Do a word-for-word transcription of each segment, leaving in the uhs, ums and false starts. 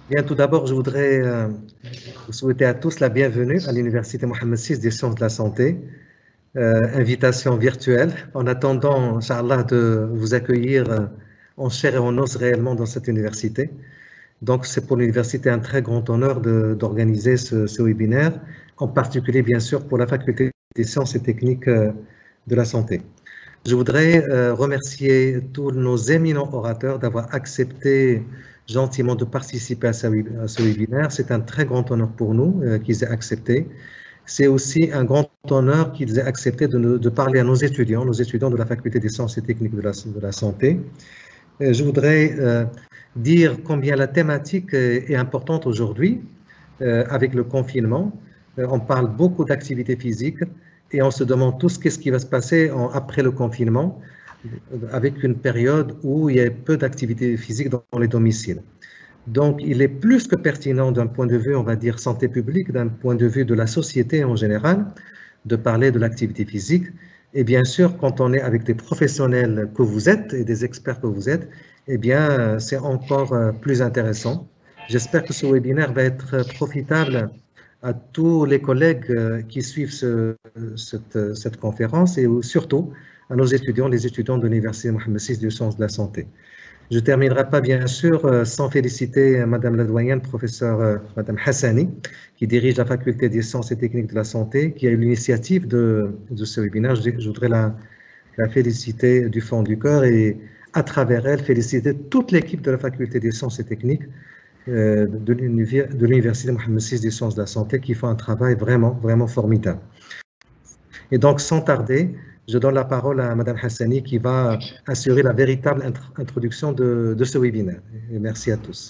Bien, tout d'abord, je voudrais euh, vous souhaiter à tous la bienvenue à l'Université Mohammed six des sciences de la santé. Euh, invitation virtuelle, en attendant, Inch'Allah, de vous accueillir euh, en chair et en os réellement dans cette université. Donc, c'est pour l'université un très grand honneur de- d'organiser ce, ce webinaire, en particulier, bien sûr, pour la faculté des sciences et techniques euh, de la santé. Je voudrais euh, remercier tous nos éminents orateurs d'avoir accepté gentiment de participer à ce, web- à ce webinaire. C'est un très grand honneur pour nous euh, qu'ils aient accepté. C'est aussi un grand honneur qu'ils aient accepté de, nous- de parler à nos étudiants, nos étudiants de la faculté des sciences et techniques de la, de la santé. Euh, je voudrais euh, dire combien la thématique est, est importante aujourd'hui euh, avec le confinement. Euh, on parle beaucoup d'activité physique et on se demande tous qu'est-ce qui va se passer en- après le confinement euh, avec une période où il y a peu d'activité physique dans les domiciles. Donc, il est plus que pertinent d'un point de vue, on va dire, santé publique, d'un point de vue de la société en général, de parler de l'activité physique. Et bien sûr, quand on est avec des professionnels que vous êtes et des experts que vous êtes, eh bien, c'est encore euh, plus intéressant. J'espère que ce webinaire va être profitable à tous les collègues euh, qui suivent ce- cette, cette conférence et surtout à nos étudiants, les étudiants de l'Université Mohammed six du sciences de la santé. Je ne terminerai pas, bien sûr, euh, sans féliciter Madame la doyenne, professeure euh, Madame Hassani, qui dirige la faculté des sciences et techniques de la santé, qui a eu l'initiative de, de ce webinaire. Je, je voudrais la, la féliciter du fond du cœur et, à travers elle, féliciter toute l'équipe de la faculté des sciences et techniques euh, de l'univers- de l'Université Mohammed six des sciences de la santé, qui font un travail vraiment, vraiment formidable. Et donc, sans tarder, je donne la parole à Madame Hassani qui va assurer la véritable int- introduction de, de ce webinaire. Et merci à tous.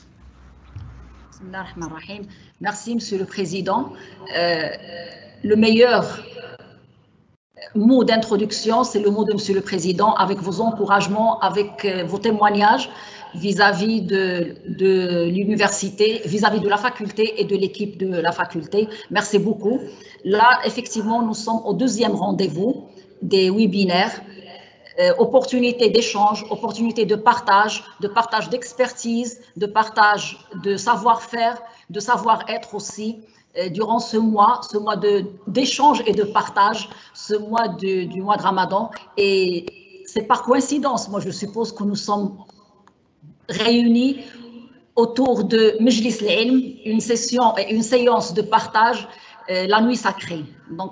Merci, Monsieur le Président. Euh, le meilleur mot d'introduction, c'est le mot de Monsieur le Président, avec vos encouragements, avec euh, vos témoignages vis-à-vis de, de l'université, vis-à-vis de la faculté et de l'équipe de la faculté. Merci beaucoup. Là, effectivement, nous sommes au deuxième rendez-vous des webinaires. Euh, opportunité d'échange, opportunité de partage, de partage d'expertise, de partage de savoir-faire, de savoir-être aussi, euh, durant ce mois, ce mois d'échange et de partage, ce mois de, du mois de Ramadan. Et c'est par coïncidence, moi je suppose que nous sommes réunis autour de Majlis al-Ilm, une session et une séance de partage, euh, la nuit sacrée. Donc,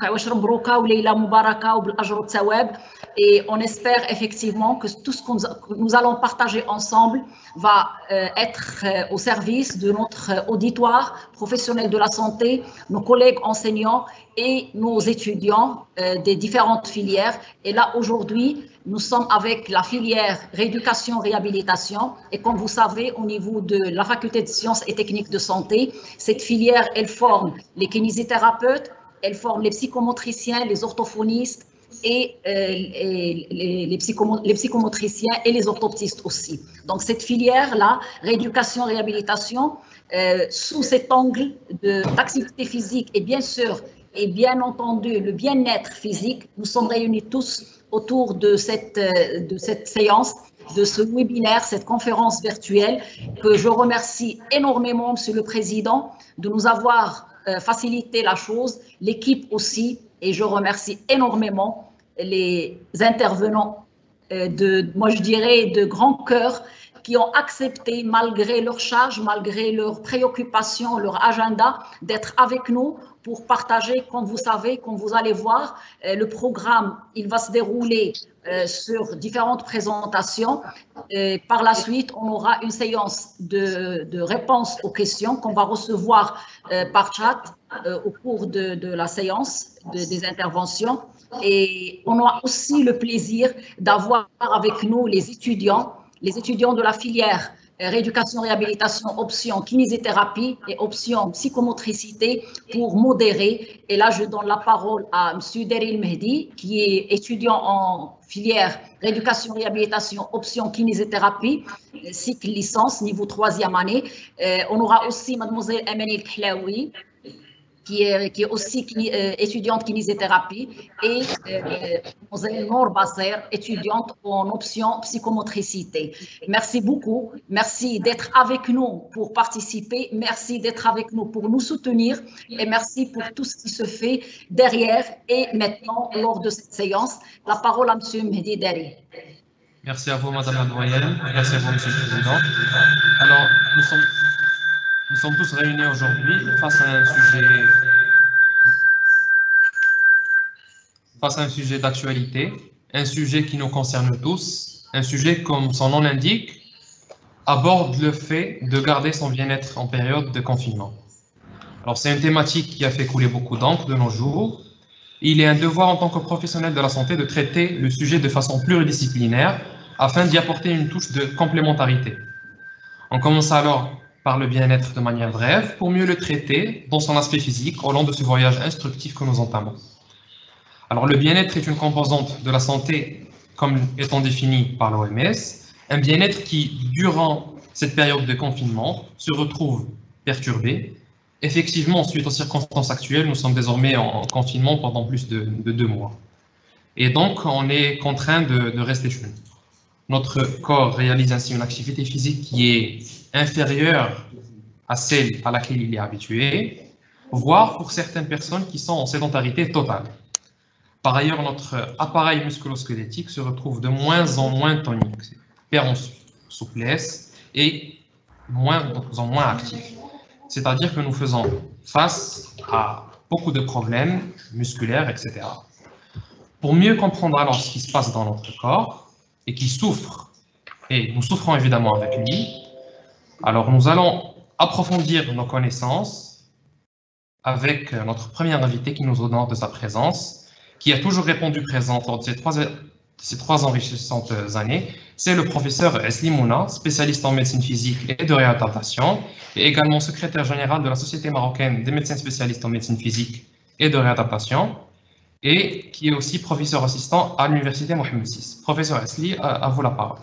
et on espère effectivement que tout ce que nous allons partager ensemble va euh, être euh, au service de notre auditoire professionnel de la santé, nos collègues enseignants et nos étudiants euh, des différentes filières. Et là, aujourd'hui, nous sommes avec la filière rééducation-réhabilitation et comme vous savez, au niveau de la faculté de sciences et techniques de santé, cette filière, elle forme les kinésithérapeutes, elle forme les psychomotriciens, les orthophonistes et, euh, et les, les, psychomo les psychomotriciens et les orthoptistes aussi. Donc cette filière-là, rééducation-réhabilitation, euh, sous cet angle d'activité physique et bien sûr, et bien entendu le bien-être physique, nous sommes réunis tous autour de cette, de cette séance, de ce webinaire, cette conférence virtuelle, que je remercie énormément, Monsieur le Président, de nous avoir euh, facilité la chose, l'équipe aussi, et je remercie énormément les intervenants euh, de, moi je dirais, de grand cœur, qui ont accepté, malgré leur charge, malgré leurs préoccupations, leur agenda, d'être avec nous pour partager, comme vous savez, comme vous allez voir, euh, le programme, il va se dérouler euh, sur différentes présentations. Et par la suite, on aura une séance de, de réponses aux questions qu'on va recevoir euh, par chat euh, au cours de, de la séance, de, des interventions. Et on aura aussi le plaisir d'avoir avec nous les étudiants, les étudiants de la filière rééducation, réhabilitation, option kinésithérapie et option psychomotricité pour modérer. Et là, je donne la parole à M. Deril Mehdi, qui est étudiant en filière rééducation, réhabilitation, option kinésithérapie, cycle licence, niveau troisième année. Euh, on aura aussi Mademoiselle Emmanuel Khlaoui, qui est, qui est aussi euh, étudiante kinésithérapie, et euh, Nour Basser, étudiante en option psychomotricité. Merci beaucoup. Merci d'être avec nous pour participer. Merci d'être avec nous pour nous soutenir. Et merci pour tout ce qui se fait derrière et maintenant lors de cette séance. La parole à M. Mehdi Dari. Merci à vous, Madame la doyenne. Merci à vous, Monsieur le Président. Alors, nous sommes, nous sommes tous réunis aujourd'hui face à un sujet, face à un sujet d'actualité, un sujet qui nous concerne tous, un sujet, comme son nom l'indique, aborde le fait de garder son bien-être en période de confinement. Alors, c'est une thématique qui a fait couler beaucoup d'encre de nos jours. Il est un devoir en tant que professionnel de la santé de traiter le sujet de façon pluridisciplinaire afin d'y apporter une touche de complémentarité. On commence alors par le bien-être de manière brève pour mieux le traiter dans son aspect physique au long de ce voyage instructif que nous entamons. Alors, le bien-être est une composante de la santé comme étant définie par l'O M S, un bien-être qui, durant cette période de confinement, se retrouve perturbé. Effectivement, suite aux circonstances actuelles, nous sommes désormais en confinement pendant plus de, de deux mois. Et donc, on est contraint de, de rester chez nous. Notre corps réalise ainsi une activité physique qui est inférieure à celle à laquelle il est habitué, voire pour certaines personnes qui sont en sédentarité totale. Par ailleurs, notre appareil musculo-squelettique se retrouve de moins en moins tonique, perd en souplesse et moins en moins actif. C'est-à-dire que nous faisons face à beaucoup de problèmes musculaires, et cetera. Pour mieux comprendre alors ce qui se passe dans notre corps et qui souffre, et nous souffrons évidemment avec lui, alors nous allons approfondir nos connaissances avec notre premier invité qui nous honore de sa présence, qui a toujours répondu présent lors de ces trois, ces trois enrichissantes années. C'est le professeur Esli Mouna, spécialiste en médecine physique et de réadaptation, et également secrétaire général de la Société marocaine des médecins spécialistes en médecine physique et de réadaptation, et qui est aussi professeur assistant à l'Université Mohammed six. Professeur Esli, à, à vous la parole.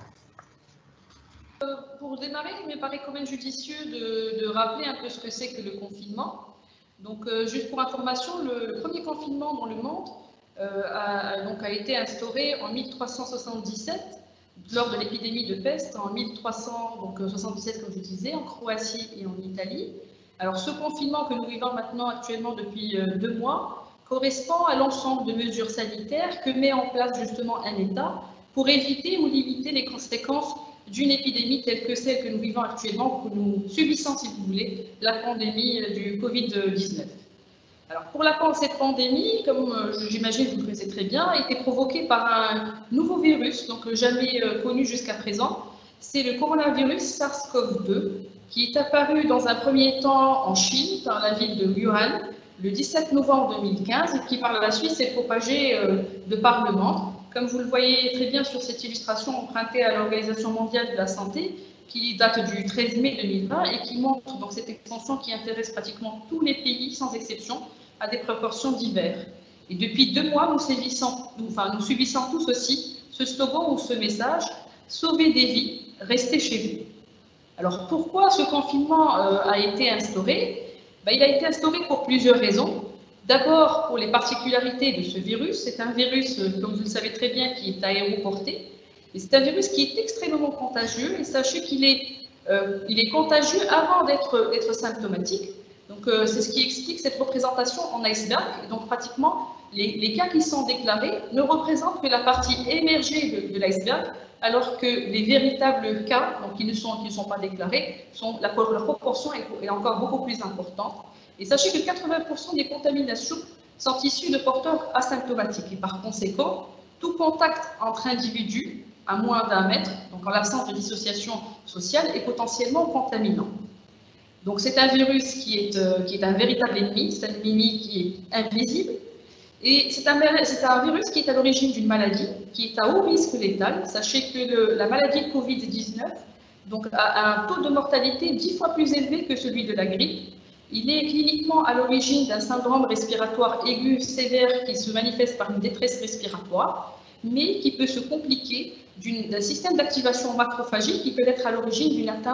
Euh, pour démarrer, il me paraît quand même judicieux de, de rappeler un peu ce que c'est que le confinement. Donc, euh, juste pour information, le, le premier confinement dans le monde euh, a, donc, a été instauré en mille trois cent soixante-dix-sept, lors de l'épidémie de peste, en mille trois cent soixante-dix-sept, comme je disais, en Croatie et en Italie. Alors, ce confinement que nous vivons maintenant actuellement depuis euh, deux mois correspond à l'ensemble de mesures sanitaires que met en place justement un État pour éviter ou limiter les conséquences d'une épidémie telle que celle que nous vivons actuellement, que nous subissons, si vous voulez, la pandémie du Covid dix-neuf. Alors, pour la cette pandémie, comme j'imagine vous le connaissez très bien, a été provoquée par un nouveau virus, donc jamais connu jusqu'à présent. C'est le coronavirus SARS-CoV deux, qui est apparu dans un premier temps en Chine, par la ville de Wuhan, le dix-sept novembre deux mille quinze, et qui par la suite s'est propagé de par le monde. Comme vous le voyez très bien sur cette illustration empruntée à l'Organisation mondiale de la santé, qui date du treize mai deux mille vingt et qui montre donc cette extension qui intéresse pratiquement tous les pays sans exception à des proportions diverses. Et depuis deux mois, nous, nous, enfin, nous subissons tous aussi ce slogan ou ce message « Sauvez des vies, restez chez vous ». Alors pourquoi ce confinement euh, a été instauré? Ben, il a été instauré pour plusieurs raisons. D'abord, pour les particularités de ce virus. C'est un virus, comme vous le savez très bien, qui est aéroporté. Et c'est un virus qui est extrêmement contagieux. Et sachez qu'il est, euh, il est contagieux avant d'être symptomatique. Donc, euh, c'est ce qui explique cette représentation en iceberg. Et donc, pratiquement, les, les cas qui sont déclarés ne représentent que la partie émergée de, de l'iceberg, alors que les véritables cas, donc qui ne sont, qui ne sont pas déclarés, sont, la, leur proportion est, est encore beaucoup plus importante. Et sachez que quatre-vingts pour cent des contaminations sont issues de porteurs asymptomatiques. Et par conséquent, tout contact entre individus à moins d'un mètre, donc en l'absence de dissociation sociale, est potentiellement contaminant. Donc c'est un virus qui est, euh, qui est un véritable ennemi, c'est un ennemi qui est invisible. Et c'est un, un virus qui est à l'origine d'une maladie qui est à haut risque létal. Sachez que le, la maladie Covid dix-neuf donc, a un taux de mortalité dix fois plus élevé que celui de la grippe. Il est cliniquement à l'origine d'un syndrome respiratoire aigu sévère qui se manifeste par une détresse respiratoire, mais qui peut se compliquer d'un système d'activation macrophagique qui peut être à l'origine d'une atteinte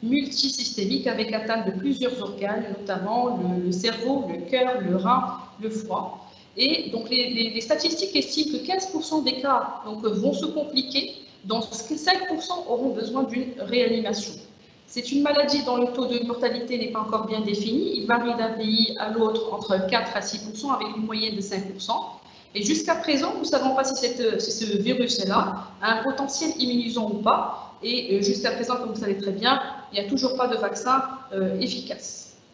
multisystémique avec atteinte de plusieurs organes, notamment le, le cerveau, le cœur, le rein, le foie. Et donc les, les, les statistiques estiment que quinze pour cent des cas donc, vont se compliquer, dont cinq pour cent auront besoin d'une réanimation. C'est une maladie dont le taux de mortalité n'est pas encore bien défini. Il varie d'un pays à l'autre entre quatre à six pour cent avec une moyenne de cinq pour cent. Et jusqu'à présent, nous ne savons pas si, cette, si ce virus-là a un potentiel immunisant ou pas. Et jusqu'à présent, comme vous savez très bien, il n'y a toujours pas de vaccin euh, efficace.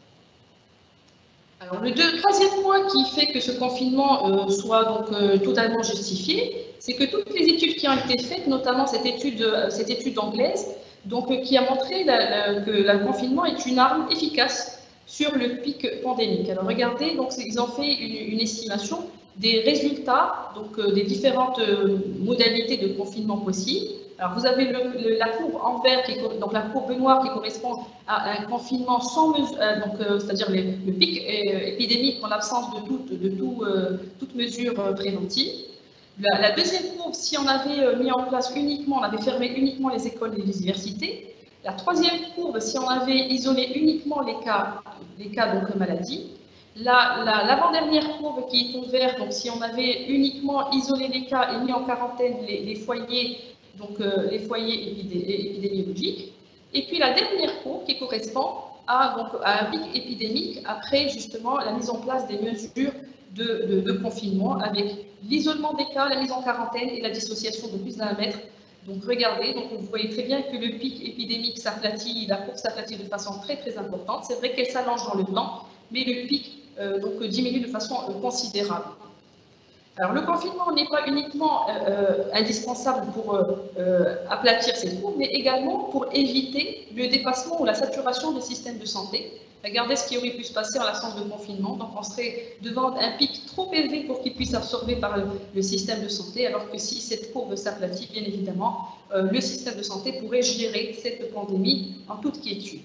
Alors, le deux, troisième point qui fait que ce confinement euh, soit donc euh, totalement justifié, c'est que toutes les études qui ont été faites, notamment cette étude, cette étude anglaise, donc, euh, qui a montré la, la, que le confinement est une arme efficace sur le pic pandémique. Alors, regardez, donc, ils ont fait une, une estimation des résultats donc, euh, des différentes euh, modalités de confinement possibles. Alors, vous avez le, le, la courbe en vert, qui, donc la courbe noire qui correspond à un confinement sans mesure, euh, donc euh, c'est-à-dire le pic euh, épidémique en l'absence de, toute, de tout, euh, toute mesure euh, préventive. La, la deuxième courbe, si on avait euh, mis en place uniquement, on avait fermé uniquement les écoles et les universités. La troisième courbe, si on avait isolé uniquement les cas, les cas donc maladie. L'avant-dernière la, courbe qui est en vert, donc si on avait uniquement isolé les cas et mis en quarantaine les, les foyers, donc euh, les foyers épidé épidémiologiques. Et puis la dernière courbe qui correspond à, donc, à un pic épidémique après justement la mise en place des mesures de, de, de confinement avec l'isolement des cas, la mise en quarantaine et la dissociation de plus d'un mètre. Donc regardez, donc vous voyez très bien que le pic épidémique s'aplatit, la courbe s'aplatit de façon très très importante. C'est vrai qu'elle s'allonge dans le temps, mais le pic euh, donc, diminue de façon euh, considérable. Alors le confinement n'est pas uniquement euh, indispensable pour euh, euh, aplatir ces cours, mais également pour éviter le dépassement ou la saturation des systèmes de santé. Regardez ce qui aurait pu se passer en l'absence de confinement. Donc on serait devant un pic trop élevé pour qu'il puisse absorber par le, le système de santé, alors que si cette courbe s'aplatit, bien évidemment, euh, le système de santé pourrait gérer cette pandémie en toute quiétude.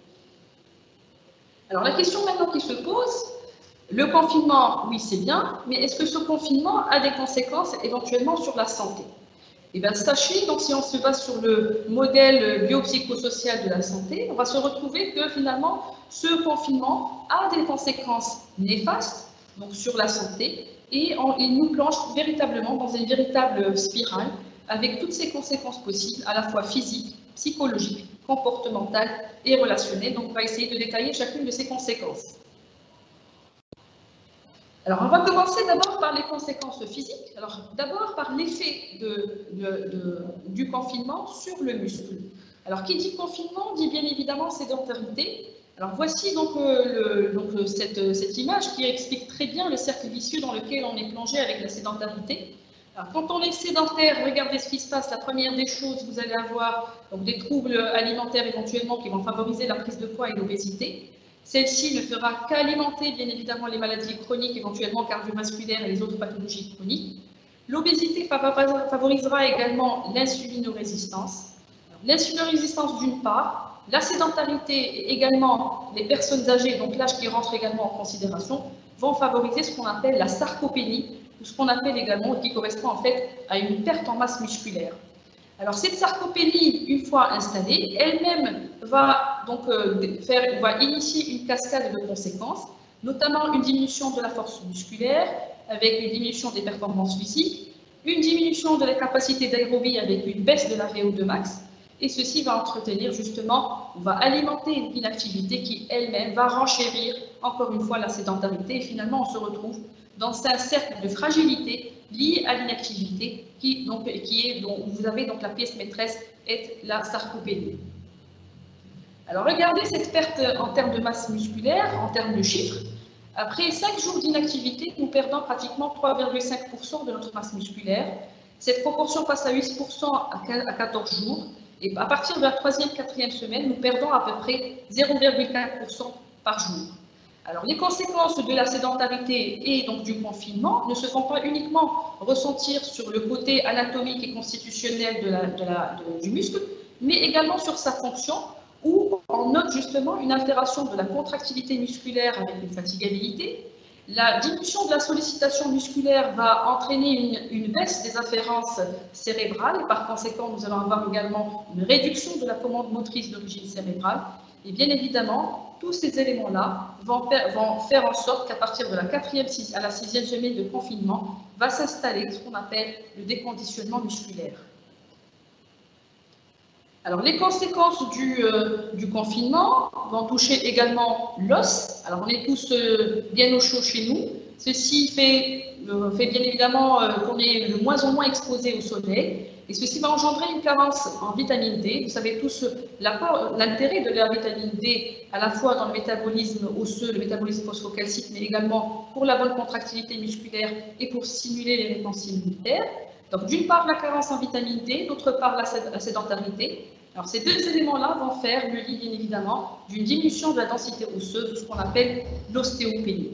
Alors la question maintenant qui se pose, le confinement, oui, c'est bien, mais est-ce que ce confinement a des conséquences éventuellement sur la santé? Eh bien, sachez, donc, si on se base sur le modèle biopsychosocial de la santé, on va se retrouver que finalement, ce confinement a des conséquences néfastes donc, sur la santé et on, il nous plonge véritablement dans une véritable spirale avec toutes ces conséquences possibles, à la fois physiques, psychologiques, comportementales et relationnelles. Donc, on va essayer de détailler chacune de ces conséquences. Alors, on va commencer d'abord par les conséquences physiques. Alors, d'abord par l'effet de, de, de, du confinement sur le muscle. Alors, qui dit confinement dit bien évidemment sédentarité. Alors, voici donc, euh, le, donc cette, cette image qui explique très bien le cercle vicieux dans lequel on est plongé avec la sédentarité. Alors, quand on est sédentaire, regardez ce qui se passe. La première des choses, vous allez avoir donc, des troubles alimentaires éventuellement qui vont favoriser la prise de poids et l'obésité. Celle-ci ne fera qu'alimenter bien évidemment les maladies chroniques, éventuellement cardiovasculaires et les autres pathologies chroniques. L'obésité favorisera également l'insulinorésistance. L'insulinorésistance d'une part, la sédentarité et également les personnes âgées, donc l'âge qui rentre également en considération, vont favoriser ce qu'on appelle la sarcopénie, ou ce qu'on appelle également, qui correspond en fait à une perte en masse musculaire. Alors cette sarcopénie, une fois installée, elle-même va donc euh, faire, va initier une cascade de conséquences, notamment une diminution de la force musculaire avec une diminution des performances physiques, une diminution de la capacité d'aérobie avec une baisse de la V O deux max, et ceci va entretenir justement, va alimenter une inactivité qui elle-même va renchérir encore une fois la sédentarité, et finalement on se retrouve dans un cercle de fragilité lié à l'inactivité qui, donc, qui est, dont vous avez donc la pièce maîtresse est la sarcopénie. Alors regardez cette perte en termes de masse musculaire, en termes de chiffres. Après cinq jours d'inactivité, nous perdons pratiquement trois virgule cinq pour cent de notre masse musculaire. Cette proportion passe à huit pour cent à quatorze jours. Et à partir de la troisième, quatrième semaine, nous perdons à peu près zéro virgule quatre pour cent par jour. Alors, les conséquences de la sédentarité et donc du confinement ne se font pas uniquement ressentir sur le côté anatomique et constitutionnel de la, de la, de, du muscle, mais également sur sa fonction, où on note justement une altération de la contractilité musculaire avec une fatigabilité, La diminution de la sollicitation musculaire va entraîner une, une baisse des afférences cérébrales et par conséquent, nous allons avoir également une réduction de la commande motrice d'origine cérébrale. Et bien évidemment, tous ces éléments-là vont, vont faire en sorte qu'à partir de la quatrième à la sixième semaine de confinement, va s'installer ce qu'on appelle le déconditionnement musculaire. Alors, les conséquences du, euh, du confinement vont toucher également l'os. Alors, on est tous euh, bien au chaud chez nous. Ceci fait, euh, fait bien évidemment euh, qu'on est de moins en moins exposé au soleil. Et ceci va engendrer une carence en vitamine D. Vous savez tous l'intérêt de la vitamine D, à la fois dans le métabolisme osseux, le métabolisme phosphocalcique, mais également pour la bonne contractilité musculaire et pour stimuler les réponses immunitaires. Donc, d'une part, la carence en vitamine D, d'autre part, la sédentarité. Alors, ces deux éléments-là vont faire le lit, bien évidemment, d'une diminution de la densité osseuse, de ce qu'on appelle l'ostéopénie.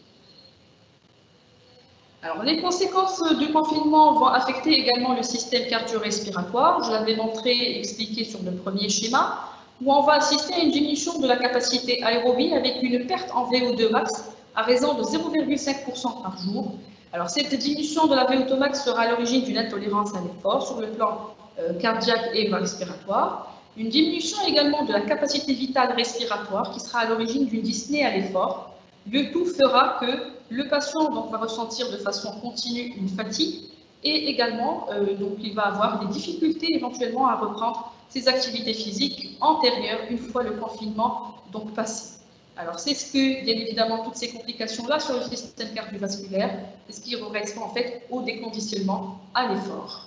Alors, les conséquences du confinement vont affecter également le système cardio-respiratoire. Je l'avais montré et expliqué sur le premier schéma, où on va assister à une diminution de la capacité aérobie avec une perte en V O deux max à raison de zéro virgule cinq pour cent par jour. Alors, cette diminution de la V O deux max sera à l'origine d'une intolérance à l'effort sur le plan euh, cardiaque et respiratoire. Une diminution également de la capacité vitale respiratoire qui sera à l'origine d'une dyspnée à l'effort. Le tout fera que le patient donc, va ressentir de façon continue une fatigue et également euh, donc, il va avoir des difficultés éventuellement à reprendre ses activités physiques antérieures une fois le confinement donc, passé. Alors, c'est ce que, bien évidemment, toutes ces complications-là sur le système cardiovasculaire, c'est ce qui correspond en fait au déconditionnement à l'effort.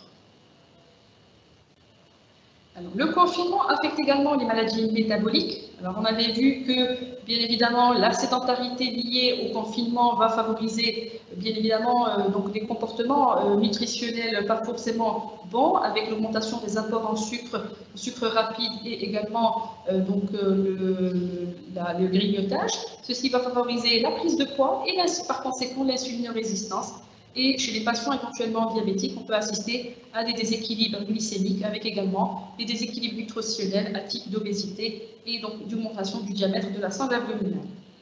Alors, le confinement affecte également les maladies métaboliques. Alors, on avait vu que, bien évidemment, la sédentarité liée au confinement va favoriser, bien évidemment, euh, donc des comportements euh, nutritionnels pas forcément bons, avec l'augmentation des apports en sucre, sucre rapide et également euh, donc, euh, le, la, le grignotage. Ceci va favoriser la prise de poids et par conséquent l'insulinorésistance. Et chez les patients éventuellement diabétiques, on peut assister à des déséquilibres glycémiques avec également des déséquilibres nutritionnels à type d'obésité et donc d'augmentation du diamètre de la sangle abdominale.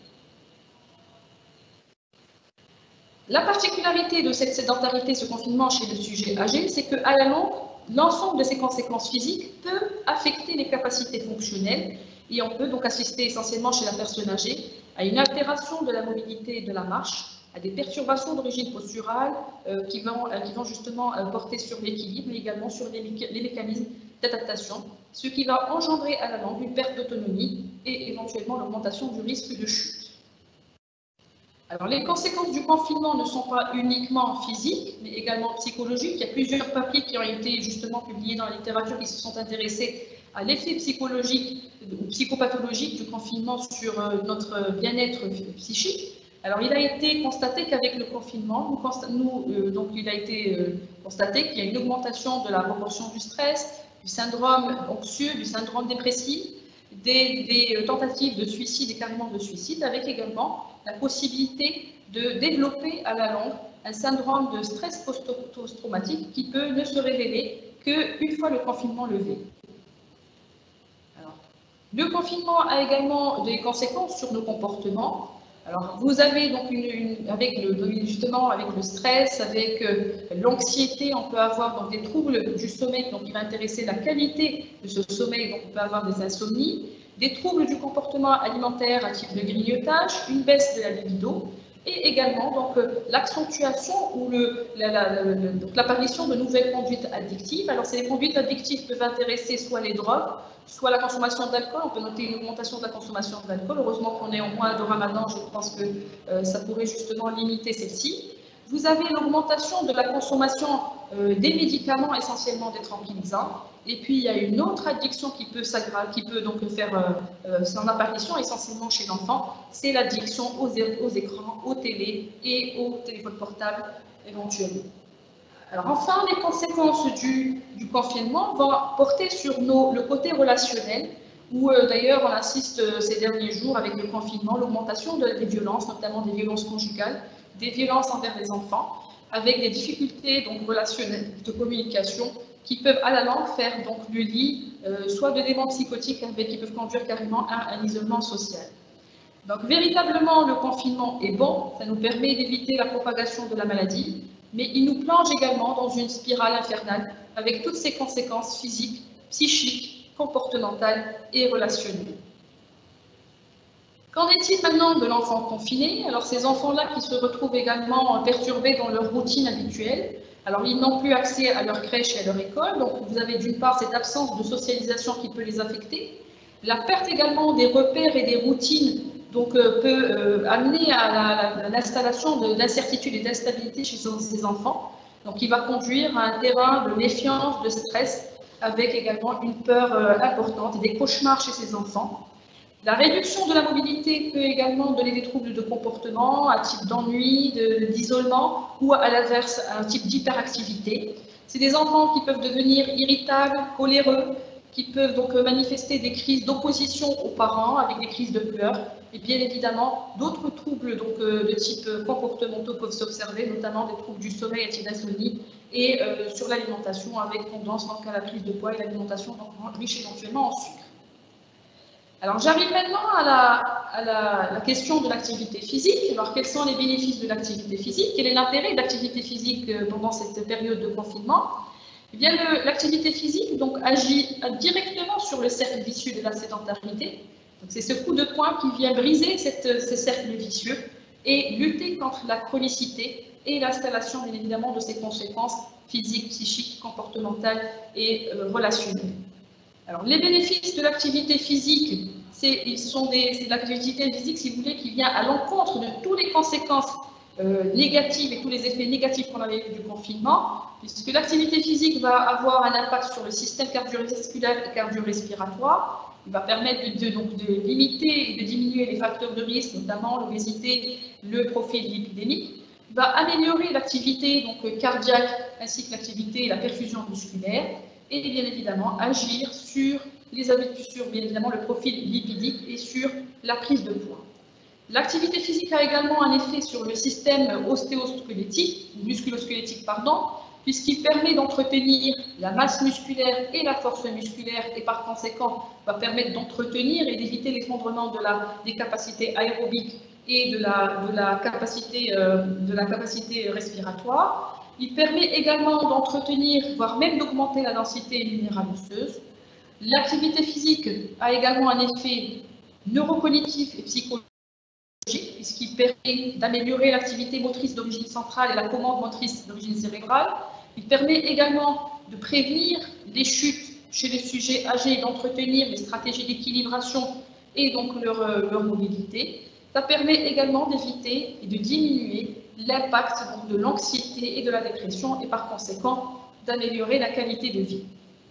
La particularité de cette sédentarité, ce confinement chez le sujet âgé, c'est qu'à la longue, l'ensemble de ces conséquences physiques peut affecter les capacités fonctionnelles et on peut donc assister essentiellement chez la personne âgée à une altération de la mobilité et de la marche, à des perturbations d'origine posturale euh, qui, vont, euh, qui vont justement euh, porter sur l'équilibre, mais également sur les, méca les mécanismes d'adaptation, ce qui va engendrer à la longue une perte d'autonomie et éventuellement l'augmentation du risque de chute. Alors, les conséquences du confinement ne sont pas uniquement physiques, mais également psychologiques. Il y a plusieurs papiers qui ont été justement publiés dans la littérature qui se sont intéressés à l'effet psychologique ou psychopathologique du confinement sur euh, notre bien-être psychique. Alors, il a été constaté qu'avec le confinement, nous, nous, euh, donc, il a été euh, constaté qu'il y a une augmentation de la proportion du stress, du syndrome anxieux, du syndrome dépressif, des, des tentatives de suicide et carrément de suicide, avec également la possibilité de développer à la longue un syndrome de stress post-traumatique qui peut ne se révéler qu'une fois le confinement levé. Alors, le confinement a également des conséquences sur nos comportements. Alors, vous avez donc une, une, avec le, justement avec le stress, avec euh, l'anxiété, on peut avoir donc des troubles du sommeil, donc il va intéresser la qualité de ce sommeil, donc on peut avoir des insomnies, des troubles du comportement alimentaire à type de grignotage, une baisse de la libido, et également donc euh, l'accentuation ou l'apparition la, de nouvelles conduites addictives. Alors, ces conduites addictives peuvent intéresser soit les drogues, soit la consommation d'alcool. On peut noter une augmentation de la consommation d'alcool. Heureusement qu'on est au mois de Ramadan, je pense que euh, ça pourrait justement limiter celle-ci. Vous avez l'augmentation de la consommation euh, des médicaments, essentiellement des tranquillisants. Et puis, il y a une autre addiction qui peut s'aggraver, qui peut donc faire euh, euh, son apparition essentiellement chez l'enfant, c'est l'addiction aux, aux écrans, aux télés et aux téléphones portables éventuellement. Alors enfin, les conséquences du, du confinement vont porter sur nos, le côté relationnel, où euh, d'ailleurs on assiste euh, ces derniers jours avec le confinement, l'augmentation de, des violences, notamment des violences conjugales, des violences envers les enfants, avec des difficultés donc, relationnelles de communication qui peuvent à la longue faire donc, le lit, euh, soit de démons psychotiques avec, qui peuvent conduire carrément à un isolement social. Donc véritablement, le confinement est bon, ça nous permet d'éviter la propagation de la maladie, mais il nous plonge également dans une spirale infernale avec toutes ses conséquences physiques, psychiques, comportementales et relationnelles. Qu'en est-il maintenant de l'enfant confiné? Alors ces enfants-là qui se retrouvent également perturbés dans leur routine habituelle, alors ils n'ont plus accès à leur crèche et à leur école, donc vous avez d'une part cette absence de socialisation qui peut les affecter, la perte également des repères et des routines donc, euh, peut euh, amener à l'installation d'incertitude et d'instabilité chez ces enfants, donc il va conduire à un terrain de méfiance, de stress, avec également une peur euh, importante et des cauchemars chez ces enfants. La réduction de la mobilité peut également donner des troubles de comportement, un type d'ennui, d'isolement ou à l'inverse, un type d'hyperactivité. C'est des enfants qui peuvent devenir irritables, coléreux, qui peuvent donc manifester des crises d'opposition aux parents avec des crises de pleurs. Et bien évidemment, d'autres troubles donc, de type comportementaux peuvent s'observer, notamment des troubles du sommeil et d'insomnie et euh, sur l'alimentation avec tendance donc, à la prise de poids et l'alimentation riche éventuellement en sucre. Alors j'arrive maintenant à, la, à la, la question de l'activité physique. Alors quels sont les bénéfices de l'activité physique? Quel est l'intérêt de l'activité physique pendant cette période de confinement? Eh bien l'activité physique donc, agit directement sur le cercle vicieux de la sédentarité. C'est ce coup de poing qui vient briser cette, ces cercles vicieux et lutter contre la chronicité et l'installation bien évidemment de ses conséquences physiques, psychiques, comportementales et euh, relationnelles. Alors, les bénéfices de l'activité physique, c'est l'activité physique, si vous voulez, qui vient à l'encontre de toutes les conséquences euh, négatives et tous les effets négatifs qu'on avait eu du confinement, puisque l'activité physique va avoir un impact sur le système cardiovasculaire et cardio-respiratoire. Il va permettre de, de, donc, de limiter et de diminuer les facteurs de risque, notamment l'obésité, le profil lipidémique. Il va améliorer l'activité cardiaque ainsi que l'activité et la perfusion musculaire. Et bien évidemment agir sur les habitudes, sur bien évidemment le profil lipidique et sur la prise de poids. L'activité physique a également un effet sur le système ostéosquelettique, musculo-squelettique pardon, puisqu'il permet d'entretenir la masse musculaire et la force musculaire et par conséquent va permettre d'entretenir et d'éviter l'effondrement de la, des capacités aérobiques et de la, de la, capacité, euh, de la capacité respiratoire. Il permet également d'entretenir, voire même d'augmenter la densité minérale osseuse. L'activité physique a également un effet neurocognitif et psychologique, puisqu'il permet d'améliorer l'activité motrice d'origine centrale et la commande motrice d'origine cérébrale. Il permet également de prévenir les chutes chez les sujets âgés et d'entretenir les stratégies d'équilibration et donc leur, leur mobilité. Ça permet également d'éviter et de diminuer l'impact de l'anxiété et de la dépression et par conséquent d'améliorer la qualité de vie.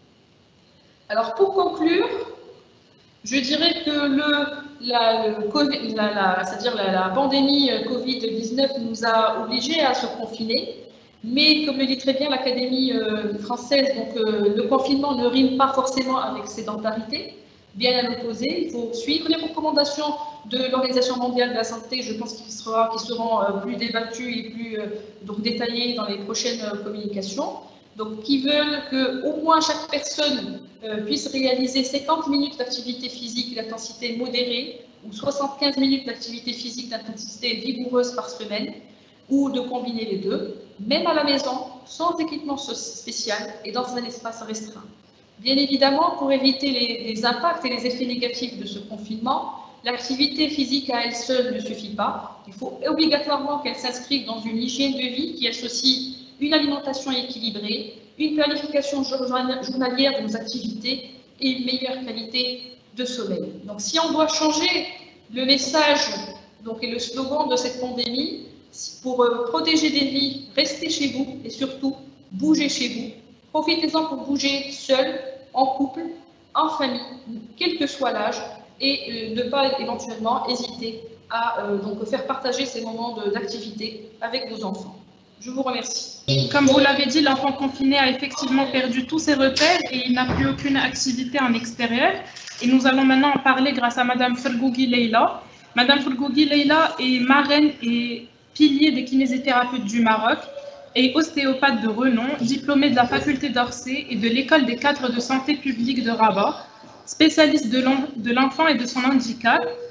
Alors pour conclure, je dirais que le, la, le, la, la, c'est-à-dire la, la pandémie Covid dix-neuf nous a obligés à se confiner, mais comme le dit très bien l'Académie euh, française, donc, euh, le confinement ne rime pas forcément avec sédentarité. Bien à l'opposé, il faut suivre les recommandations de l'Organisation mondiale de la santé, je pense qu'ils sera, qu'ils seront euh, plus débattus et plus euh, donc détaillés dans les prochaines euh, communications. Donc, qui veulent qu'au moins chaque personne euh, puisse réaliser cinquante minutes d'activité physique d'intensité modérée ou soixante-quinze minutes d'activité physique d'intensité vigoureuse par semaine, ou de combiner les deux, même à la maison, sans équipement spécial et dans un espace restreint. Bien évidemment, pour éviter les, les impacts et les effets négatifs de ce confinement, l'activité physique à elle seule ne suffit pas. Il faut obligatoirement qu'elle s'inscrive dans une hygiène de vie qui associe une alimentation équilibrée, une planification journalière de nos activités et une meilleure qualité de sommeil. Donc, si on doit changer le message donc, et le slogan de cette pandémie, pour protéger des vies, restez chez vous et surtout, bougez chez vous. Profitez-en pour bouger seul, en couple, en famille, quel que soit l'âge, et euh, ne pas éventuellement hésiter à euh, donc faire partager ces moments d'activité avec vos enfants. Je vous remercie. Comme vous l'avez dit, l'enfant confiné a effectivement perdu tous ses repères et il n'a plus aucune activité en extérieur. Et nous allons maintenant en parler grâce à Madame Fergougui Leila. Madame Fergougui Leila est marraine et pilier des kinésithérapeutes du Maroc et ostéopathe de renom, diplômée de la faculté d'Orsay et de l'école des cadres de santé publique de Rabat, spécialiste de l'enfant et de son handicap.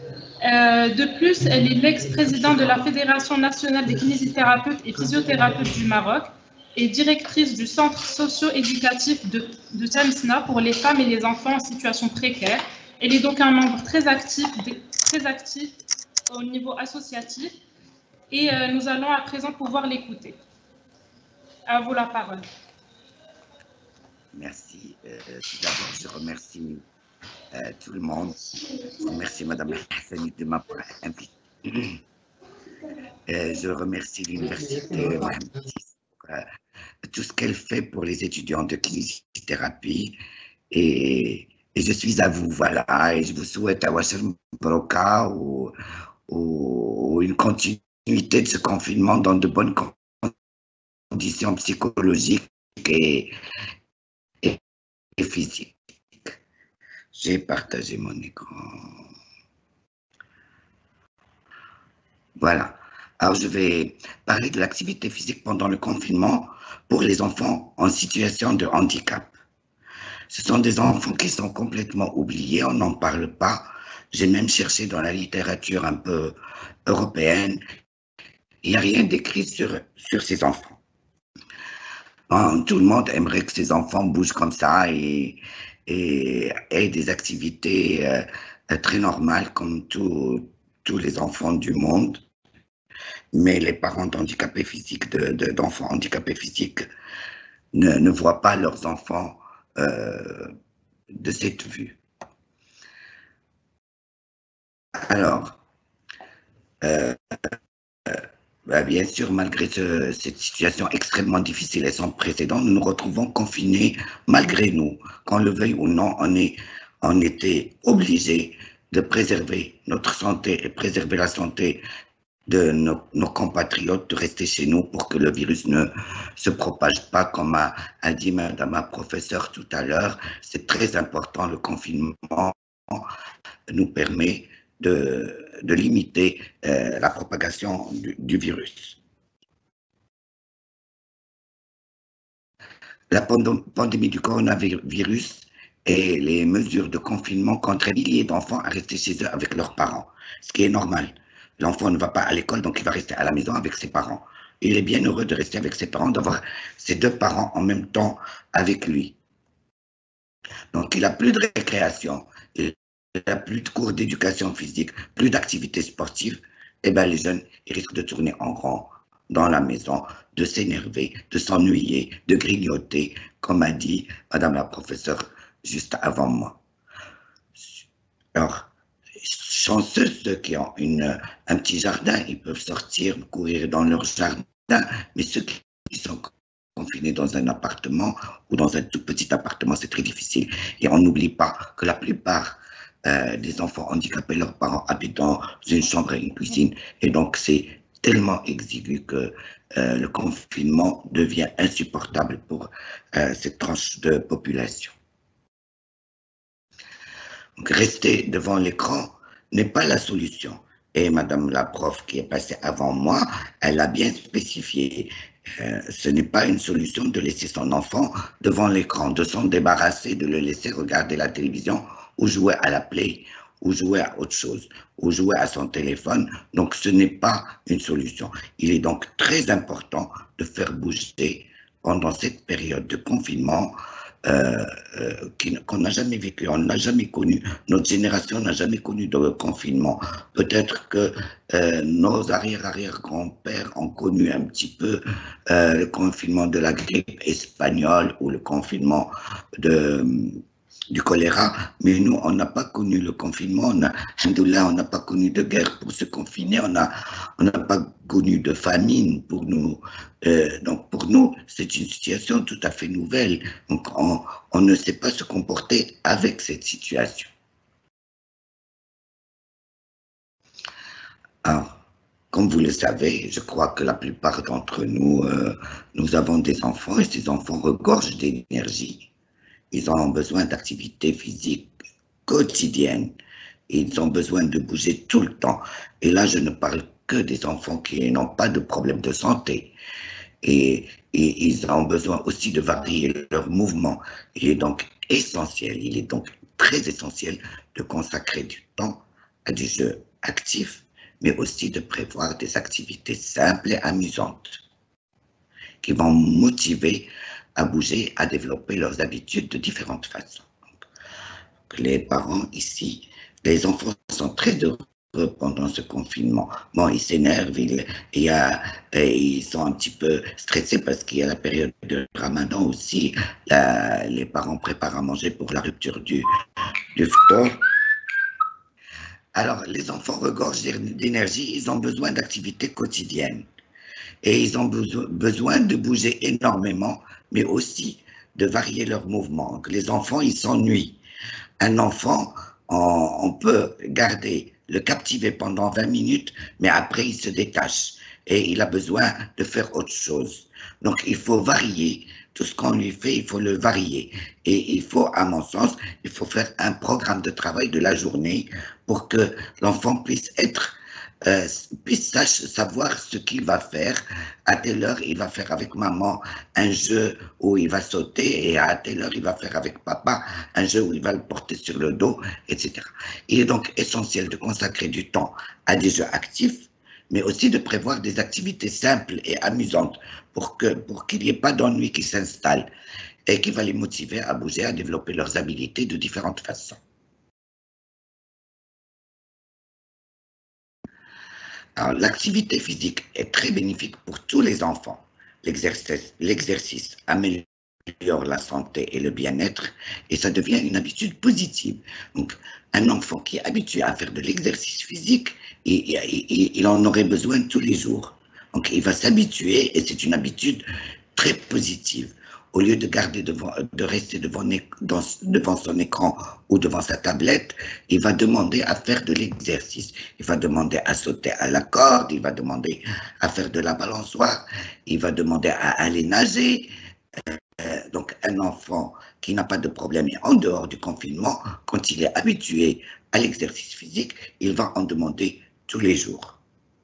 Euh, de plus, elle est l'ex-présidente de la Fédération nationale des kinésithérapeutes et physiothérapeutes du Maroc et directrice du centre socio-éducatif de, de Tamsna pour les femmes et les enfants en situation précaire. Elle est donc un membre très actif, très actif au niveau associatif et euh, nous allons à présent pouvoir l'écouter. À vous la parole. Merci. Euh, tout d'abord, je remercie euh, tout le monde. Je remercie Madame Hassani de m'avoir invité. Euh, je remercie l'Université Mohamed six pour euh, tout ce qu'elle fait pour les étudiants de kinésithérapie. Et, et je suis à vous, voilà. Et je vous souhaite à Wassim Broca ou, ou une continuité de ce confinement dans de bonnes conditions psychologiques et et physique. J'ai partagé mon écran. Voilà. Alors, je vais parler de l'activité physique pendant le confinement pour les enfants en situation de handicap. Ce sont des enfants qui sont complètement oubliés, on n'en parle pas. J'ai même cherché dans la littérature un peu européenne. Il n'y a rien d'écrit sur, sur ces enfants. Tout le monde aimerait que ses enfants bougent comme ça et, et aient des activités euh, très normales comme tous les enfants du monde. Mais les parents handicapés physiques, de, de, d'enfants handicapés physiques ne, ne voient pas leurs enfants euh, de cette vue. Alors, euh, euh, bah, bien sûr, malgré ce, cette situation extrêmement difficile et sans précédent, nous nous retrouvons confinés malgré nous. Qu'on le veuille ou non, on, est, on était obligés de préserver notre santé et préserver la santé de nos, nos compatriotes, de rester chez nous pour que le virus ne se propage pas, comme a, a dit Madame la professeure tout à l'heure. C'est très important, le confinement nous permet de, de limiter euh, la propagation du, du virus. La pandémie du coronavirus et les mesures de confinement contraignent des milliers d'enfants à rester chez eux avec leurs parents, ce qui est normal. L'enfant ne va pas à l'école, donc il va rester à la maison avec ses parents. Il est bien heureux de rester avec ses parents, d'avoir ses deux parents en même temps avec lui. Donc il n'a plus de récréation, il n'a plus de cours d'éducation physique, plus d'activités sportives. Eh bien, les jeunes, ils risquent de tourner en rond dans la maison, de s'énerver, de s'ennuyer, de grignoter, comme a dit Madame la professeure juste avant moi. Alors, chanceux ceux qui ont une, un petit jardin, ils peuvent sortir, courir dans leur jardin, mais ceux qui sont confinés dans un appartement ou dans un tout petit appartement, c'est très difficile. Et on n'oublie pas que la plupart euh, des enfants handicapés, leurs parents habitent dans une chambre et une cuisine, et donc c'est tellement exigu que euh, le confinement devient insupportable pour euh, cette tranche de population. Donc, rester devant l'écran n'est pas la solution. Et Madame la prof qui est passée avant moi, elle a bien spécifié. Euh, ce n'est pas une solution de laisser son enfant devant l'écran, de s'en débarrasser, de le laisser regarder la télévision ou jouer à la play, ou jouer à autre chose, ou jouer à son téléphone. Donc ce n'est pas une solution. Il est donc très important de faire bouger pendant cette période de confinement Euh, euh, qu'on n'a jamais vécu, on n'a jamais connu, notre génération n'a jamais connu de confinement. Peut-être que euh, nos arrière-arrière-grands-pères ont connu un petit peu euh, le confinement de la grippe espagnole ou le confinement de, du choléra, mais nous, on n'a pas connu le confinement, on a, alhamdoulilah, on n'a pas connu de guerre pour se confiner, on n'a on n'a pas connu de famine pour nous. Euh, donc pour nous, c'est une situation tout à fait nouvelle. Donc on, on ne sait pas se comporter avec cette situation. Alors, comme vous le savez, je crois que la plupart d'entre nous, euh, nous avons des enfants et ces enfants regorgent d'énergie. Ils ont besoin d'activités physiques quotidiennes. Ils ont besoin de bouger tout le temps. Et là, je ne parle que des enfants qui n'ont pas de problème de santé. Et, et ils ont besoin aussi de varier leurs mouvements. Il est donc essentiel, il est donc très essentiel de consacrer du temps à du jeu actifs, mais aussi de prévoir des activités simples et amusantes qui vont motiver à bouger, à développer leurs habitudes de différentes façons. Donc, les parents ici, les enfants sont très heureux pendant ce confinement. Bon, ils s'énervent, ils, il y a, ils sont un petit peu stressés parce qu'il y a la période de Ramadan aussi. La, les parents préparent à manger pour la rupture du, du fton. Alors, les enfants regorgent d'énergie, ils ont besoin d'activités quotidiennes. Et ils ont besoin de bouger énormément, mais aussi de varier leurs mouvements. Donc, les enfants, ils s'ennuient. Un enfant, on, on peut garder, le captiver pendant vingt minutes, mais après, il se détache. Et il a besoin de faire autre chose. Donc, il faut varier. Tout ce qu'on lui fait, il faut le varier. Et il faut, à mon sens, il faut faire un programme de travail de la journée pour que l'enfant puisse être, euh, puisse sache, savoir ce qu'il va faire. À telle heure, il va faire avec maman un jeu où il va sauter, et à telle heure, il va faire avec papa un jeu où il va le porter sur le dos, et cetera. Il est donc essentiel de consacrer du temps à des jeux actifs, mais aussi de prévoir des activités simples et amusantes pour que, pour qu'il n'y ait pas d'ennui qui s'installe et qui va les motiver à bouger, à développer leurs habilités de différentes façons. Alors, l'activité physique est très bénéfique pour tous les enfants. L'exercice, l'exercice améliore la santé et le bien-être et ça devient une habitude positive. Donc, un enfant qui est habitué à faire de l'exercice physique, il, il, il en aurait besoin tous les jours. Donc, il va s'habituer et c'est une habitude très positive. Au lieu de garder devant, de rester devant, dans, devant son écran ou devant sa tablette, il va demander à faire de l'exercice. Il va demander à sauter à la corde, il va demander à faire de la balançoire, il va demander à aller nager. Euh, donc, un enfant qui n'a pas de problème et en dehors du confinement, quand il est habitué à l'exercice physique, il va en demander tous les jours.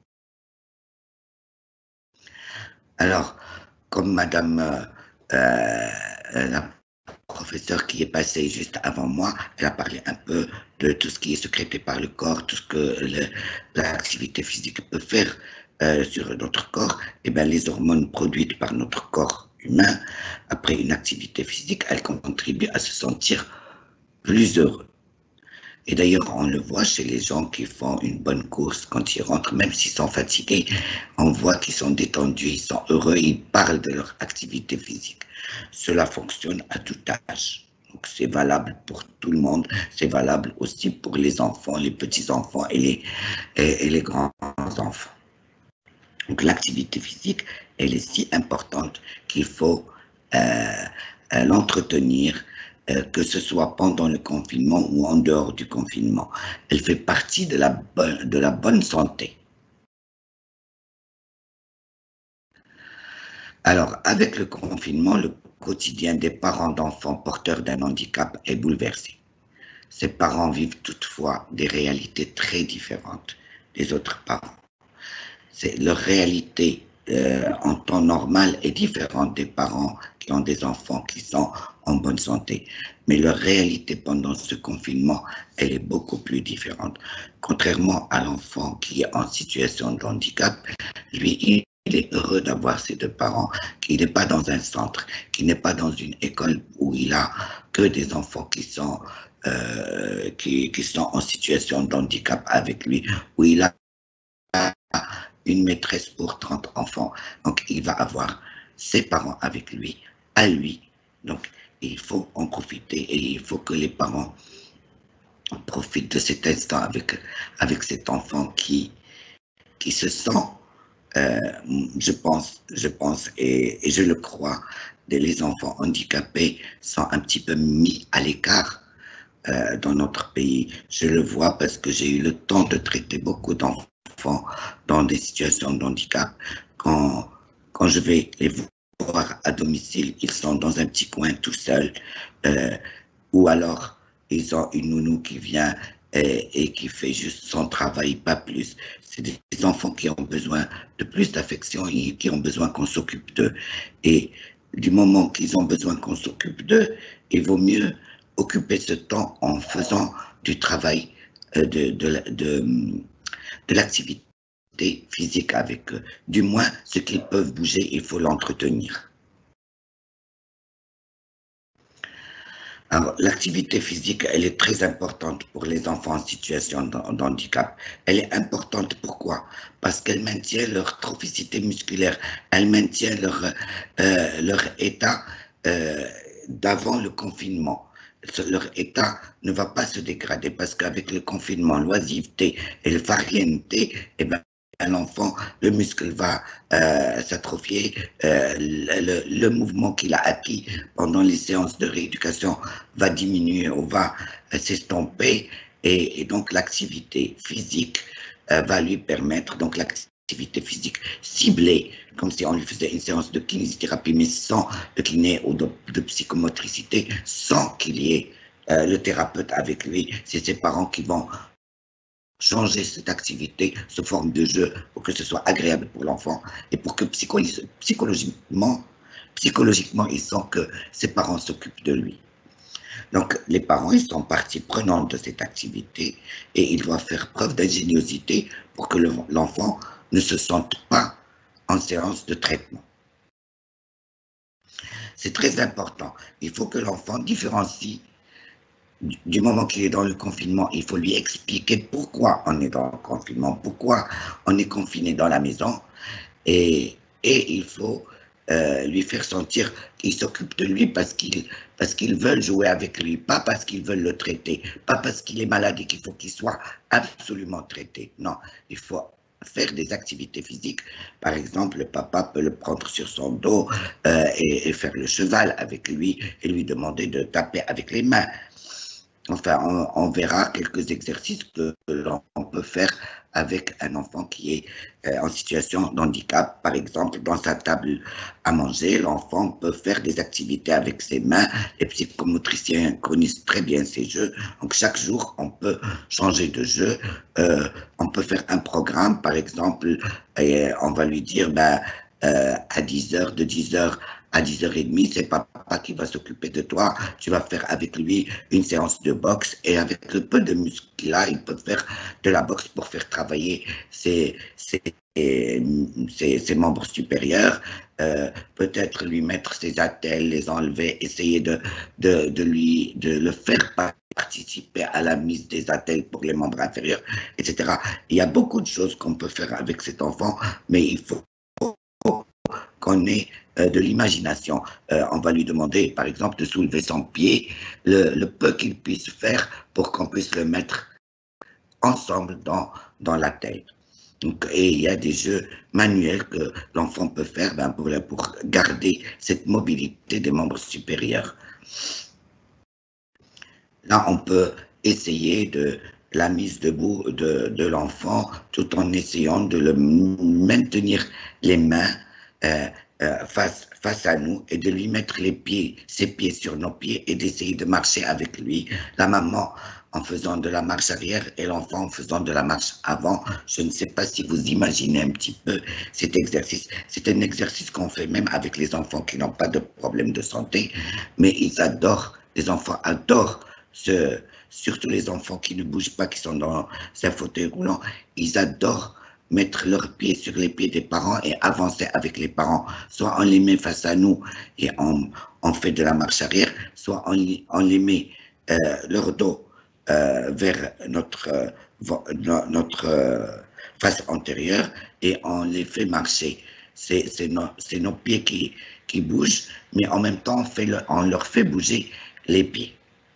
Alors, comme Madame euh, euh, la professeure qui est passée juste avant moi, elle a parlé un peu de tout ce qui est sécrété par le corps, tout ce que l'activité physique peut faire euh, sur notre corps. Et bien, les hormones produites par notre corps humain, après une activité physique, elles contribuent à se sentir plus heureux. Et d'ailleurs, on le voit chez les gens qui font une bonne course, quand ils rentrent, même s'ils sont fatigués, on voit qu'ils sont détendus, ils sont heureux, ils parlent de leur activité physique. Cela fonctionne à tout âge. Donc c'est valable pour tout le monde, c'est valable aussi pour les enfants, les petits-enfants et les, et, et les grands-enfants. Donc l'activité physique, elle est si importante qu'il faut euh, euh, l'entretenir, que ce soit pendant le confinement ou en dehors du confinement. Elle fait partie de la bonne, de la bonne santé. Alors, avec le confinement, le quotidien des parents d'enfants porteurs d'un handicap est bouleversé. Ces parents vivent toutefois des réalités très différentes des autres parents. C'est leur réalité euh, en temps normal est différente des parents qui ont des enfants qui sont en bonne santé. Mais leur réalité pendant ce confinement, elle est beaucoup plus différente. Contrairement à l'enfant qui est en situation de handicap, lui, il est heureux d'avoir ses deux parents, qu'il n'est pas dans un centre, qu'il n'est pas dans une école où il a que des enfants qui sont, euh, qui, qui sont en situation de handicap avec lui, où il a une maîtresse pour trente enfants. Donc, il va avoir ses parents avec lui, à lui. Donc, il faut en profiter et il faut que les parents profitent de cet instant avec, avec cet enfant qui, qui se sent, euh, je pense, je pense et, et je le crois, les enfants handicapés sont un petit peu mis à l'écart euh, dans notre pays. Je le vois parce que j'ai eu le temps de traiter beaucoup d'enfants dans des situations de handicap. Quand, quand je vais les voir à domicile, ils sont dans un petit coin tout seuls, euh, ou alors ils ont une nounou qui vient et, et qui fait juste son travail, pas plus. C'est des enfants qui ont besoin de plus d'affection et qui ont besoin qu'on s'occupe d'eux. Et du moment qu'ils ont besoin qu'on s'occupe d'eux, il vaut mieux occuper ce temps en faisant du travail, euh, de, de, de, de l'activité physique avec eux. Du moins, ce qu'ils peuvent bouger, il faut l'entretenir. Alors, l'activité physique, elle est très importante pour les enfants en situation de handicap. Elle est importante pourquoi? Parce qu'elle maintient leur trophicité musculaire, elle maintient leur, euh, leur état euh, d'avant le confinement. Leur état ne va pas se dégrader parce qu'avec le confinement, l'oisiveté et le farienté, eh ben, l'enfant, le muscle va euh, s'atrophier, euh, le, le mouvement qu'il a acquis pendant les séances de rééducation va diminuer ou va euh, s'estomper et, et donc l'activité physique euh, va lui permettre, donc l'activité physique ciblée, comme si on lui faisait une séance de kinésithérapie mais sans de kiné ou de, de psychomotricité, sans qu'il y ait euh, le thérapeute avec lui, c'est ses parents qui vont changer cette activité sous forme de jeu pour que ce soit agréable pour l'enfant et pour que psycho psychologiquement, psychologiquement, il sent que ses parents s'occupent de lui. Donc, les parents, ils sont partie prenante de cette activité et ils doivent faire preuve d'ingéniosité pour que l'enfant ne se sente pas en séance de traitement. C'est très important. Il faut que l'enfant différencie. Du moment qu'il est dans le confinement, il faut lui expliquer pourquoi on est dans le confinement, pourquoi on est confiné dans la maison, et, et il faut euh, lui faire sentir qu'il s'occupe de lui parce qu'ils parce qu'ils veulent jouer avec lui, pas parce qu'ils veulent le traiter, pas parce qu'il est malade et qu'il faut qu'il soit absolument traité. Non, il faut faire des activités physiques. Par exemple, le papa peut le prendre sur son dos euh, et, et faire le cheval avec lui et lui demander de taper avec les mains. Enfin, on, on verra quelques exercices que l'on peut faire avec un enfant qui est euh, en situation de handicap. Par exemple, dans sa table à manger, l'enfant peut faire des activités avec ses mains. Les psychomotriciens connaissent très bien ces jeux. Donc, chaque jour, on peut changer de jeu. Euh, on peut faire un programme, par exemple, et on va lui dire, ben, euh, à dix heures, de dix heures à dix heures trente, c'est papa qui va s'occuper de toi. Tu vas faire avec lui une séance de boxe et avec le peu de muscles qu'il a, il peut faire de la boxe pour faire travailler ses, ses, ses, ses membres supérieurs. Euh, peut-être lui mettre ses attelles, les enlever, essayer de, de, de, lui, de le faire participer à la mise des attelles pour les membres inférieurs, et cetera. Il y a beaucoup de choses qu'on peut faire avec cet enfant, mais il faut qu'on ait euh, de l'imagination. Euh, on va lui demander, par exemple, de soulever son pied, le, le peu qu'il puisse faire pour qu'on puisse le mettre ensemble dans, dans la tête. Donc, et il y a des jeux manuels que l'enfant peut faire ben, pour, pour garder cette mobilité des membres supérieurs. Là, on peut essayer de la mise debout de, de l'enfant tout en essayant de le maintenir les mains Euh, euh, face, face à nous et de lui mettre les pieds, ses pieds sur nos pieds et d'essayer de marcher avec lui. La maman en faisant de la marche arrière et l'enfant en faisant de la marche avant. Je ne sais pas si vous imaginez un petit peu cet exercice. C'est un exercice qu'on fait même avec les enfants qui n'ont pas de problème de santé, mais ils adorent, les enfants adorent ce, surtout les enfants qui ne bougent pas, qui sont dans un fauteuil roulant, ils adorent mettre leurs pieds sur les pieds des parents et avancer avec les parents. Soit on les met face à nous et on, on fait de la marche arrière, soit on, on les met euh, leur dos euh, vers notre, euh, notre euh, face antérieure et on les fait marcher. C'est nos, nos pieds qui, qui bougent, mais en même temps, on, fait le, on leur fait bouger les pieds.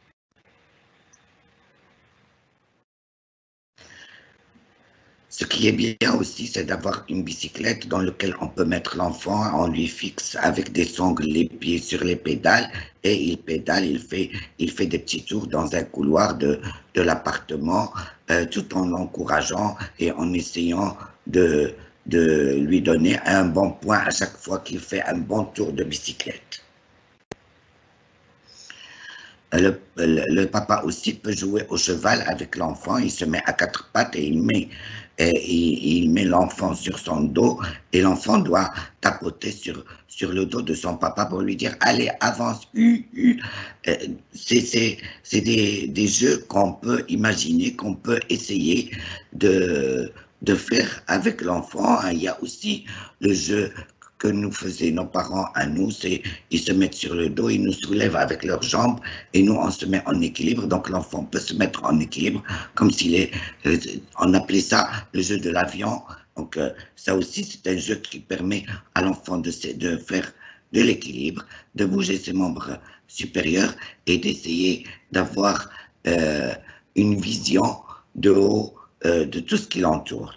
Ce qui est bien aussi, c'est d'avoir une bicyclette dans laquelle on peut mettre l'enfant, on lui fixe avec des sangles les pieds sur les pédales et il pédale, il fait, il fait des petits tours dans un couloir de, de l'appartement euh, tout en l'encourageant et en essayant de, de lui donner un bon point à chaque fois qu'il fait un bon tour de bicyclette. Le, le, le papa aussi peut jouer au cheval avec l'enfant, il se met à quatre pattes et il met, et il, il met l'enfant sur son dos et l'enfant doit tapoter sur, sur le dos de son papa pour lui dire « Allez, avance, hu, hu ». C'est des, des jeux qu'on peut imaginer, qu'on peut essayer de, de faire avec l'enfant. Il y a aussi le jeu que nous faisaient nos parents à nous, c'est ils se mettent sur le dos, ils nous soulèvent avec leurs jambes et nous on se met en équilibre, donc l'enfant peut se mettre en équilibre comme s'il est, euh, on appelait ça le jeu de l'avion, donc euh, ça aussi c'est un jeu qui permet à l'enfant de, de faire de l'équilibre, de bouger ses membres supérieurs et d'essayer d'avoir euh, une vision de haut euh, de tout ce qui l'entoure.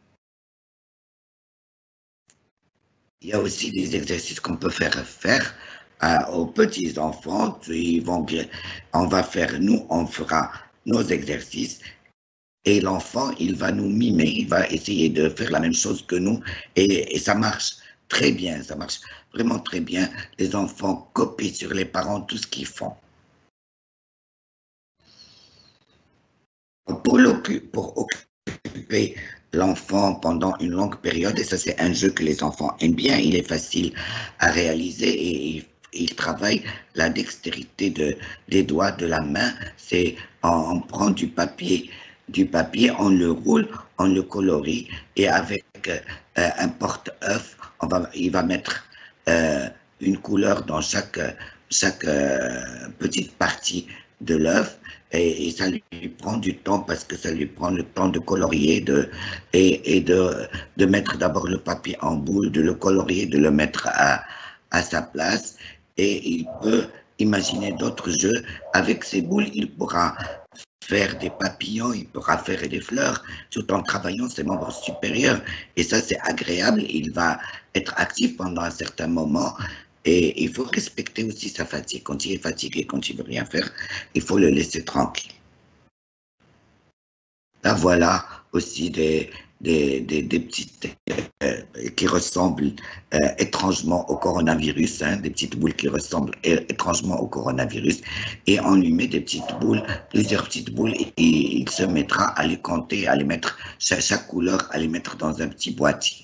Il y a aussi des exercices qu'on peut faire faire à, aux petits enfants. Ils vont bien, on va faire, nous, on fera nos exercices et l'enfant, il va nous mimer, il va essayer de faire la même chose que nous et, et ça marche très bien, ça marche vraiment très bien. Les enfants copient sur les parents tout ce qu'ils font. Pour, pour occuper l'enfant pendant une longue période, et ça c'est un jeu que les enfants aiment bien, il est facile à réaliser et il, il travaille la dextérité de, des doigts de la main. C'est on, on prend du papier, du papier, on le roule, on le colorie et avec euh, un porte-œuf, on va, il va mettre euh, une couleur dans chaque, chaque euh, petite partie de l'œuf. Et, et ça lui prend du temps parce que ça lui prend le temps de colorier de, et, et de, de mettre d'abord le papier en boule, de le colorier, de le mettre à, à sa place. Et il peut imaginer d'autres jeux. Avec ces boules, il pourra faire des papillons, il pourra faire des fleurs, tout en travaillant ses membres supérieurs. Et ça, c'est agréable. Il va être actif pendant un certain moment. Et il faut respecter aussi sa fatigue. Quand il est fatigué, quand il ne veut rien faire, il faut le laisser tranquille. Là, voilà aussi des, des, des, des petites euh, qui ressemblent euh, étrangement au coronavirus, hein, des petites boules qui ressemblent étrangement au coronavirus. Et on lui met des petites boules, plusieurs petites boules, et, et il se mettra à les compter, à les mettre, chaque, chaque couleur, à les mettre dans un petit boîtier.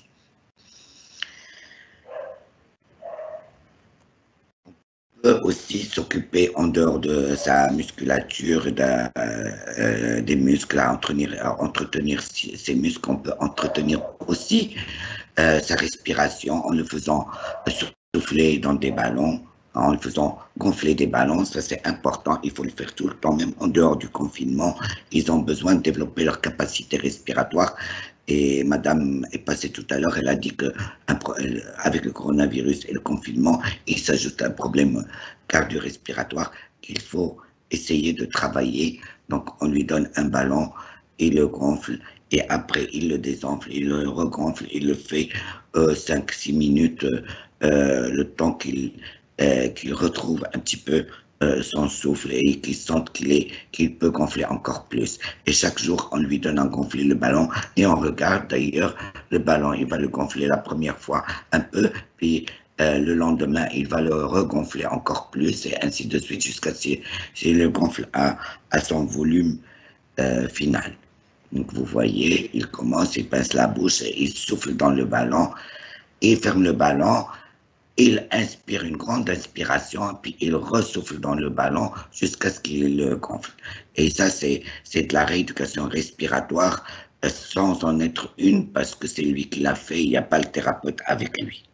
Peut aussi s'occuper en dehors de sa musculature, de, euh, des muscles, à entretenir, à entretenir ses muscles, on peut entretenir aussi euh, sa respiration en le faisant souffler dans des ballons, en le faisant gonfler des ballons. Ça c'est important, il faut le faire tout le temps, même en dehors du confinement. Ils ont besoin de développer leur capacité respiratoire. Et madame est passée tout à l'heure, elle a dit qu'avec le coronavirus et le confinement, il s'ajoute un problème cardio-respiratoire qu'il faut essayer de travailler. Donc on lui donne un ballon, il le gonfle et après il le désenfle, il le regonfle, il le fait euh, cinq six minutes, euh, le temps qu'il euh, qu'il retrouve un petit peu son souffle et qu'il sente qu'il est, qu'il peut gonfler encore plus. Et chaque jour, on lui donne à gonfler le ballon et on regarde d'ailleurs le ballon, il va le gonfler la première fois un peu, puis euh, le lendemain, il va le regonfler encore plus et ainsi de suite jusqu'à ce qu'il le gonfle à, à son volume euh, final. Donc vous voyez, il commence, il pince la bouche, il souffle dans le ballon, il ferme le ballon. Il inspire une grande inspiration, puis il ressouffle dans le ballon jusqu'à ce qu'il le gonfle. Et ça, c'est de la rééducation respiratoire sans en être une, parce que c'est lui qui l'a fait, il n'y a pas le thérapeute avec lui.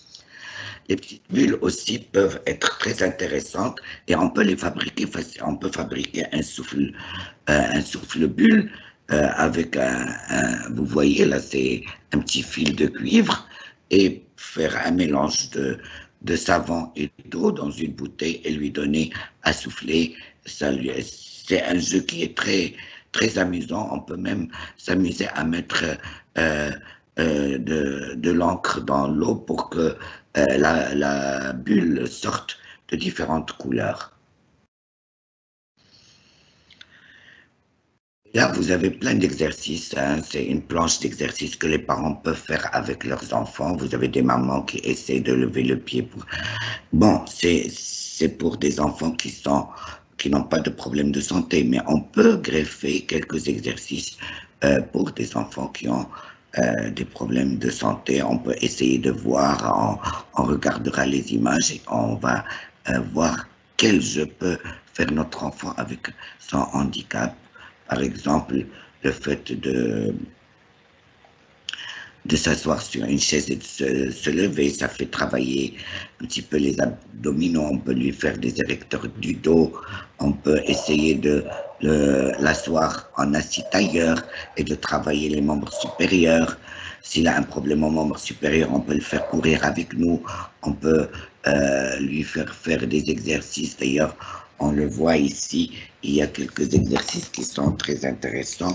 Les petites bulles aussi peuvent être très intéressantes et on peut les fabriquer facilement. On peut fabriquer un souffle, euh, un souffle bulle euh, avec un, un, vous voyez là, c'est un petit fil de cuivre et faire un mélange de, de savon et d'eau dans une bouteille et lui donner à souffler. C'est un jeu qui est très, très amusant. On peut même s'amuser à mettre euh, euh, de, de l'encre dans l'eau pour que euh, la, la bulle sorte de différentes couleurs. Là, vous avez plein d'exercices, hein. C'est une planche d'exercices que les parents peuvent faire avec leurs enfants. Vous avez des mamans qui essaient de lever le pied. Pour... Bon, c'est pour des enfants qui sont qui n'ont pas de problème de santé, mais on peut greffer quelques exercices euh, pour des enfants qui ont euh, des problèmes de santé. On peut essayer de voir, on, on regardera les images et on va euh, voir quel jeu peut faire notre enfant avec son handicap. Par exemple, le fait de de s'asseoir sur une chaise et de se, se lever, ça fait travailler un petit peu les abdominaux, on peut lui faire des érecteurs du dos, on peut essayer de l'asseoir en assis tailleur et de travailler les membres supérieurs. S'il a un problème aux membres supérieurs, on peut le faire courir avec nous, on peut euh, lui faire faire des exercices. D'ailleurs, on le voit ici, il y a quelques exercices qui sont très intéressants.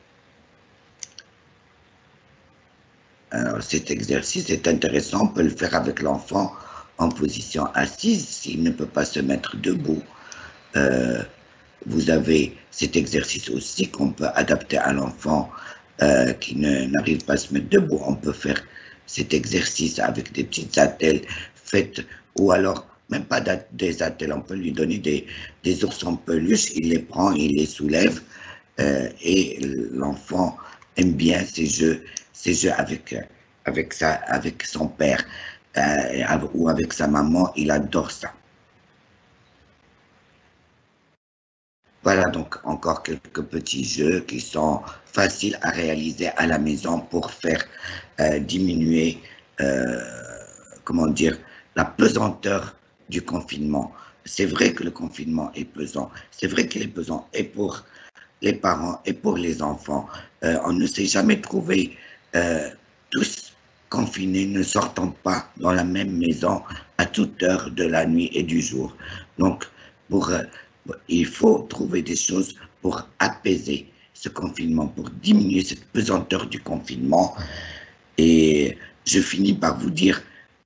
Alors, cet exercice est intéressant, on peut le faire avec l'enfant en position assise, s'il ne peut pas se mettre debout. Euh, vous avez cet exercice aussi qu'on peut adapter à l'enfant euh, qui n'arrive pas à se mettre debout. On peut faire cet exercice avec des petites attelles faites, ou alors même pas des attelles, on peut lui donner des, des ours en peluche, il les prend, il les soulève, euh, et l'enfant aime bien ces jeux, ces jeux avec, avec, sa, avec son père euh, ou avec sa maman, il adore ça. Voilà donc encore quelques petits jeux qui sont faciles à réaliser à la maison pour faire euh, diminuer, euh, comment dire, la pesanteur du confinement. C'est vrai que le confinement est pesant, c'est vrai qu'il est pesant et pour les parents et pour les enfants. Euh, on ne s'est jamais trouvé euh, tous confinés, ne sortant pas dans la même maison à toute heure de la nuit et du jour. Donc, pour, euh, il faut trouver des choses pour apaiser ce confinement, pour diminuer cette pesanteur du confinement. Et je finis par vous dire,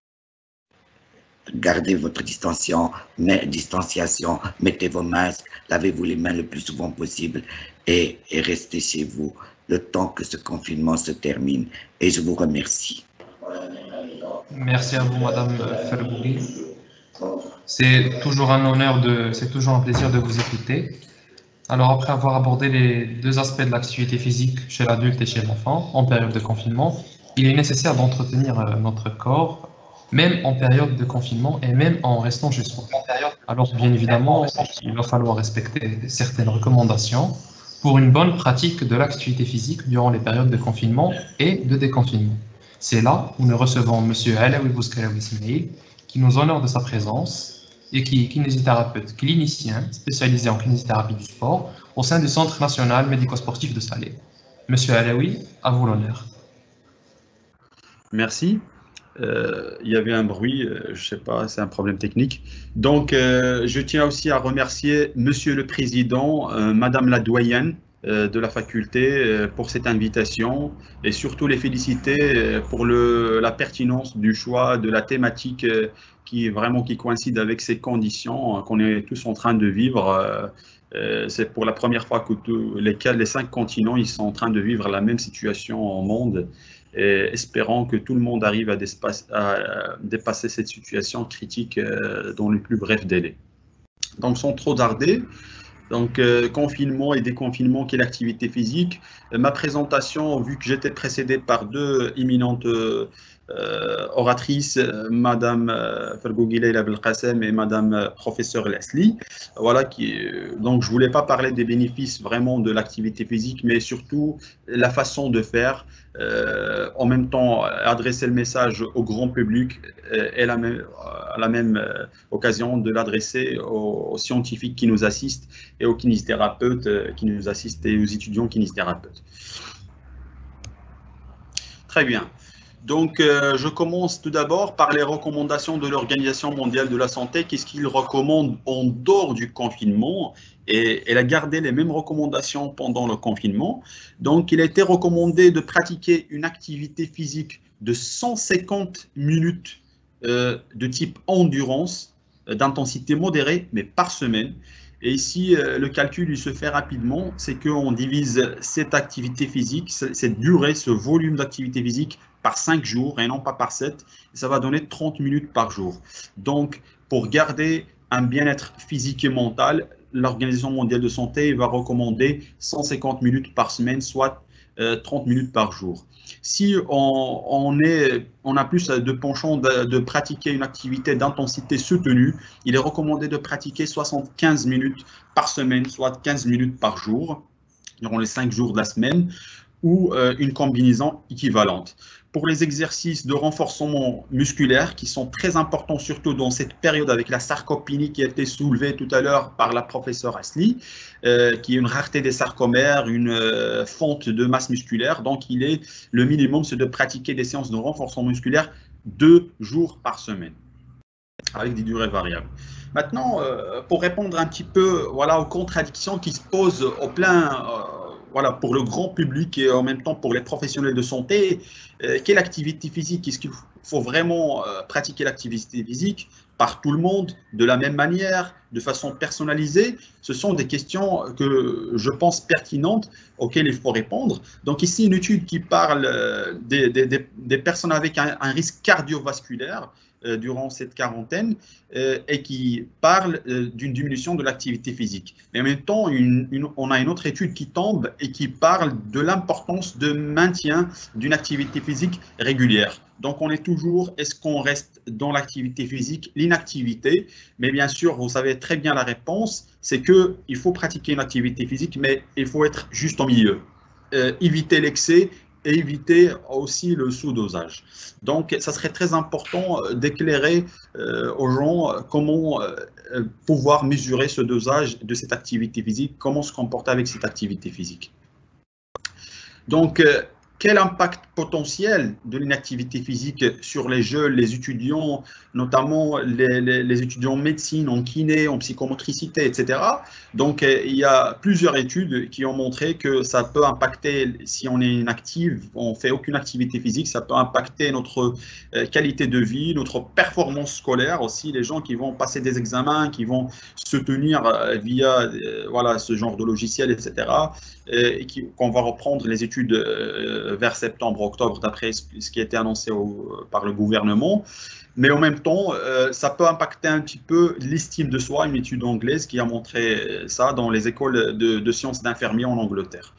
gardez votre distanciation, mais, distanciation, mettez vos masques, lavez-vous les mains le plus souvent possible et, et restez chez vous le temps que ce confinement se termine. Et je vous remercie. Merci à vous, Madame Fergouli. C'est toujours un honneur, de, c'est toujours un plaisir de vous écouter. Alors, après avoir abordé les deux aspects de l'activité physique chez l'adulte et chez l'enfant en période de confinement, il est nécessaire d'entretenir notre corps même en période de confinement et même en restant chez soi. Alors, bien évidemment, il va falloir respecter certaines recommandations pour une bonne pratique de l'activité physique durant les périodes de confinement et de déconfinement. C'est là où nous recevons M. Alaoui Bouskalaoui Ismail, qui nous honore de sa présence et qui est kinésithérapeute clinicien spécialisé en kinésithérapie du sport au sein du Centre national médico-sportif de Salé. M. Alaoui, à vous l'honneur. Merci. Euh, il y avait un bruit, euh, je ne sais pas, c'est un problème technique. Donc, euh, je tiens aussi à remercier Monsieur le Président, euh, Madame la doyenne euh, de la faculté euh, pour cette invitation et surtout les féliciter euh, pour le, la pertinence du choix de la thématique euh, qui vraiment qui coïncide avec ces conditions euh, qu'on est tous en train de vivre. Euh, euh, c'est pour la première fois que tous les, les cinq continents ils sont en train de vivre la même situation au monde. Et espérons que tout le monde arrive à, à, à dépasser cette situation critique euh, dans le plus bref délai. Donc, sans trop tarder, donc, euh, confinement et déconfinement, qui est l'activité physique. Euh, ma présentation, vu que j'étais précédé par deux éminentes euh, oratrices, euh, Madame euh, Fergouli Leila Belkacem et Madame euh, Professeur Leslie, voilà, qui, euh, donc je ne voulais pas parler des bénéfices vraiment de l'activité physique, mais surtout la façon de faire. Euh, en même temps, adresser le message au grand public euh, et la même, à la même euh, occasion de l'adresser aux, aux scientifiques qui nous assistent et aux kinésithérapeutes euh, qui nous assistent et aux étudiants kinésithérapeutes. Très bien. Donc, euh, je commence tout d'abord par les recommandations de l'Organisation mondiale de la santé. Qu'est-ce qu'ils recommandent en dehors du confinement? Et elle a gardé les mêmes recommandations pendant le confinement. Donc, il a été recommandé de pratiquer une activité physique de cent cinquante minutes euh, de type endurance, euh, d'intensité modérée, mais par semaine. Et ici, euh, le calcul il se fait rapidement, c'est qu'on divise cette activité physique, cette durée, ce volume d'activité physique par cinq jours et non pas par sept. Ça va donner trente minutes par jour. Donc, pour garder un bien-être physique et mental, l'Organisation mondiale de santé va recommander cent cinquante minutes par semaine, soit euh, trente minutes par jour. Si on, on, est, on a plus de penchant de, de pratiquer une activité d'intensité soutenue, il est recommandé de pratiquer soixante-quinze minutes par semaine, soit quinze minutes par jour, durant les cinq jours de la semaine, ou euh, une combinaison équivalente. Pour les exercices de renforcement musculaire qui sont très importants, surtout dans cette période avec la sarcopénie qui a été soulevée tout à l'heure par la professeure Asli, euh, qui est une rareté des sarcomères, une euh, fonte de masse musculaire. Donc, il est, le minimum, c'est de pratiquer des séances de renforcement musculaire deux jours par semaine, avec des durées variables. Maintenant, euh, pour répondre un petit peu voilà, aux contradictions qui se posent au plein... Euh, Voilà, pour le grand public et en même temps pour les professionnels de santé, euh, quelle activité physique? Est-ce qu'il faut vraiment euh, pratiquer l'activité physique par tout le monde, de la même manière, de façon personnalisée? Ce sont des questions que je pense pertinentes auxquelles il faut répondre. Donc ici, une étude qui parle des, des, des personnes avec un, un risque cardiovasculaire euh, durant cette quarantaine euh, et qui parle euh, d'une diminution de l'activité physique. Mais en même temps, une, une, on a une autre étude qui tombe et qui parle de l'importance de maintien d'une activité physique régulière. Donc, on est toujours, est-ce qu'on reste dans l'activité physique, l'inactivité? Mais bien sûr, vous savez très bien la réponse, c'est qu'il faut pratiquer une activité physique, mais il faut être juste au milieu. Euh, éviter l'excès et éviter aussi le sous-dosage. Donc, ça serait très important d'éclairer euh, aux gens comment euh, pouvoir mesurer ce dosage de cette activité physique, comment se comporter avec cette activité physique. Donc, euh, quel impact potentiel de l'inactivité physique sur les jeunes, les étudiants, notamment les, les, les étudiants en médecine, en kiné, en psychomotricité, et cetera. Donc, il y a plusieurs études qui ont montré que ça peut impacter, si on est inactif, on ne fait aucune activité physique, ça peut impacter notre qualité de vie, notre performance scolaire aussi, les gens qui vont passer des examens, qui vont se tenir via voilà, ce genre de logiciel, et cetera. Et qu'on va reprendre les études vers septembre, octobre, d'après ce qui a été annoncé au, par le gouvernement. Mais en même temps, euh, ça peut impacter un petit peu l'estime de soi, une étude anglaise qui a montré ça dans les écoles de, de sciences d'infirmiers en Angleterre.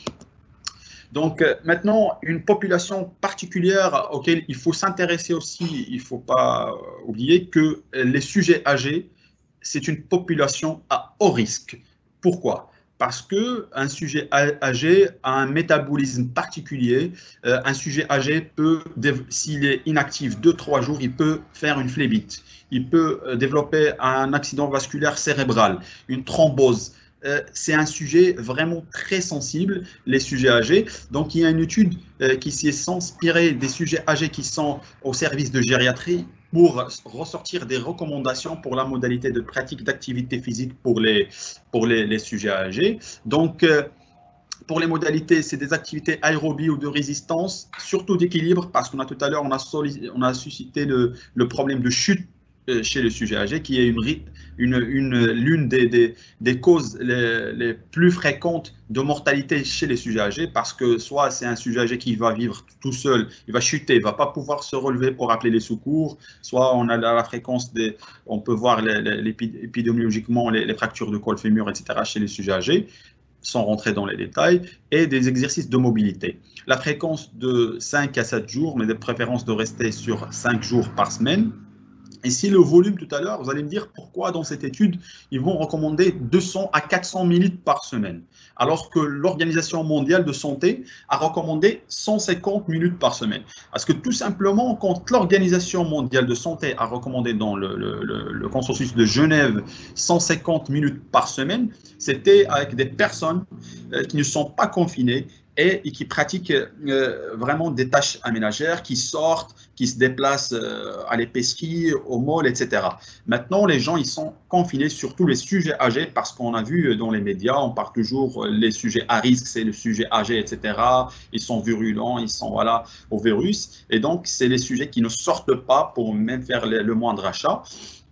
Donc euh, maintenant, une population particulière auquel il faut s'intéresser aussi, il ne faut pas oublier que les sujets âgés, c'est une population à haut risque. Pourquoi ? Parce qu'un sujet âgé a un métabolisme particulier. Euh, un sujet âgé peut, s'il est inactif deux à trois jours, il peut faire une phlébite. Il peut euh, développer un accident vasculaire cérébral, une thrombose. Euh, c'est un sujet vraiment très sensible, les sujets âgés. Donc, il y a une étude euh, qui s'est inspirée des sujets âgés qui sont au service de gériatrie pour ressortir des recommandations pour la modalité de pratique d'activité physique pour les, pour les, les sujets âgés. Donc, euh, pour les modalités, c'est des activités aérobie ou de résistance, surtout d'équilibre, parce qu'on a tout à l'heure, on a, on a suscité le, le problème de chute chez les sujets âgés, qui est une, une, une, l'une des, des, des causes les, les plus fréquentes de mortalité chez les sujets âgés, parce que soit c'est un sujet âgé qui va vivre tout seul, il va chuter, il ne va pas pouvoir se relever pour appeler les secours, soit on a la, la fréquence des, on peut voir les, les, épidémiologiquement les, les fractures de col fémur, et cetera chez les sujets âgés, sans rentrer dans les détails, et des exercices de mobilité. La fréquence de cinq à sept jours, mais de préférence de rester sur cinq jours par semaine. Et si le volume tout à l'heure, vous allez me dire pourquoi dans cette étude, ils vont recommander deux cents à quatre cents minutes par semaine, alors que l'Organisation mondiale de santé a recommandé cent cinquante minutes par semaine. Parce que tout simplement, quand l'Organisation mondiale de santé a recommandé dans le, le, le, le consensus de Genève cent cinquante minutes par semaine, c'était avec des personnes euh, qui ne sont pas confinées et, et qui pratiquent euh, vraiment des tâches aménagères, qui sortent, qui se déplacent euh, à l'épicerie, au mall, et cetera. Maintenant, les gens, ils sont confinés, surtout les sujets âgés, parce qu'on a vu dans les médias, on parle toujours les sujets à risque, c'est le sujet âgé, et cetera. Ils sont virulents, ils sont voilà, au virus. Et donc, c'est les sujets qui ne sortent pas pour même faire le, le moindre achat.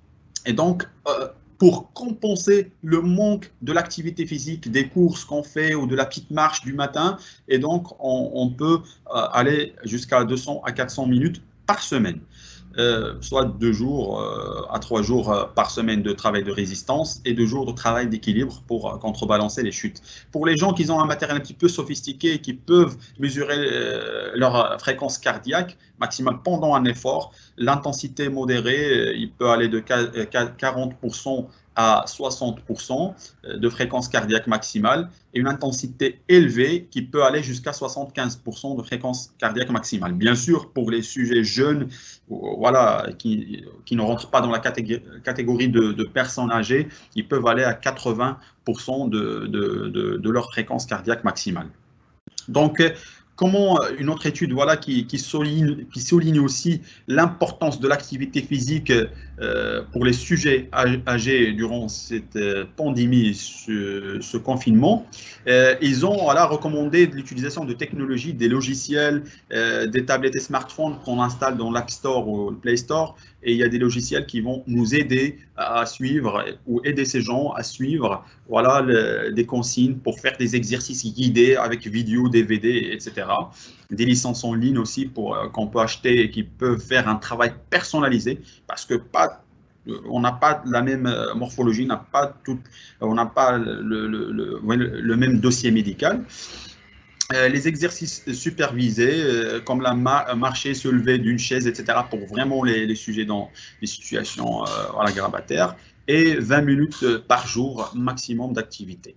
Et donc, euh, pour compenser le manque de l'activité physique, des courses qu'on fait ou de la petite marche du matin. Et donc, on, on peut euh, aller jusqu'à deux cents à quatre cents minutes par semaine. euh, soit deux jours euh, à trois jours euh, par semaine de travail de résistance et deux jours de travail d'équilibre pour euh, contrebalancer les chutes. Pour les gens qui ont un matériel un petit peu sophistiqué et qui peuvent mesurer euh, leur fréquence cardiaque maximale pendant un effort, l'intensité modérée, euh, il peut aller de quarante pour cent à soixante pour cent de fréquence cardiaque maximale et une intensité élevée qui peut aller jusqu'à soixante-quinze pour cent de fréquence cardiaque maximale. Bien sûr, pour les sujets jeunes, voilà, qui, qui ne rentrent pas dans la catégorie de, de personnes âgées, ils peuvent aller à quatre-vingts pour cent de, de, de, de leur fréquence cardiaque maximale. Donc, comment une autre étude voilà, qui, qui, souligne, qui souligne aussi l'importance de l'activité physique euh, pour les sujets âgés durant cette euh, pandémie, ce, ce confinement, euh, ils ont voilà, recommandé l'utilisation de technologies, des logiciels, euh, des tablettes et smartphones qu'on installe dans l'App Store ou le Play Store. Et il y a des logiciels qui vont nous aider à suivre ou aider ces gens à suivre voilà, le, des consignes pour faire des exercices guidés avec vidéo, D V D, et cetera. Des licences en ligne aussi pour euh, qu'on peut acheter et qui peuvent faire un travail personnalisé parce que pas, on n'a pas la même morphologie, on n'a pas, tout, on n'a pas le, le, le, le même dossier médical. Euh, les exercices supervisés, euh, comme la ma marcher, se lever d'une chaise, et cetera, pour vraiment les, les sujets dans les situations euh, voilà, grabataires, et vingt minutes par jour maximum d'activité.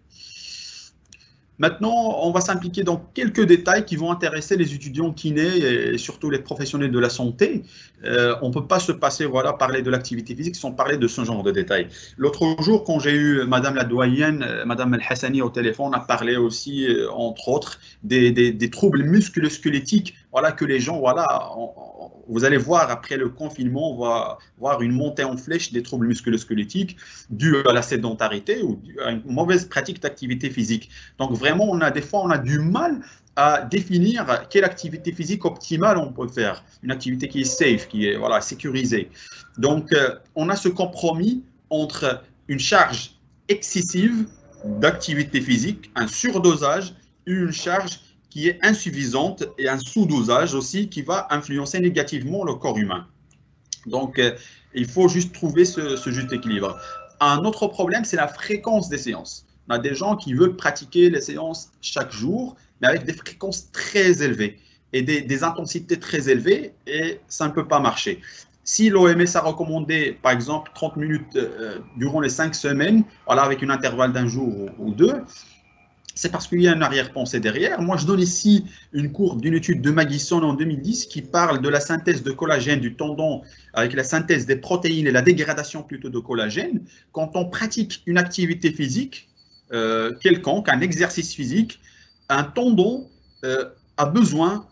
Maintenant, on va s'impliquer dans quelques détails qui vont intéresser les étudiants kinés et surtout les professionnels de la santé. Euh, on ne peut pas se passer, voilà, parler de l'activité physique sans parler de ce genre de détails. L'autre jour, quand j'ai eu Madame la doyenne, Madame El Hassani au téléphone, on a parlé aussi, euh, entre autres, des, des, des troubles musculo-squelettiques, voilà, que les gens, voilà, on, on, vous allez voir après le confinement, on va voir une montée en flèche des troubles musculo-squelettiques dus à la sédentarité ou à une mauvaise pratique d'activité physique. Donc vraiment, on a des fois, on a du mal à définir quelle activité physique optimale on peut faire, une activité qui est safe, qui est voilà, sécurisée. Donc, euh, on a ce compromis entre une charge excessive d'activité physique, un surdosage, et une charge qui est insuffisante et un sous-dosage aussi qui va influencer négativement le corps humain. Donc, euh, il faut juste trouver ce, ce juste équilibre. Un autre problème, c'est la fréquence des séances. On a des gens qui veulent pratiquer les séances chaque jour, mais avec des fréquences très élevées et des, des intensités très élevées, et ça ne peut pas marcher. Si l'O M S a recommandé, par exemple, trente minutes euh, durant les cinq semaines, voilà, avec un intervalle d'un jour ou, ou deux, c'est parce qu'il y a une arrière-pensée derrière. Moi, je donne ici une courbe d'une étude de Magisson en deux mille dix qui parle de la synthèse de collagène du tendon avec la synthèse des protéines et la dégradation plutôt de collagène. Quand on pratique une activité physique euh, quelconque, un exercice physique, un tendon euh, a besoin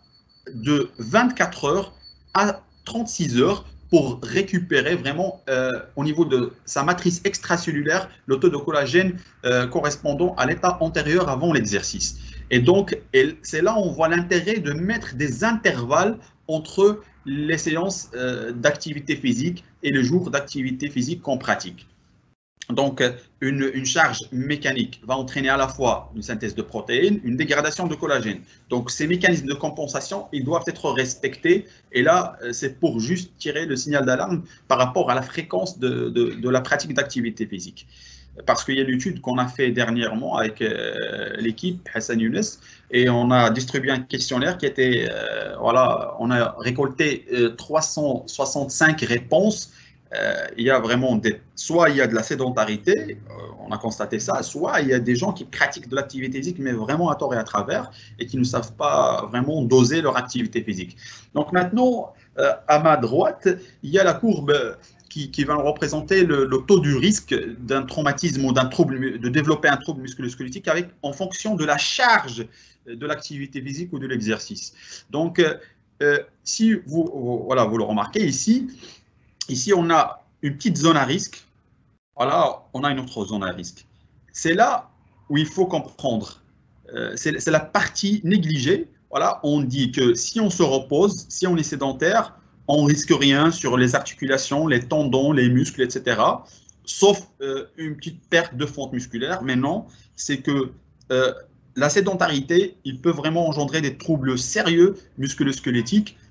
de vingt-quatre heures à trente-six heures pour récupérer vraiment euh, au niveau de sa matrice extracellulaire le taux de collagène euh, correspondant à l'état antérieur avant l'exercice. Et donc, c'est là où on voit l'intérêt de mettre des intervalles entre les séances euh, d'activité physique et le jour d'activité physique qu'on pratique. Donc, une, une charge mécanique va entraîner à la fois une synthèse de protéines, une dégradation de collagène. Donc, ces mécanismes de compensation, ils doivent être respectés. Et là, c'est pour juste tirer le signal d'alarme par rapport à la fréquence de, de, de la pratique d'activité physique. Parce qu'il y a l'étude qu'on a fait dernièrement avec euh, l'équipe Hassan Younes et on a distribué un questionnaire qui était, euh, voilà, on a récolté euh, trois cent soixante-cinq réponses. Euh, il y a vraiment des, soit il y a de la sédentarité, euh, on a constaté ça, soit il y a des gens qui pratiquent de l'activité physique, mais vraiment à tort et à travers, et qui ne savent pas vraiment doser leur activité physique. Donc maintenant, euh, à ma droite, il y a la courbe qui, qui va représenter le, le taux du risque d'un traumatisme ou d'un trouble, de développer un trouble musculo-squelettique avec, en fonction de la charge de l'activité physique ou de l'exercice. Donc, euh, si vous, voilà, vous le remarquez ici, Ici, on a une petite zone à risque. Voilà, on a une autre zone à risque. C'est là où il faut comprendre. Euh, c'est la partie négligée. Voilà, on dit que si on se repose, si on est sédentaire, on ne risque rien sur les articulations, les tendons, les muscles, et cetera. Sauf euh, une petite perte de fonte musculaire. Mais non, c'est que euh, la sédentarité, il peut vraiment engendrer des troubles sérieux musculo-squelettiques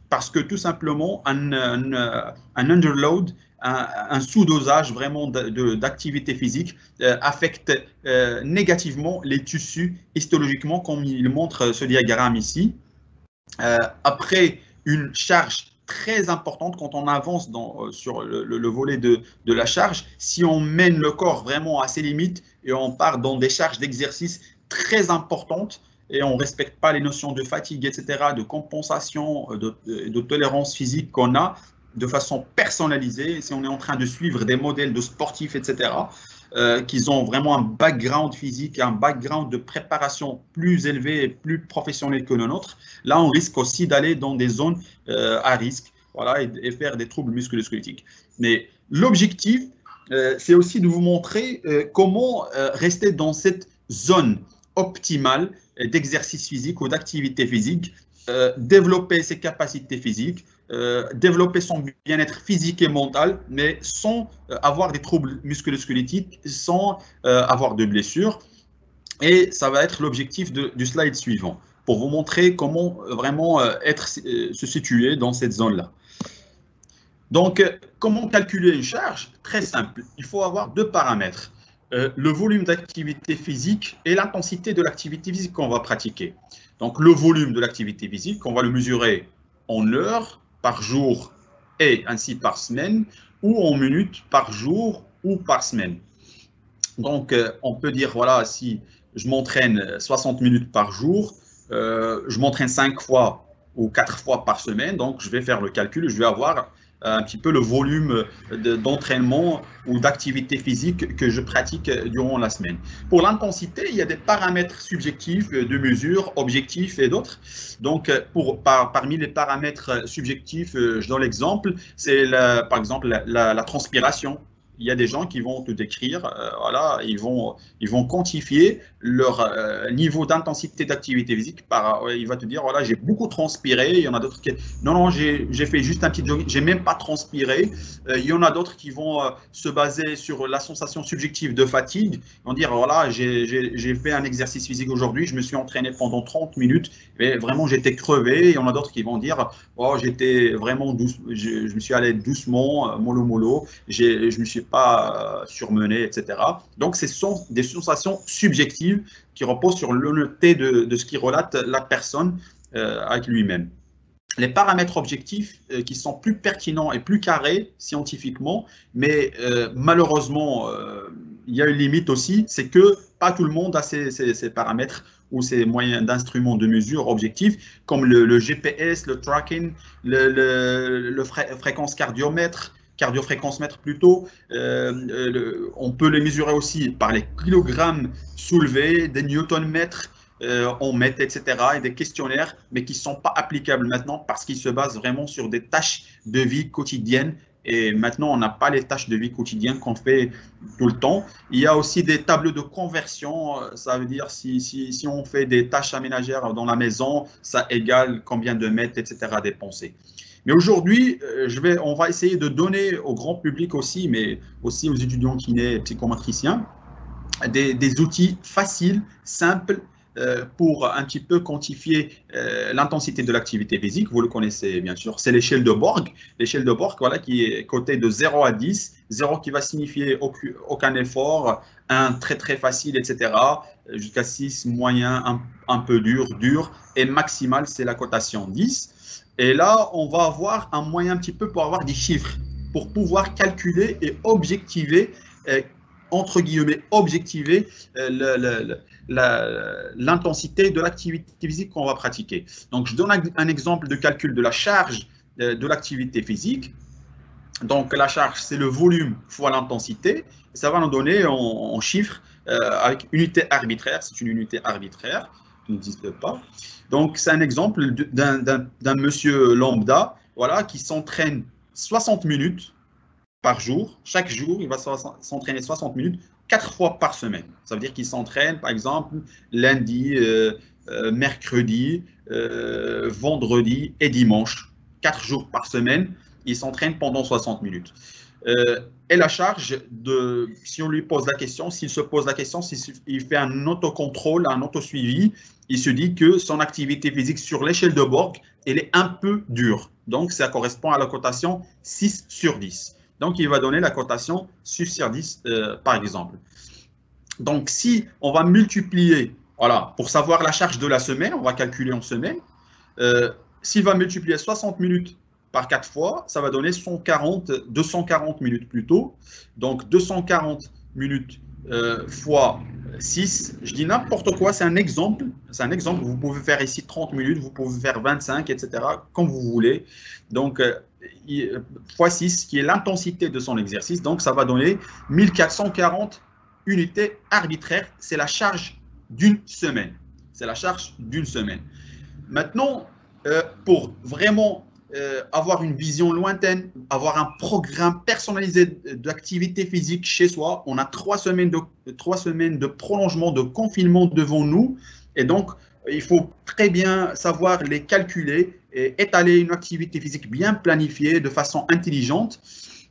parce que tout simplement, un, un, un underload, un, un sous-dosage vraiment d'activité physique euh, affecte euh, négativement les tissus histologiquement, comme il montre ce diagramme ici. Euh, après une charge très importante, quand on avance dans, euh, sur le, le, le volet de, de la charge, si on mène le corps vraiment à ses limites et on part dans des charges d'exercice très importantes et on ne respecte pas les notions de fatigue, et cetera, de compensation, de, de, de tolérance physique qu'on a de façon personnalisée, si on est en train de suivre des modèles de sportifs, et cetera, euh, qui ont vraiment un background physique, un background de préparation plus élevé et plus professionnel que le nôtre, là, on risque aussi d'aller dans des zones euh, à risque, voilà, et, et faire des troubles musculo-squelettiques. Mais l'objectif, euh, c'est aussi de vous montrer euh, comment euh, rester dans cette zone optimale d'exercice physique ou d'activité physique, euh, développer ses capacités physiques, euh, développer son bien-être physique et mental, mais sans euh, avoir des troubles musculo-squelettiques, sans euh, avoir de blessures. Et ça va être l'objectif du slide suivant, pour vous montrer comment vraiment euh, être, euh, se situer dans cette zone-là. Donc, euh, comment calculer une charge? Très simple, il faut avoir deux paramètres. Euh, le volume d'activité physique et l'intensité de l'activité physique qu'on va pratiquer. Donc, le volume de l'activité physique, on va le mesurer en heures par jour et ainsi par semaine, ou en minutes par jour ou par semaine. Donc, euh, on peut dire, voilà, si je m'entraîne soixante minutes par jour, euh, je m'entraîne cinq fois ou quatre fois par semaine, donc je vais faire le calcul, je vais avoir un petit peu le volume d'entraînement ou d'activité physique que je pratique durant la semaine. Pour l'intensité, il y a des paramètres subjectifs de mesure, objectifs et d'autres. Donc, pour, par, parmi les paramètres subjectifs, je donne l'exemple, c'est par exemple la, la, la transpiration. Il y a des gens qui vont te décrire, euh, voilà, ils vont, ils vont quantifier leur euh, niveau d'intensité d'activité physique. Par, euh, il va te dire, voilà, j'ai beaucoup transpiré. Il y en a d'autres qui, non, non, j'ai fait juste un petit jogging, j'ai même pas transpiré. Euh, il y en a d'autres qui vont euh, se baser sur la sensation subjective de fatigue. Ils vont dire, voilà, j'ai fait un exercice physique aujourd'hui, je me suis entraîné pendant trente minutes, mais vraiment j'étais crevé. Il y en a d'autres qui vont dire, oh, j'étais vraiment douce, je, je me suis allé doucement, mollo mollo, je me suis pas surmené, et cetera. Donc, ce sont des sensations subjectives qui reposent sur l'honnêteté de, de ce qui relate la personne euh, avec lui-même. Les paramètres objectifs euh, qui sont plus pertinents et plus carrés scientifiquement, mais euh, malheureusement, euh, il y a une limite aussi, c'est que pas tout le monde a ces, ces, ces paramètres ou ces moyens d'instruments de mesure objectifs, comme le, le G P S, le tracking, le, le, le fré fréquence cardiomètre, cardiofréquence-mètre plutôt, euh, le, on peut les mesurer aussi par les kilogrammes soulevés, des newton-mètres euh, en mètres, et cetera, et des questionnaires, mais qui ne sont pas applicables maintenant parce qu'ils se basent vraiment sur des tâches de vie quotidiennes. Et maintenant, on n'a pas les tâches de vie quotidiennes qu'on fait tout le temps. Il y a aussi des tableaux de conversion. Ça veut dire si, si, si on fait des tâches aménagères dans la maison, ça égale combien de mètres, et cetera dépensés. Mais aujourd'hui, je vais, on va essayer de donner au grand public aussi, mais aussi aux étudiants kinés et psychomotriciens, des, des outils faciles, simples, euh, pour un petit peu quantifier euh, l'intensité de l'activité physique. Vous le connaissez bien sûr, c'est l'échelle de Borg. L'échelle de Borg, voilà, qui est cotée de zéro à dix. zéro qui va signifier aucun, aucun effort, un très très facile, et cetera. Jusqu'à six, moyen, un, un peu dur, dur. Et maximal, c'est la cotation dix. Et là, on va avoir un moyen un petit peu pour avoir des chiffres, pour pouvoir calculer et objectiver, euh, entre guillemets, objectiver euh, l'intensité de l'activité physique qu'on va pratiquer. Donc, je donne un, un exemple de calcul de la charge euh, de l'activité physique. Donc, la charge, c'est le volume fois l'intensité. Ça va nous donner en, en chiffres euh, avec unité arbitraire. C'est une unité arbitraire qui n'existe pas. Donc, c'est un exemple d'un monsieur lambda, voilà, qui s'entraîne soixante minutes par jour. Chaque jour, il va s'entraîner soixante minutes, quatre fois par semaine. Ça veut dire qu'il s'entraîne, par exemple, lundi, euh, euh, mercredi, euh, vendredi et dimanche. Quatre jours par semaine, il s'entraîne pendant soixante minutes. euh, est la charge de, si on lui pose la question, s'il se pose la question, s'il fait un autocontrôle, un auto-suivi, il se dit que son activité physique sur l'échelle de Borg, elle est un peu dure. Donc, ça correspond à la cotation six sur dix. Donc, il va donner la cotation six sur dix, euh, par exemple. Donc, si on va multiplier, voilà, pour savoir la charge de la semaine, on va calculer en semaine. Euh, S'il va multiplier soixante minutes par quatre fois, ça va donner cent quarante, deux cent quarante minutes plutôt. Donc, deux cent quarante minutes euh, fois six, je dis n'importe quoi, c'est un exemple. C'est un exemple, vous pouvez faire ici trente minutes, vous pouvez faire vingt-cinq, et cetera, comme vous voulez. Donc, euh, fois six, qui est l'intensité de son exercice. Donc, ça va donner mille quatre cent quarante unités arbitraires. C'est la charge d'une semaine. C'est la charge d'une semaine. Maintenant, euh, pour vraiment euh, avoir une vision lointaine, avoir un programme personnalisé d'activité physique chez soi, on a trois semaines de, trois semaines de prolongement de confinement devant nous. Et donc, il faut très bien savoir les calculer et étaler une activité physique bien planifiée de façon intelligente.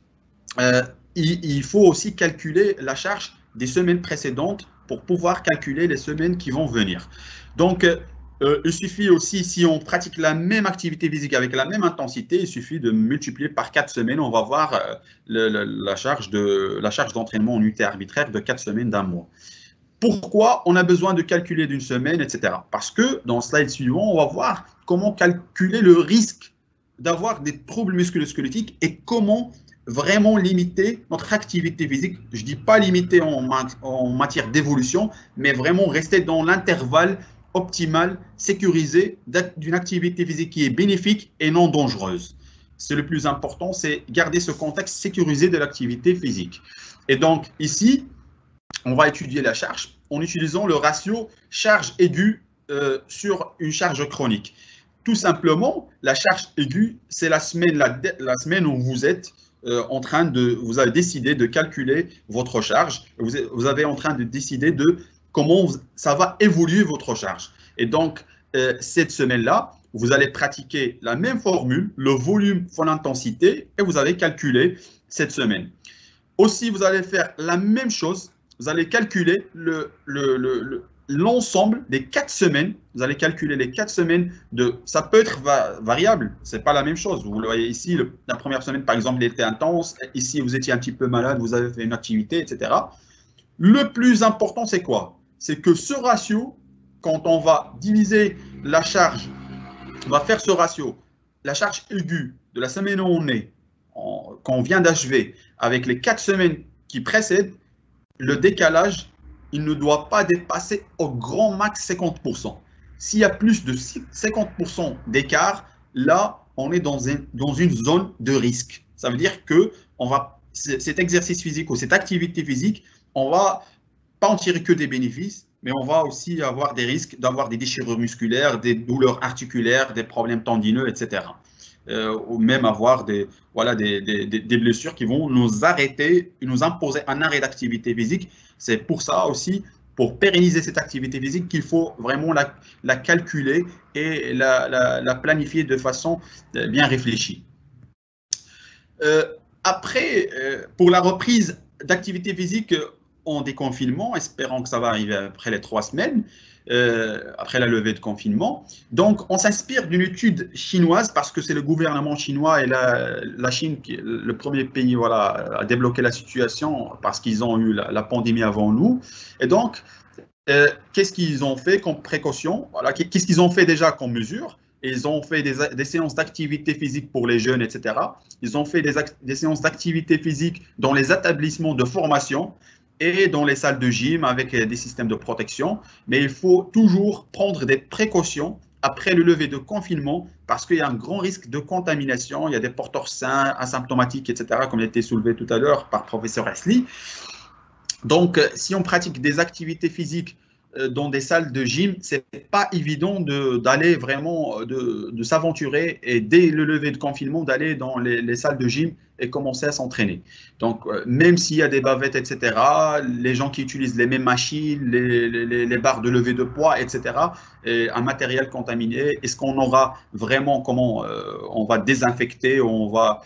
Euh, il, il faut aussi calculer la charge des semaines précédentes pour pouvoir calculer les semaines qui vont venir. Donc, euh, il suffit aussi, si on pratique la même activité physique avec la même intensité, il suffit de multiplier par quatre semaines. On va voir euh, le, le, la charge de, la charge d'entraînement en unité arbitraire de quatre semaines d'un mois. Pourquoi on a besoin de calculer d'une semaine, et cetera. Parce que dans le slide suivant, on va voir comment calculer le risque d'avoir des troubles musculo-squelettiques et comment vraiment limiter notre activité physique. Je ne dis pas limiter en, en matière d'évolution, mais vraiment rester dans l'intervalle optimal, sécurisé d'une activité physique qui est bénéfique et non dangereuse. C'est le plus important, c'est garder ce contexte sécurisé de l'activité physique. Et donc ici, on va étudier la charge en utilisant le ratio charge aiguë euh, sur une charge chronique. Tout simplement, la charge aiguë, c'est la semaine, la, la semaine où vous êtes euh, en train de, vous avez décidé de calculer votre charge, vous, vous avez en train de décider de comment ça va évoluer votre charge. Et donc, euh, cette semaine-là, vous allez pratiquer la même formule, le volume fois l'intensité, et vous allez calculer cette semaine. Aussi, vous allez faire la même chose, vous allez calculer le, le, le, l'ensemble des quatre semaines. Vous allez calculer les quatre semaines de... Ça peut être va, variable, ce n'est pas la même chose. Vous le voyez ici, le, la première semaine, par exemple, elle était intense. Ici, vous étiez un petit peu malade, vous avez fait une activité, et cetera. Le plus important, c'est quoi? C'est que ce ratio, quand on va diviser la charge, on va faire ce ratio, la charge aiguë de la semaine où on est, en, quand on vient d'achever, avec les quatre semaines qui précèdent, le décalage, il ne doit pas dépasser au grand max cinquante pour cent. S'il y a plus de cinquante pour cent d'écart, là, on est dans, un, dans une zone de risque. Ça veut dire que on va, cet exercice physique ou cette activité physique, on va pas en tirer que des bénéfices, mais on va aussi avoir des risques d'avoir des déchirures musculaires, des douleurs articulaires, des problèmes tendineux, et cetera. Euh, ou même avoir des, voilà, des, des, des blessures qui vont nous arrêter, nous imposer un arrêt d'activité physique. C'est pour ça aussi, pour pérenniser cette activité physique, qu'il faut vraiment la, la calculer et la, la, la planifier de façon bien réfléchie. Euh, après, euh, pour la reprise d'activité physique en déconfinement, espérant que ça va arriver après les trois semaines, euh, après la levée de confinement. Donc, on s'inspire d'une étude chinoise parce que c'est le gouvernement chinois et la, la Chine qui est le premier pays voilà, à débloquer la situation parce qu'ils ont eu la, la pandémie avant nous. Et donc, euh, qu'est-ce qu'ils ont fait comme précaution? Voilà, qu'est-ce qu'ils ont fait déjà comme mesure? Ils ont fait des, des séances d'activité physique pour les jeunes, et cetera. Ils ont fait des, des séances d'activité physique dans les établissements de formation et dans les salles de gym avec des systèmes de protection. Mais il faut toujours prendre des précautions après le lever de confinement parce qu'il y a un grand risque de contamination. Il y a des porteurs sains, asymptomatiques, et cetera, comme il a été soulevé tout à l'heure par professeur Asli. Donc, si on pratique des activités physiques dans des salles de gym, c'est pas évident d'aller vraiment, de, de s'aventurer et dès le lever de confinement, d'aller dans les, les salles de gym et commencer à s'entraîner. Donc, euh, même s'il y a des bavettes, et cetera, les gens qui utilisent les mêmes machines, les, les, les barres de levée de poids, et cetera, et un matériel contaminé, est-ce qu'on aura vraiment, comment euh, on va désinfecter, on va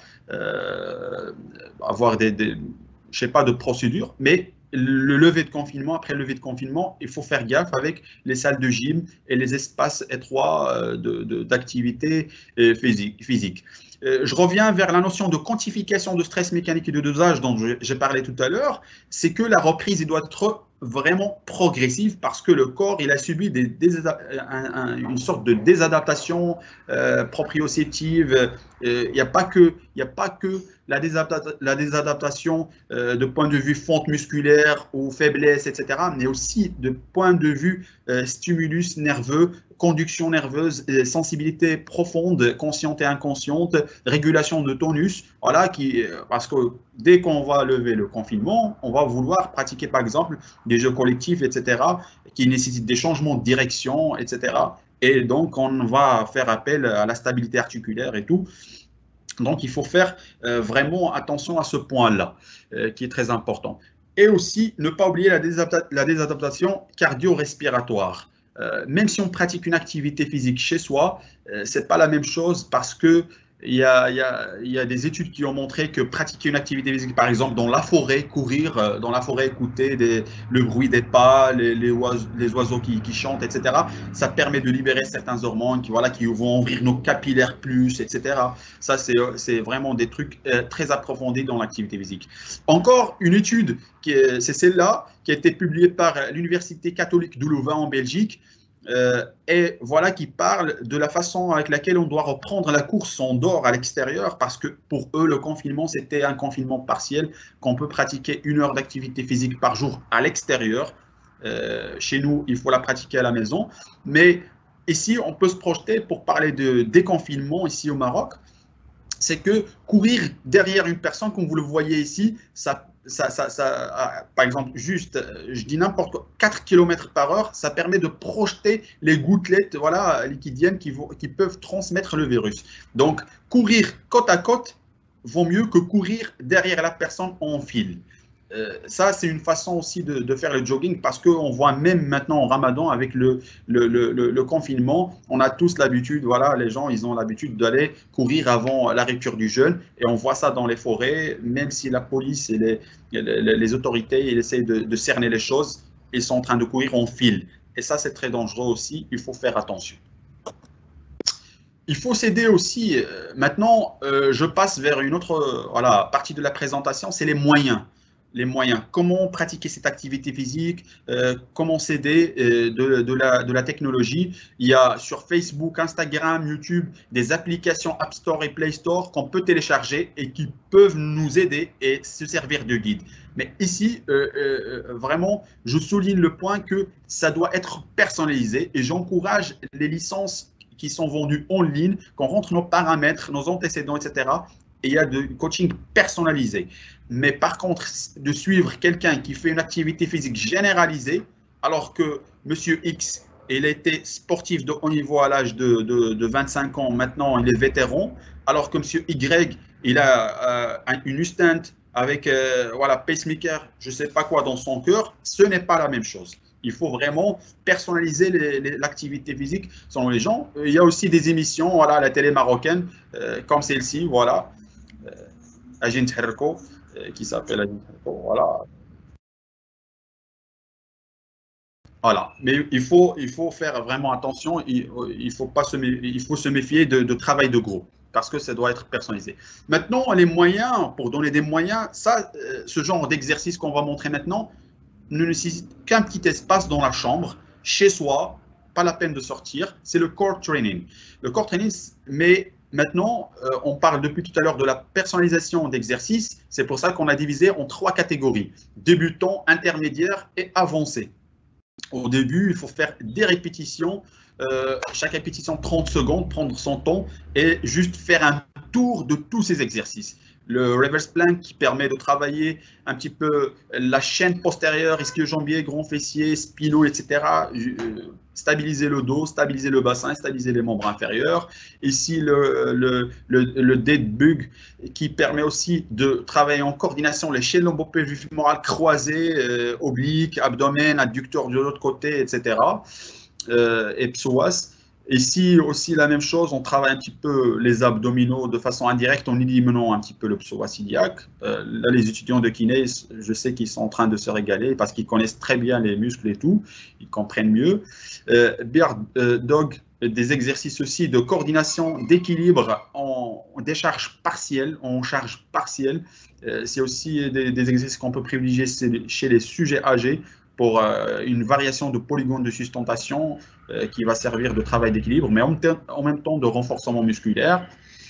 euh, avoir des, des, je sais pas, de procédures, mais le lever de confinement, après le lever de confinement, il faut faire gaffe avec les salles de gym et les espaces étroits d'activité physique. physique. Je reviens vers la notion de quantification de stress mécanique et de dosage dont j'ai parlé tout à l'heure. C'est que la reprise il doit être vraiment progressive parce que le corps il a subi des, des, un, un, une sorte de désadaptation euh, proprioceptive. Il n'y a pas que, il n'y a pas que la, désadapta la désadaptation euh, de point de vue fonte musculaire ou faiblesse, et cetera, mais aussi de point de vue euh, stimulus nerveux, conduction nerveuse, sensibilité profonde, consciente et inconsciente, régulation de tonus, voilà, qui, parce que dès qu'on va lever le confinement, on va vouloir pratiquer par exemple des jeux collectifs, et cetera, qui nécessitent des changements de direction, et cetera. Et donc, on va faire appel à la stabilité articulaire et tout. Donc, il faut faire euh, vraiment attention à ce point-là, euh, qui est très important. Et aussi, ne pas oublier la, désadapta la désadaptation cardio-respiratoire. Euh, même si on pratique une activité physique chez soi, euh, ce n'est pas la même chose parce que il y, a, il, y a, il y a des études qui ont montré que pratiquer une activité physique, par exemple dans la forêt, courir euh, dans la forêt, écouter des, le bruit des pas, les, les, oiseaux, les oiseaux qui, qui chantent, et cetera, ça permet de libérer certains hormones qui, voilà, qui vont ouvrir nos capillaires plus, et cetera. Ça, c'est vraiment des trucs euh, très approfondis dans l'activité physique. Encore une étude, c'est celle-là, qui a été publiée par l'Université catholique de Louvain en Belgique, Euh, et voilà qui parle de la façon avec laquelle on doit reprendre la course en dehors à l'extérieur parce que pour eux le confinement c'était un confinement partiel, qu'on peut pratiquer une heure d'activité physique par jour à l'extérieur. Euh, chez nous il faut la pratiquer à la maison, mais ici on peut se projeter pour parler de déconfinement ici au Maroc, c'est que courir derrière une personne comme vous le voyez ici, ça Ça, ça, ça, par exemple, juste, je dis n'importe quoi, quatre kilomètres par heure, ça permet de projeter les gouttelettes voilà, liquidiennes qui, vont, qui peuvent transmettre le virus. Donc, courir côte à côte vaut mieux que courir derrière la personne en file. Euh, ça, c'est une façon aussi de, de faire le jogging parce qu'on voit même maintenant en Ramadan avec le, le, le, le, le confinement, on a tous l'habitude, voilà, les gens, ils ont l'habitude d'aller courir avant la rupture du jeûne et on voit ça dans les forêts, même si la police et les, les, les autorités, ils essayent de, de cerner les choses, ils sont en train de courir en file. Et ça, c'est très dangereux aussi, il faut faire attention. Il faut s'aider aussi. Maintenant, euh, je passe vers une autre euh, voilà, partie de la présentation, c'est les moyens. Les moyens, comment pratiquer cette activité physique, euh, comment s'aider euh, de, de, la, de la technologie. Il y a sur Facebook, Instagram, YouTube, des applications App Store et Play Store qu'on peut télécharger et qui peuvent nous aider et se servir de guide. Mais ici, euh, euh, vraiment, je souligne le point que ça doit être personnalisé et j'encourage les licences qui sont vendues en ligne, qu'on rentre nos paramètres, nos antécédents, et cetera. Et il y a du coaching personnalisé. Mais par contre, de suivre quelqu'un qui fait une activité physique généralisée, alors que Monsieur X, il était sportif de haut niveau à l'âge de, de, de vingt-cinq ans, maintenant il est vétéran, alors que Monsieur Y, il a euh, une stent avec euh, voilà, pacemaker, je ne sais pas quoi dans son cœur, ce n'est pas la même chose. Il faut vraiment personnaliser l'activité physique selon les gens. Il y a aussi des émissions voilà, à la télé marocaine, euh, comme celle-ci, voilà, euh, Agent Herko, euh, qui s'appelle Agent Herko, voilà. Voilà, mais il faut, il faut faire vraiment attention, il, il, faut, pas se, il faut se méfier de, de travail de groupe, parce que ça doit être personnalisé. Maintenant, les moyens, pour donner des moyens, ça, euh, ce genre d'exercice qu'on va montrer maintenant, ne nécessite qu'un petit espace dans la chambre, chez soi, pas la peine de sortir, c'est le core training. Le core training, mais maintenant, euh, on parle depuis tout à l'heure de la personnalisation d'exercices, c'est pour ça qu'on a divisé en trois catégories, débutant, intermédiaire et avancé. Au début, il faut faire des répétitions, euh, chaque répétition trente secondes, prendre son temps et juste faire un tour de tous ces exercices. Le reverse plank qui permet de travailler un petit peu la chaîne postérieure, ischio-jambier, grand fessier, spinaux, et cetera. Stabiliser le dos, stabiliser le bassin, stabiliser les membres inférieurs. Ici, le, le, le, le dead bug qui permet aussi de travailler en coordination les chaînes lombo-pelviques fémorales croisées, euh, obliques, abdomen, adducteur de l'autre côté, et cetera. Euh, et psoas. Ici aussi la même chose, on travaille un petit peu les abdominaux de façon indirecte en éliminant un petit peu le psoas iliaque. Euh, là, les étudiants de kiné, je sais qu'ils sont en train de se régaler parce qu'ils connaissent très bien les muscles et tout, ils comprennent mieux. Euh, Bear euh, Dog, des exercices aussi de coordination, d'équilibre en, en décharge partielle, en charge partielle. Euh, C'est aussi des, des exercices qu'on peut privilégier chez les sujets âgés pour euh, une variation de polygone de sustentation euh, qui va servir de travail d'équilibre, mais en, en même temps de renforcement musculaire,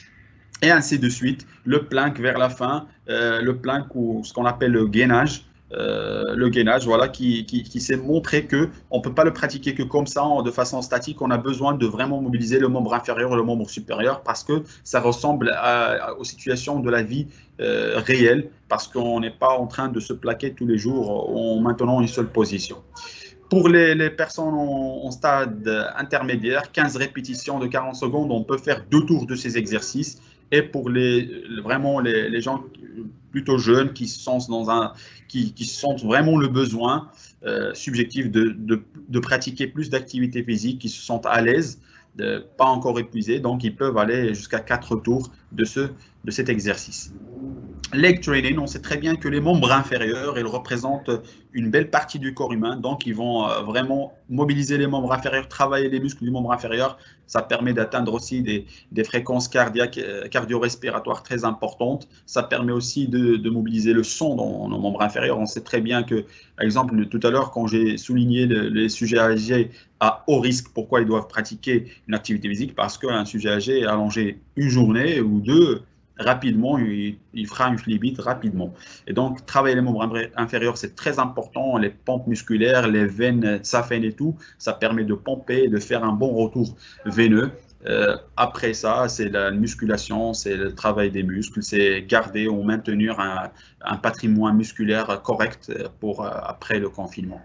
et ainsi de suite. Le plank vers la fin, euh, le plank ou ce qu'on appelle le gainage, euh, le gainage, voilà, qui, qui, qui s'est montré qu'on ne peut pas le pratiquer que comme ça, de façon statique. On a besoin de vraiment mobiliser le membre inférieur et le membre supérieur parce que ça ressemble à, à, aux situations de la vie euh, réelle, parce qu'on n'est pas en train de se plaquer tous les jours en maintenant une seule position. Pour les, les personnes en, en stade intermédiaire, quinze répétitions de quarante secondes, on peut faire deux tours de ces exercices. Et pour les, vraiment les, les gens plutôt jeunes qui, sont dans un, qui, qui sentent vraiment le besoin euh, subjectif de, de, de pratiquer plus d'activité physique, qui se sentent à l'aise, de, pas encore épuisés, donc ils peuvent aller jusqu'à quatre tours de, ce, de cet exercice. Leg training, on sait très bien que les membres inférieurs, ils représentent une belle partie du corps humain, donc ils vont vraiment mobiliser les membres inférieurs, travailler les muscles du membre inférieur. Ça permet d'atteindre aussi des, des fréquences cardiaques, cardio-respiratoires très importantes. Ça permet aussi de, de mobiliser le son dans nos membres inférieurs. On sait très bien que, par exemple, tout à l'heure, quand j'ai souligné le, les sujets âgés à haut risque, pourquoi ils doivent pratiquer une activité physique, parce qu'un sujet âgé est allongé une journée ou deux, rapidement, il, il fera une phlébite rapidement. Et donc, travailler les membres inférieurs, c'est très important. Les pompes musculaires, les veines, saphènes et tout, ça permet de pomper, de faire un bon retour veineux. Euh, après ça, c'est la musculation, c'est le travail des muscles, c'est garder ou maintenir un, un patrimoine musculaire correct pour euh, après le confinement.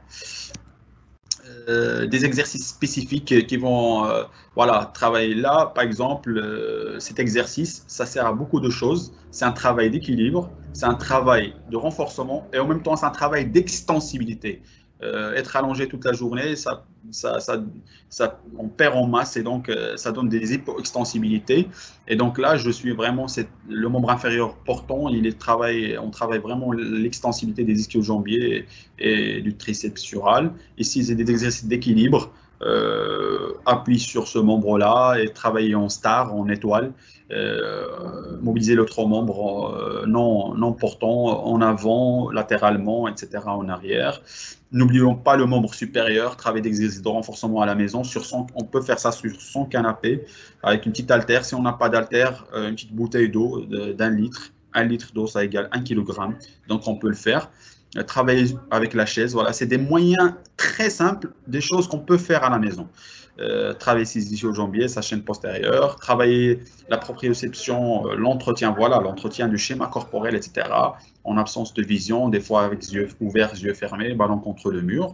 Euh, des exercices spécifiques qui vont euh, voilà, travailler là. Par exemple, euh, cet exercice, ça sert à beaucoup de choses. C'est un travail d'équilibre, c'est un travail de renforcement et en même temps, c'est un travail d'extensibilité. Euh, être allongé toute la journée, ça, ça, ça, ça, on perd en masse et donc euh, ça donne des hypo-extensibilités. Et donc là, je suis vraiment le membre inférieur portant. Il est travaillé, on travaille vraiment l'extensibilité des ischio-jambiers et, et du triceps sural. Ici, c'est des exercices d'équilibre. Euh, appuie sur ce membre-là et travailler en star, en étoile, euh, mobiliser l'autre membre euh, non, non portant en avant, latéralement, et cetera en arrière. N'oublions pas le membre supérieur, travailler d'exercice de renforcement à la maison. Sur son, on peut faire ça sur son canapé avec une petite haltère. Si on n'a pas d'haltère, euh, une petite bouteille d'eau d'un litre. Un litre d'eau, ça égale un kilogramme. Donc, on peut le faire. Travailler avec la chaise, voilà, c'est des moyens très simples, des choses qu'on peut faire à la maison. Euh, travailler ses ischio-jambiers, sa chaîne postérieure, travailler la proprioception, euh, l'entretien, voilà, l'entretien du schéma corporel, et cetera. En absence de vision, des fois avec les yeux ouverts, les yeux fermés, ballon contre le mur.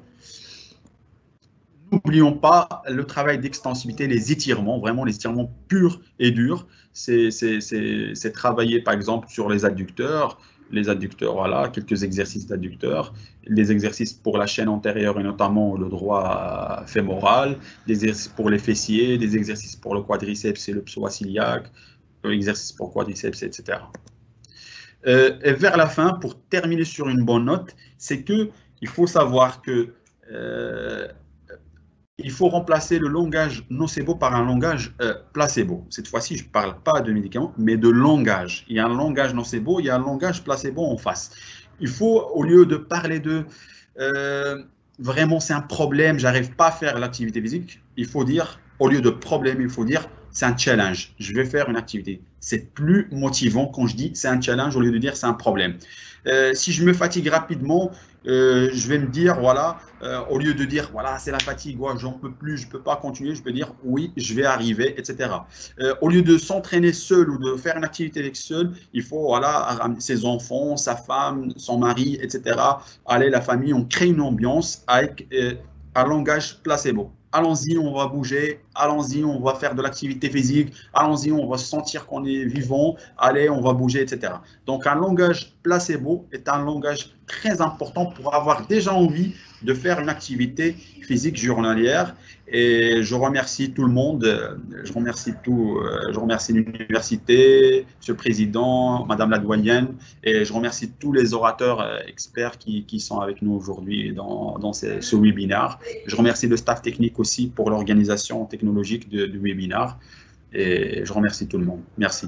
N'oublions pas le travail d'extensibilité, les étirements, vraiment les étirements purs et durs. C'est travailler par exemple sur les adducteurs, les adducteurs, voilà, quelques exercices d'adducteurs, des exercices pour la chaîne antérieure et notamment le droit fémoral, des exercices pour les fessiers, des exercices pour le quadriceps et le psoas iliaque, exercices pour quadriceps, et cetera. Euh, et vers la fin, pour terminer sur une bonne note, c'est que il faut savoir que euh, il faut remplacer le langage nocebo par un langage euh, placebo. Cette fois-ci, je ne parle pas de médicaments, mais de langage. Il y a un langage nocebo, il y a un langage placebo en face. Il faut, au lieu de parler de euh, vraiment c'est un problème, j'arrive pas à faire l'activité physique, il faut dire, au lieu de problème, il faut dire c'est un challenge. Je vais faire une activité. C'est plus motivant quand je dis c'est un challenge au lieu de dire c'est un problème. Euh, si je me fatigue rapidement, euh, je vais me dire, voilà, euh, au lieu de dire, voilà, c'est la fatigue, ouais, j'en peux plus, je ne peux pas continuer, je peux dire, oui, je vais arriver, et cetera. Euh, au lieu de s'entraîner seul ou de faire une activité avec seul, il faut, voilà, ramener ses enfants, sa femme, son mari, et cetera. Allez, la famille, on crée une ambiance avec euh, un langage placebo. Allons-y, on va bouger, allons-y, on va faire de l'activité physique, allons-y, on va sentir qu'on est vivant, allez, on va bouger, et cetera. Donc, un langage placebo est un langage très important pour avoir déjà envie de faire une activité physique journalière. Et je remercie tout le monde, je remercie tout, je remercie l'université, Monsieur le Président, Madame la doyenne, et je remercie tous les orateurs experts qui, qui sont avec nous aujourd'hui dans, dans ce, ce webinaire. Je remercie le staff technique aussi pour l'organisation technologique de, du webinaire, et je remercie tout le monde. Merci.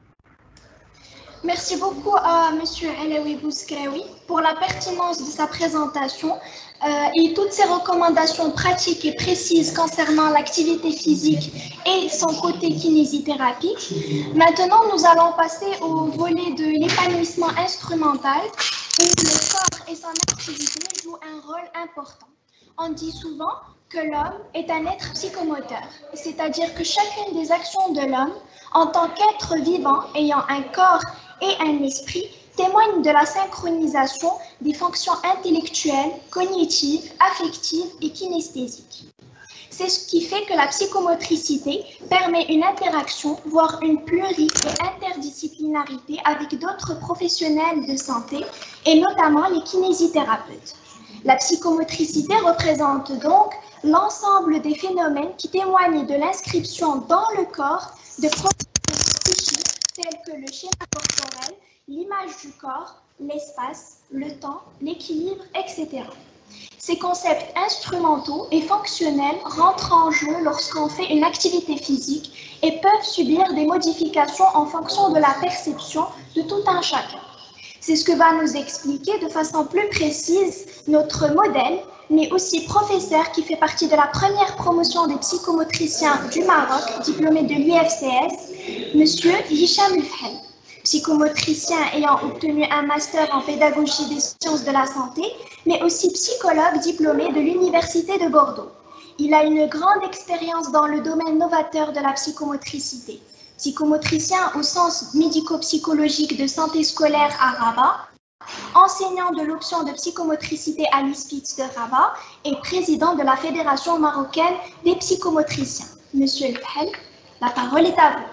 Merci beaucoup à Monsieur Alaoui Bouskraoui pour la pertinence de sa présentation euh, et toutes ses recommandations pratiques et précises concernant l'activité physique et son côté kinésithérapie. Maintenant, nous allons passer au volet de l'épanouissement instrumental où le corps et son activité jouent un rôle important. On dit souvent que l'homme est un être psychomoteur, c'est-à-dire que chacune des actions de l'homme, en tant qu'être vivant ayant un corps et un esprit, témoigne de la synchronisation des fonctions intellectuelles, cognitives, affectives et kinesthésiques. C'est ce qui fait que la psychomotricité permet une interaction, voire une pluri- et interdisciplinarité avec d'autres professionnels de santé, et notamment les kinésithérapeutes. La psychomotricité représente donc l'ensemble des phénomènes qui témoignent de l'inscription dans le corps de processus psychiques tels que le schéma corporel, l'image du corps, l'espace, le temps, l'équilibre, et cetera. Ces concepts instrumentaux et fonctionnels rentrent en jeu lorsqu'on fait une activité physique et peuvent subir des modifications en fonction de la perception de tout un chacun. C'est ce que va nous expliquer de façon plus précise notre modèle, mais aussi professeur qui fait partie de la première promotion des psychomotriciens du Maroc, diplômé de l'U F C S, Monsieur Hicham Lfhel, psychomotricien ayant obtenu un master en pédagogie des sciences de la santé, mais aussi psychologue diplômé de l'Université de Bordeaux. Il a une grande expérience dans le domaine novateur de la psychomotricité. Psychomotricien au sens médico-psychologique de santé scolaire à Rabat, enseignant de l'option de psychomotricité à l'I S P I T de Rabat et président de la Fédération marocaine des psychomotriciens. Monsieur Lfhel, la parole est à vous.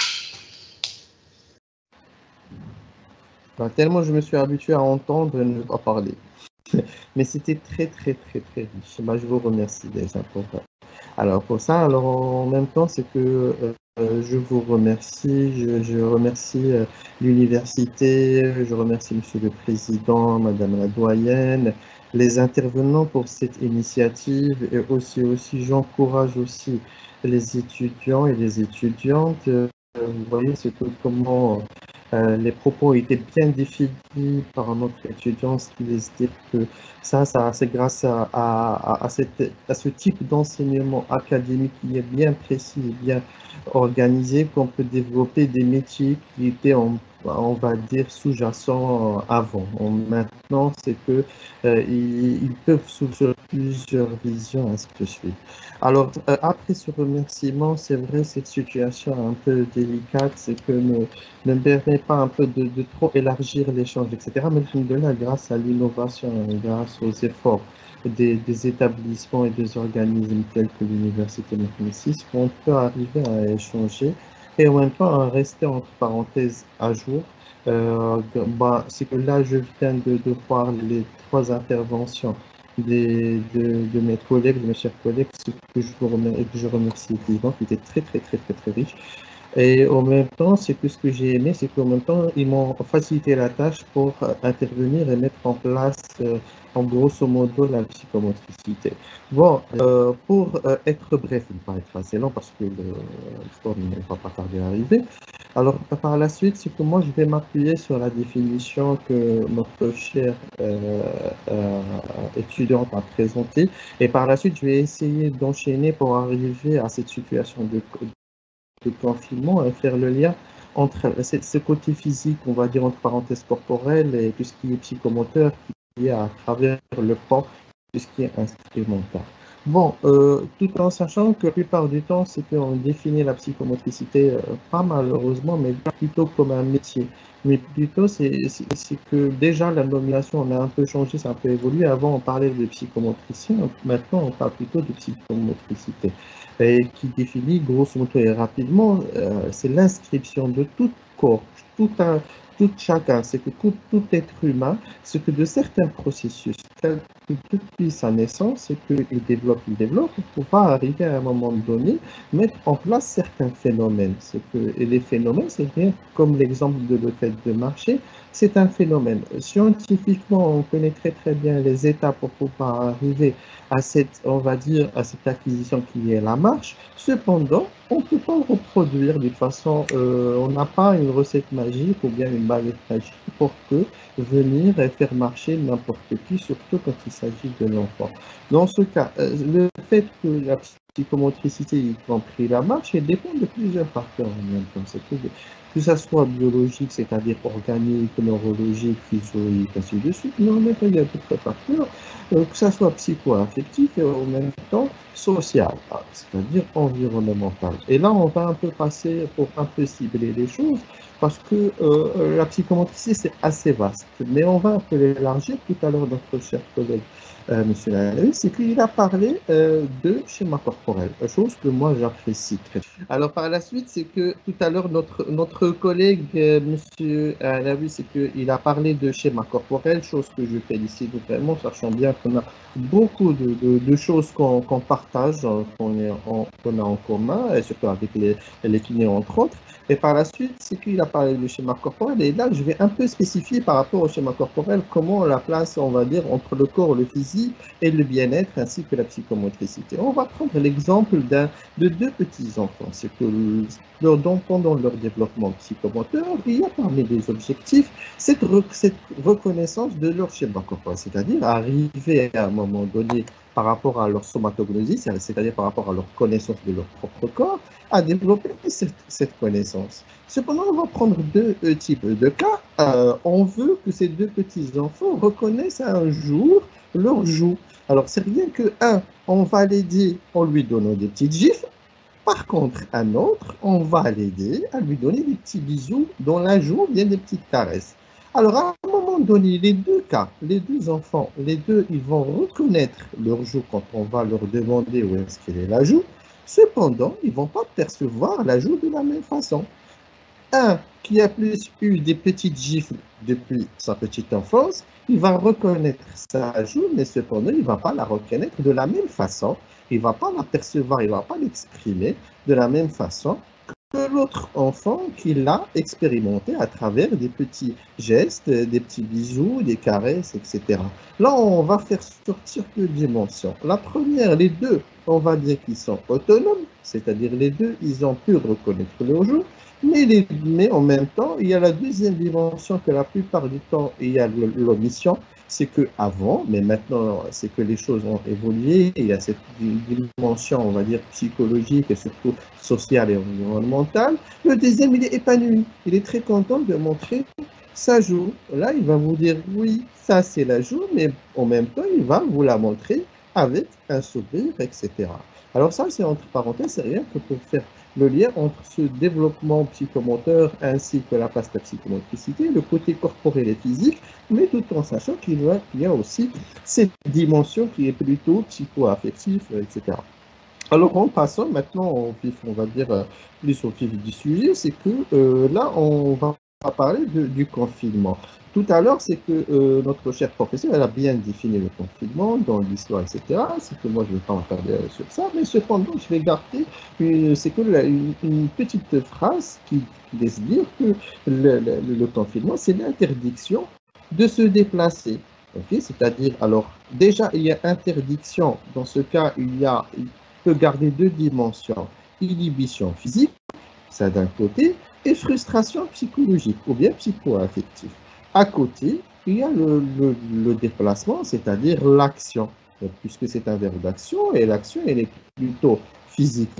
Ben, tellement je me suis habitué à entendre et ne pas parler. Mais c'était très, très, très, très riche. Ben, je vous remercie déjà pour ça. Alors, pour ça, alors en même temps, c'est que euh, je vous remercie. Je, je remercie euh, l'université, je remercie Monsieur le Président, Madame la doyenne, les intervenants pour cette initiative et aussi, aussi j'encourage aussi les étudiants et les étudiantes. Euh, vous voyez, c'est tout comment euh, les propos étaient bien définis par notre étudiant, ce qui laisse dire que ça, ça c'est grâce à, à, à, cette, à ce type d'enseignement académique qui est bien précis et bien organisé qu'on peut développer des métiers qui étaient, en, on va dire, sous-jacents avant. Maintenant, c'est que euh, ils, ils peuvent s'ouvrir plusieurs visions, ainsi de suite. Alors, euh, après ce remerciement, c'est vrai, cette situation un peu délicate, c'est que ne, ne permet pas un peu de, de trop élargir l'échange, et cetera. Mais alhamdoulilah, grâce à l'innovation, grâce aux efforts des, des établissements et des organismes tels que l'Université Mohammed six, on peut arriver à échanger et en même temps à rester entre parenthèses à jour. Euh, bah, c'est que là, je viens de, de voir les trois interventions des, de, de mes collègues, de mes chers collègues, ce que je, vous remercie, que je remercie vivement, qui était très, très, très, très, très riche. Et en même temps, c'est que ce que j'ai aimé, c'est qu'en même temps, ils m'ont facilité la tâche pour euh, intervenir et mettre en place, euh, en grosso modo, la psychomotricité. Bon, euh, pour euh, être bref, il va être assez long parce que l'histoire ne va pas tarder à arriver. Alors, par la suite, c'est que moi, je vais m'appuyer sur la définition que notre chère euh, euh, étudiante a présentée. Et par la suite, je vais essayer d'enchaîner pour arriver à cette situation de de confinement et faire le lien entre ce côté physique, on va dire entre parenthèses corporel, et tout ce qui est psychomoteur, qui est à travers le pan, tout ce qui est instrumental. Bon, euh, tout en sachant que la plupart du temps, c'est qu'on définit la psychomotricité, euh, pas malheureusement, mais plutôt comme un métier. Mais plutôt, c'est que déjà, la nomination, on a un peu changé, ça a un peu évolué. Avant, on parlait de psychomotricien, maintenant, on parle plutôt de psychomotricité. Et qui définit, grosso modo et rapidement, euh, c'est l'inscription de tout corps, tout un... tout chacun, c'est que tout, tout être humain, c'est que de certains processus, depuis sa naissance, c'est qu'il développe, il développe, pour pouvoir arriver à un moment donné, mettre en place certains phénomènes. C'est que, et les phénomènes, c'est rien comme l'exemple de le fait de marcher, c'est un phénomène. Scientifiquement, on connaît très très bien les étapes pour pouvoir arriver à cette, on va dire, à cette acquisition qui est la marche. Cependant, on ne peut pas reproduire de toute façon, euh, on n'a pas une recette magique ou bien une baguette magique pour que venir et faire marcher n'importe qui, surtout quand il s'agit de l'enfant. Dans ce cas, euh, le fait que la psychomotricité, y compris la marche, elle dépend de plusieurs facteurs en même temps. C'est que, que ça soit biologique, c'est-à-dire organique, neurologique, physiologique, ainsi de suite, mais en même temps, il y a d'autres facteurs, euh, que ça soit psycho-affectif et en même temps social, c'est-à-dire environnemental. Et là, on va un peu passer pour un peu cibler les choses, parce que euh, la psychomotricité, c'est assez vaste. Mais on va un peu l'élargir. Tout à l'heure, notre cher collègue, euh, M. Alaoui, c'est qu'il a parlé euh, de schéma corporel, chose que moi j'apprécie très. Alors par la suite, c'est que tout à l'heure, notre, notre collègue, euh, M. Alaoui, c'est qu'il a parlé de schéma corporel, chose que je félicite vraiment, sachant bien qu'on a beaucoup de, de, de choses qu'on qu'on partage, qu'on qu'on a en commun, et surtout avec les, les kinés entre autres. Et par la suite, c'est qu'il a parlé du schéma corporel. Et là, je vais un peu spécifier par rapport au schéma corporel comment on la place, on va dire, entre le corps, le physique et le bien-être, ainsi que la psychomotricité. On va prendre l'exemple de deux petits-enfants. C'est que donc, pendant leur développement psychomoteur, il y a parmi les objectifs cette, re cette reconnaissance de leur schéma corporel, c'est-à-dire arriver à un moment donné par rapport à leur somatognosie, c'est-à-dire par rapport à leur connaissance de leur propre corps, à développer cette, cette connaissance. Cependant, on va prendre deux euh, types de cas. Euh, on veut que ces deux petits-enfants reconnaissent un jour leur joue. Alors, c'est rien que un, on va l'aider en lui donnant des petites gifles. Par contre, un autre, on va l'aider à lui donner des petits bisous dans la joue, bien des petites caresses. Alors, à un moment donné, les deux cas, les deux enfants, les deux, ils vont reconnaître leur joue quand on va leur demander où est-ce qu'elle est la joue. Cependant, ils ne vont pas percevoir la joue de la même façon. Un qui a plus eu des petites gifles depuis sa petite enfance, il va reconnaître sa joue, mais cependant, il ne va pas la reconnaître de la même façon. Il ne va pas la percevoir, il ne va pas l'exprimer de la même façon que l'autre enfant qui l'a expérimenté à travers des petits gestes, des petits bisous, des caresses, et cetera. Là, on va faire sortir deux dimensions. La première, les deux, on va dire qu'ils sont autonomes, c'est-à-dire les deux, ils ont pu reconnaître leur joue, mais, les, mais en même temps, il y a la deuxième dimension que la plupart du temps, il y a l'omission. C'est qu'avant, mais maintenant, c'est que les choses ont évolué, il y a cette dimension, on va dire, psychologique et surtout sociale et environnementale. Le deuxième, il est épanoui, il est très content de montrer sa joue. Là, il va vous dire, oui, ça c'est la joue, mais en même temps, il va vous la montrer avec un sourire, et cetera. Alors ça, c'est entre parenthèses, c'est rien que pour faire le lien entre ce développement psychomoteur ainsi que la place de la psychomotricité, le côté corporel et physique, mais tout en sachant qu'il y a aussi cette dimension qui est plutôt psycho-affective, et cetera. Alors en passant maintenant au vif, on va dire plus au vif du sujet, c'est que euh, là, on va parler de, du confinement. Tout à l'heure, c'est que euh, notre chère professeure, elle a bien défini le confinement dans l'histoire, et cetera. C'est que moi, je ne vais pas en parler sur ça, mais cependant, je vais garder, euh, c'est que la, une, une petite phrase qui laisse dire que le, le, le confinement, c'est l'interdiction de se déplacer. Okay? C'est-à-dire, alors, déjà, il y a interdiction. Dans ce cas, il y a, il peut garder deux dimensions. Inhibition physique, ça d'un côté, et frustration psychologique ou bien psycho-affective. À côté, il y a le, le, le déplacement, c'est-à-dire l'action, puisque c'est un verbe d'action, et l'action, elle est plutôt physique, certes,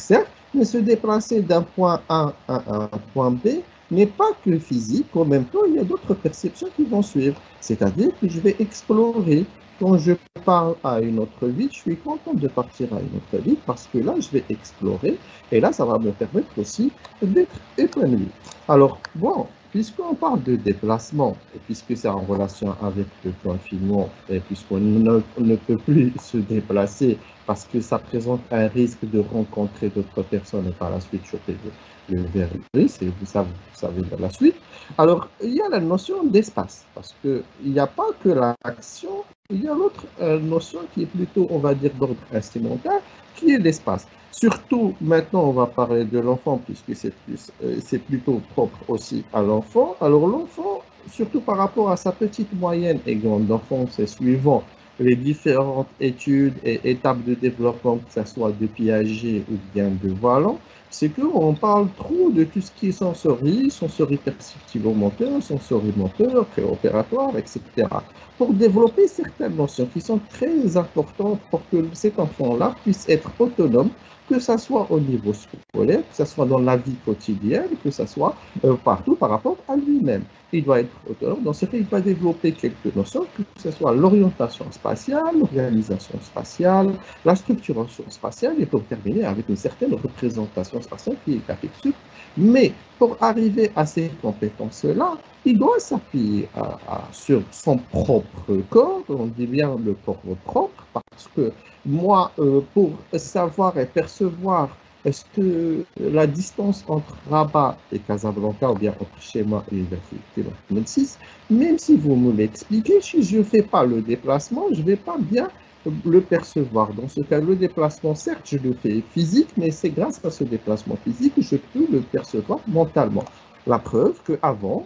mais se déplacer d'un point A à un point B n'est pas que physique, en même temps, il y a d'autres perceptions qui vont suivre. C'est-à-dire que je vais explorer. Quand je pars à une autre ville, je suis content de partir à une autre ville parce que là, je vais explorer et là, ça va me permettre aussi d'être épanoui. Alors, bon, puisqu'on parle de déplacement et puisque c'est en relation avec le confinement et puisqu'on ne, ne peut plus se déplacer parce que ça présente un risque de rencontrer d'autres personnes et par la suite choper le, le virus, et vous savez, vous savez la suite. Alors, il y a la notion d'espace parce qu'il n'y a pas que l'action. Il y a l'autre euh, notion qui est plutôt, on va dire, d'ordre instrumental, qui est l'espace. Surtout, maintenant, on va parler de l'enfant, puisque c'est plus, euh, c'est plutôt propre aussi à l'enfant. Alors, l'enfant, surtout par rapport à sa petite, moyenne et grande enfance, et suivant les différentes études et étapes de développement, que ce soit de Piaget ou bien de Vallon, c'est qu'on parle trop de tout ce qui est sensorie, sensorie perceptivo-moteur, sensorie-moteur, préopératoire, et cetera. Pour développer certaines notions qui sont très importantes pour que cet enfant-là puisse être autonome, que ce soit au niveau scolaire, que ce soit dans la vie quotidienne, que ce soit euh, partout par rapport à lui-même. Il doit être autonome, dans ce cas, il va développer quelques notions, que ce soit l'orientation spatiale, l'organisation spatiale, la structuration spatiale, et pour terminer avec une certaine représentation spatiale qui est affective. Mais pour arriver à ces compétences-là, il doit s'appuyer sur son propre corps, on dit bien le corps propre, parce que moi, euh, pour savoir et percevoir est-ce que la distance entre Rabat et Casablanca, ou bien entre chez moi et l'université de six, même si vous me l'expliquez, si je ne fais pas le déplacement, je ne vais pas bien le percevoir. Dans ce cas, le déplacement, certes, je le fais physique, mais c'est grâce à ce déplacement physique que je peux le percevoir mentalement. La preuve qu'avant,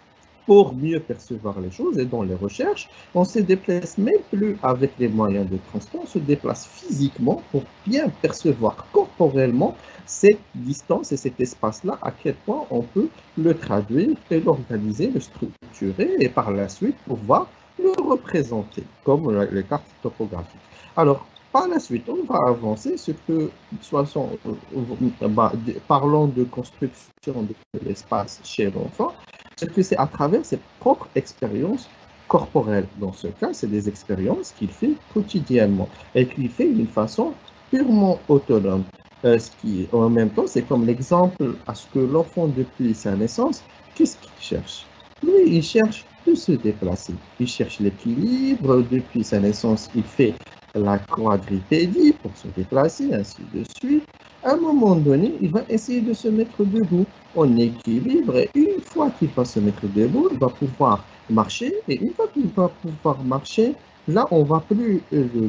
pour mieux percevoir les choses et dans les recherches, on ne se déplace même plus avec les moyens de transport, on se déplace physiquement pour bien percevoir corporellement cette distance et cet espace-là, à quel point on peut le traduire et l'organiser, le structurer et par la suite pouvoir le représenter comme les cartes topographiques. Alors, par la suite, on va avancer ce que, soixante, euh, bah, parlons de construction de l'espace chez l'enfant, ce que c'est à travers ses propres expériences corporelles. Dans ce cas, c'est des expériences qu'il fait quotidiennement et qu'il fait d'une façon purement autonome. Euh, ce qui, en même temps, c'est comme l'exemple à ce que l'enfant, depuis sa naissance, qu'est-ce qu'il cherche? Lui, il cherche de se déplacer. Il cherche l'équilibre. Depuis sa naissance, il fait la quadripédie pour se déplacer, ainsi de suite. À un moment donné, il va essayer de se mettre debout en équilibre et une fois qu'il va se mettre debout, il va pouvoir marcher et une fois qu'il va pouvoir marcher, là, on ne va plus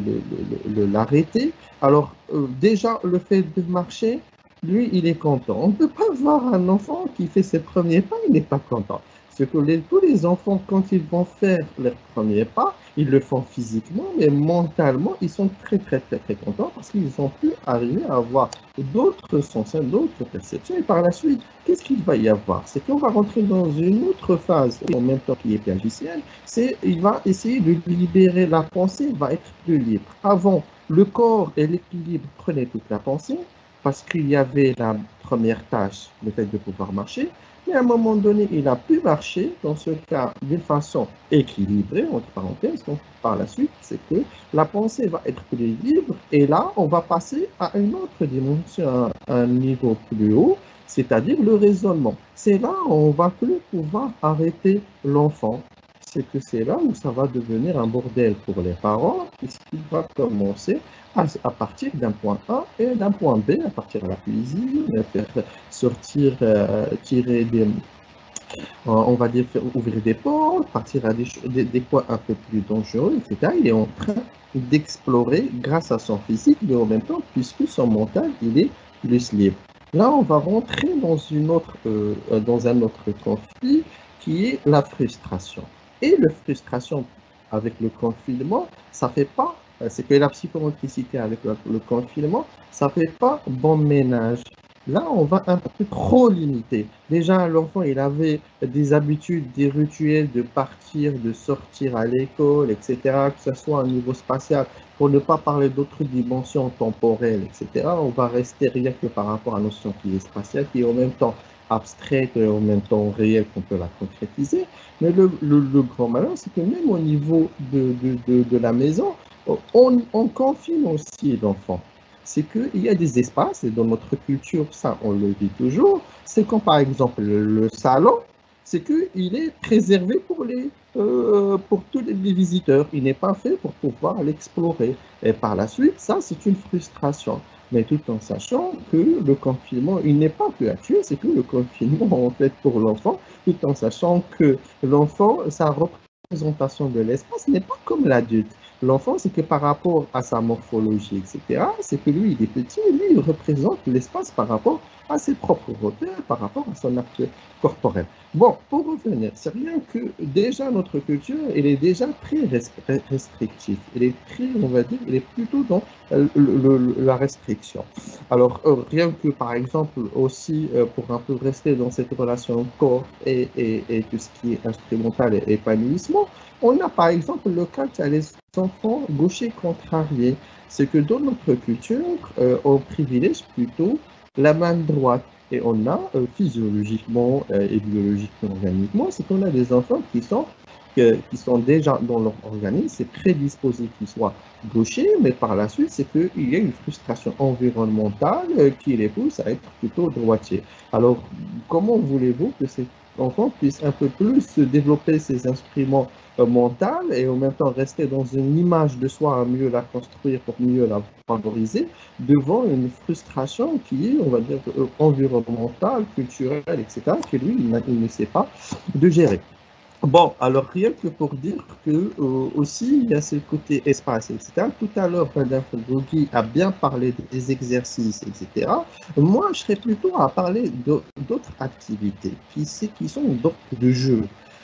euh, l'arrêter. Alors, euh, déjà, le fait de marcher, lui, il est content. On ne peut pas voir un enfant qui fait ses premiers pas, il n'est pas content. C'est que les, tous les enfants, quand ils vont faire leurs premiers pas, ils le font physiquement, mais mentalement, ils sont très, très, très, très contents parce qu'ils ont pu arriver à avoir d'autres sens, d'autres perceptions. Et par la suite, qu'est-ce qu'il va y avoir? C'est qu'on va rentrer dans une autre phase, en même temps qui est piagicienne, c'est il va essayer de libérer la pensée, il va être plus libre. Avant, le corps et l'équilibre prenaient toute la pensée parce qu'il y avait la première tâche, le fait de pouvoir marcher. Et à un moment donné, il a pu marcher, dans ce cas, d'une façon équilibrée, entre parenthèses. Donc, par la suite, c'est que la pensée va être plus libre. Et là, on va passer à une autre dimension, à un niveau plus haut, c'est-à-dire le raisonnement. C'est là où on ne va plus pouvoir arrêter l'enfant. C'est que c'est là où ça va devenir un bordel pour les parents, puisqu'il va commencer à, à partir d'un point A et d'un point B, à partir de la cuisine, faire sortir, euh, tirer des, euh, on va dire, faire ouvrir des portes, partir à des, des, des points un peu plus dangereux, et cetera. Il est en train d'explorer grâce à son physique, mais en même temps, puisque son mental, il est plus libre. Là, on va rentrer dans, une autre, euh, dans un autre conflit qui est la frustration. Et la frustration avec le confinement, ça fait pas, c'est que la psychomotricité avec le, le confinement, ça fait pas bon ménage. Là, on va un peu trop limiter. Déjà, l'enfant, il avait des habitudes, des rituels de partir, de sortir à l'école, et cetera, que ce soit au niveau spatial, pour ne pas parler d'autres dimensions temporelles, et cetera. On va rester rien que par rapport à la notion qui est spatiale, qui est en même temps abstraite et en même temps réelle, qu'on peut la concrétiser. Mais le, le, le grand malheur, c'est que même au niveau de, de, de, de la maison, on, on confine aussi l'enfant. C'est qu'il y a des espaces, et dans notre culture, ça, on le dit toujours, c'est quand, par exemple, le, le salon, c'est qu'il est préservé pour, les, euh, pour tous les, les visiteurs. Il n'est pas fait pour pouvoir l'explorer. Et par la suite, ça, c'est une frustration. Mais tout en sachant que le confinement, il n'est pas que actuel, c'est que le confinement, en fait, pour l'enfant, tout en sachant que l'enfant, sa représentation de l'espace n'est pas comme l'adulte. L'enfant, c'est que par rapport à sa morphologie, et cetera, c'est que lui, il est petit, et lui, il représente l'espace par rapport à ses propres repères, par rapport à son acte corporel. Bon, pour revenir, c'est rien que déjà notre culture, elle est déjà très restrictive. Elle est très, on va dire, elle est plutôt dans le, le, la restriction. Alors, euh, rien que, par exemple, aussi, euh, pour un peu rester dans cette relation corps et, et, et tout ce qui est instrumental et épanouissement, on a par exemple le cas qu'il y a les enfants gauchers contrariés. C'est que dans notre culture, euh, on privilège plutôt la main droite. Et on a euh, physiologiquement euh, et biologiquement, organiquement, c'est qu'on a des enfants qui sont, euh, qui sont déjà dans leur organisme, c'est prédisposé qu'ils soient gauchers, mais par la suite, c'est qu'il y a une frustration environnementale euh, qui les pousse à être plutôt droitiers. Alors, comment voulez-vous que ces enfants puissent un peu plus développer ces instruments euh, mentaux et en même temps rester dans une image de soi à mieux la construire pour mieux la favoriser devant une frustration qui est, on va dire, euh, environnementale, culturelle, et cetera, que lui, il, il ne sait pas de gérer. Bon, alors rien que pour dire que euh, aussi, il y a ce côté espace, et cetera. Tout à l'heure, Madame Felgogi a bien parlé des exercices, et cetera. Moi, je serais plutôt à parler d'autres activités qui, qui sont d'ordre de jeu.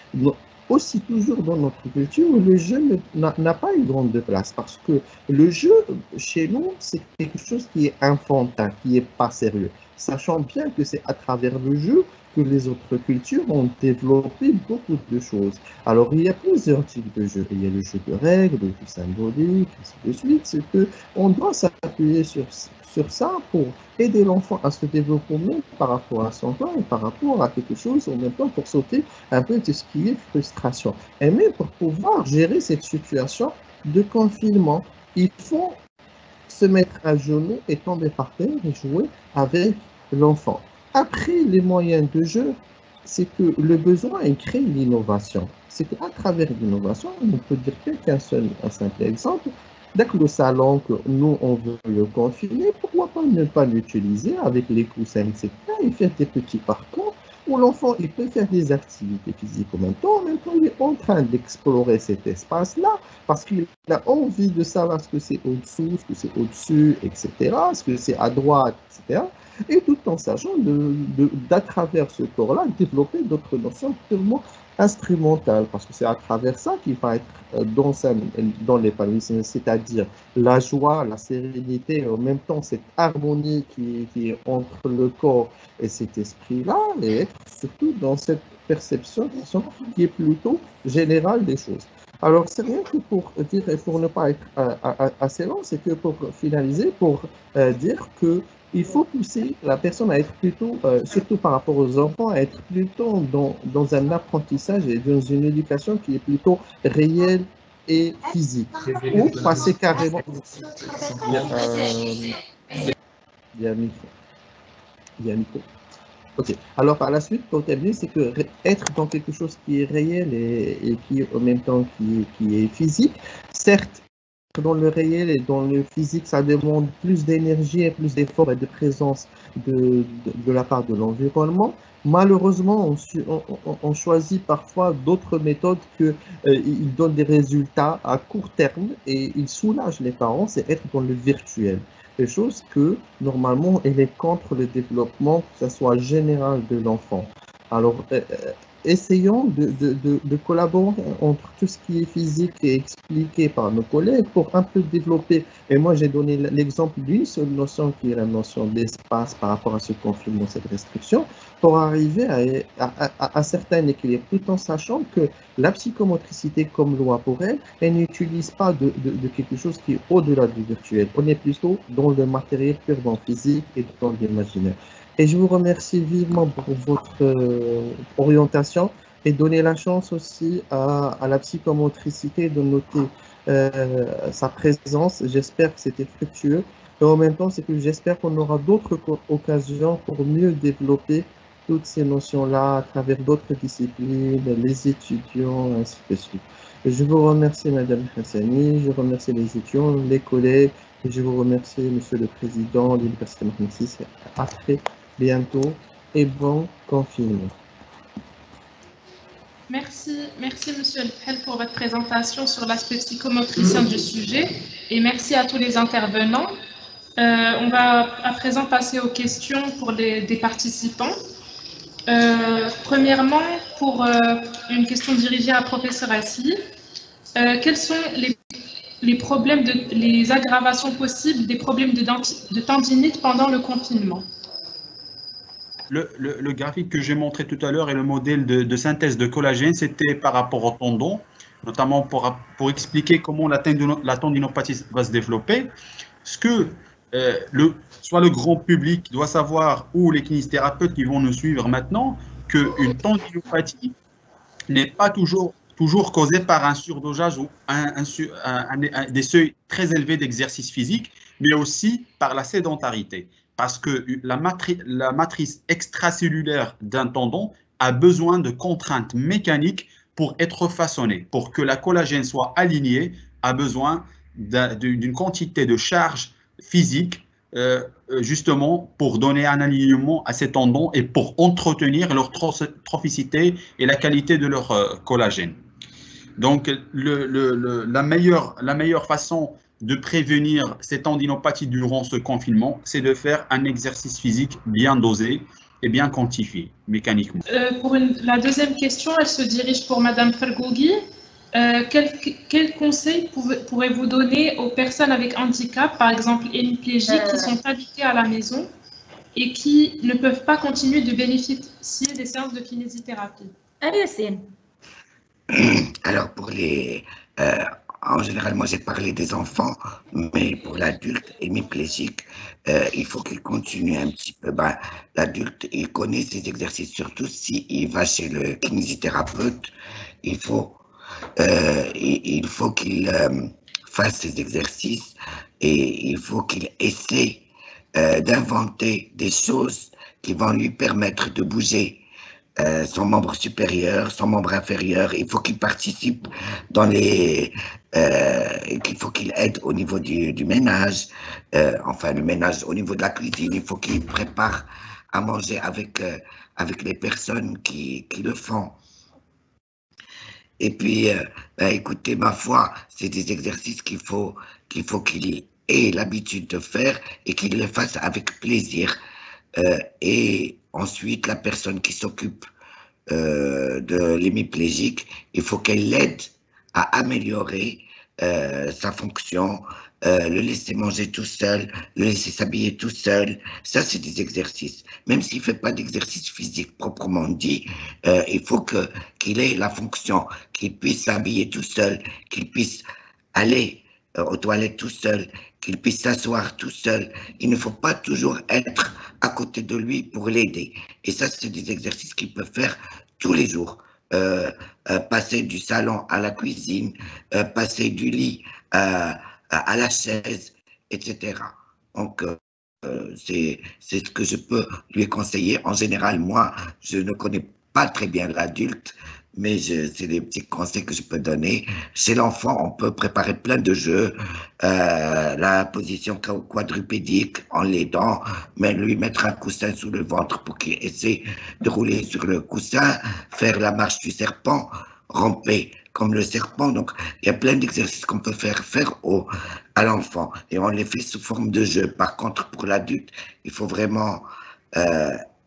Aussi, toujours dans notre culture, le jeu n'a pas une grande place parce que le jeu, chez nous, c'est quelque chose qui est enfantin, qui n'est pas sérieux. Sachant bien que c'est à travers le jeu que les autres cultures ont développé beaucoup de choses. Alors, il y a plusieurs types de jeux. Il y a le jeu de règles, le jeu symbolique, ainsi de suite. C'est qu'on doit s'appuyer sur, sur ça pour aider l'enfant à se développer même par rapport à son corps et par rapport à quelque chose, en même temps pour sauter un peu de ce qui est frustration. Et même pour pouvoir gérer cette situation de confinement, il faut se mettre à genoux et tomber par terre et jouer avec l'enfant. Après, les moyens de jeu, c'est que le besoin est créé l'innovation. C'est qu'à travers l'innovation, on peut dire qu'un seul, un simple exemple, dès que le salon, que nous, on veut le confiner, pourquoi pas ne pas l'utiliser avec les coussins, et cetera et faire des petits parcours où l'enfant, il peut faire des activités physiques en même temps, en même temps, il est en train d'explorer cet espace-là, parce qu'il a envie de savoir ce que c'est au-dessous, ce que c'est au-dessus, et cetera, ce que c'est à droite, et cetera et tout en sachant d'à travers ce corps-là, développer d'autres notions purement instrumentales, parce que c'est à travers ça qu'il va être dans, dans l'épanouissement, c'est-à-dire la joie, la sérénité, et en même temps cette harmonie qui, qui est entre le corps et cet esprit-là, et être surtout dans cette perception qui est plutôt générale des choses. Alors, c'est rien que pour dire, et pour ne pas être euh, assez long, c'est que pour finaliser, pour euh, dire que il faut pousser la personne à être plutôt, euh, surtout par rapport aux enfants, à être plutôt dans, dans un apprentissage et dans une éducation qui est plutôt réelle et physique. Ou passer carrément... Il y a, euh, il y a un micro. Il y a un micro. Ok. Alors, par la suite, pour terminer, c'est que être dans quelque chose qui est réel et, et qui en même temps qui, qui est physique, certes, dans le réel et dans le physique, ça demande plus d'énergie et plus d'efforts et de présence de, de, de la part de l'environnement. Malheureusement, on, on, on choisit parfois d'autres méthodes qui euh, donnent des résultats à court terme et ils soulagent les parents, c'est être dans le virtuel. Des choses que, normalement, elle est contre le développement, que ce soit général de l'enfant. Alors, euh, essayons de, de, de, de collaborer entre tout ce qui est physique et expliqué par nos collègues pour un peu développer. Et moi, j'ai donné l'exemple d'une seule notion qui est la notion d'espace par rapport à ce confinement, cette restriction, pour arriver à, à, à un certain équilibre, tout en sachant que la psychomotricité comme loi pour elle, elle n'utilise pas de, de, de quelque chose qui est au-delà du virtuel. On est plutôt dans le matériel purement physique et dans l'imaginaire. Et je vous remercie vivement pour votre euh, orientation et donner la chance aussi à, à la psychomotricité de noter euh, sa présence. J'espère que c'était fructueux. Et en même temps, c'est que j'espère qu'on aura d'autres occasions pour mieux développer toutes ces notions-là à travers d'autres disciplines, les étudiants, ainsi de suite. Je vous remercie, Madame Hassani, je remercie les étudiants, les collègues, et je vous remercie, Monsieur le Président de l'Université Mohamed six. À très bientôt et bon confinement. Merci, merci Monsieur El pour votre présentation sur l'aspect psychomotricien du sujet et merci à tous les intervenants. Euh, on va à présent passer aux questions pour les des participants. Euh, premièrement, pour euh, une question dirigée à professeur Asli, euh, quels sont les, les problèmes, de, les aggravations possibles des problèmes de, de tendinite pendant le confinement? Le, le, le graphique que j'ai montré tout à l'heure et le modèle de, de synthèse de collagène, c'était par rapport au tendon, notamment pour, pour expliquer comment la, tendino, la tendinopathie va se développer. Ce que euh, le, soit le grand public doit savoir, ou les kinésithérapeutes qui vont nous suivre maintenant, qu'une tendinopathie n'est pas toujours, toujours causée par un surdosage ou un, un, un, un, des seuils très élevés d'exercice physique, mais aussi par la sédentarité. Parce que la, matri la matrice extracellulaire d'un tendon a besoin de contraintes mécaniques pour être façonnée. Pour que la collagène soit alignée, a besoin d'une quantité de charge physique, euh, justement pour donner un alignement à ces tendons et pour entretenir leur trophicité et la qualité de leur euh, collagène. Donc, le, le, le, la, meilleure, la meilleure façon de prévenir ces tendinopathies durant ce confinement, c'est de faire un exercice physique bien dosé et bien quantifié mécaniquement. Euh, pour une, la deuxième question, elle se dirige pour Madame Fergougui. Euh, quel, quel conseil pourrez-vous donner aux personnes avec handicap, par exemple hémiplégiques, euh... qui sont habitées à la maison et qui ne peuvent pas continuer de bénéficier des séances de kinésithérapie? Allez, Alors, pour les... Euh, En général, moi, j'ai parlé des enfants, mais pour l'adulte hémiplégique, euh, il faut qu'il continue un petit peu. Ben, l'adulte, il connaît ses exercices, surtout s'il va chez le kinésithérapeute. Il faut, euh, il faut qu'il euh, fasse ses exercices et il faut qu'il essaie euh, d'inventer des choses qui vont lui permettre de bouger Euh, son membre supérieur, son membre inférieur. Il faut qu'il participe dans les... Euh, il faut qu'il aide au niveau du, du ménage, euh, enfin le ménage au niveau de la cuisine. Il faut qu'il prépare à manger avec, euh, avec les personnes qui, qui le font. Et puis, euh, ben, écoutez, ma foi, c'est des exercices qu'il faut qu'il faut qu'il ait l'habitude de faire et qu'il le fasse avec plaisir. Euh, et ensuite, la personne qui s'occupe euh, de l'hémiplégique, il faut qu'elle l'aide à améliorer euh, sa fonction, euh, le laisser manger tout seul, le laisser s'habiller tout seul. Ça, c'est des exercices. Même s'il ne fait pas d'exercice physique proprement dit, euh, il faut que, qu'il ait la fonction, qu'il puisse s'habiller tout seul, qu'il puisse aller euh, aux toilettes tout seul, qu'il puisse s'asseoir tout seul. Il ne faut pas toujours être à côté de lui pour l'aider. Et ça, c'est des exercices qu'il peut faire tous les jours. Euh, euh, passer du salon à la cuisine, euh, passer du lit euh, à la chaise, et cetera. Donc, euh, c'est c'est ce que je peux lui conseiller. En général, moi, je ne connais pas très bien l'adulte, mais c'est des petits conseils que je peux donner. Chez l'enfant, on peut préparer plein de jeux, euh, la position quadrupédique en l'aidant, mais lui mettre un coussin sous le ventre pour qu'il essaie de rouler sur le coussin, faire la marche du serpent, ramper comme le serpent. Donc, il y a plein d'exercices qu'on peut faire faire au, à l'enfant et on les fait sous forme de jeu. Par contre, pour l'adulte, il faut vraiment euh,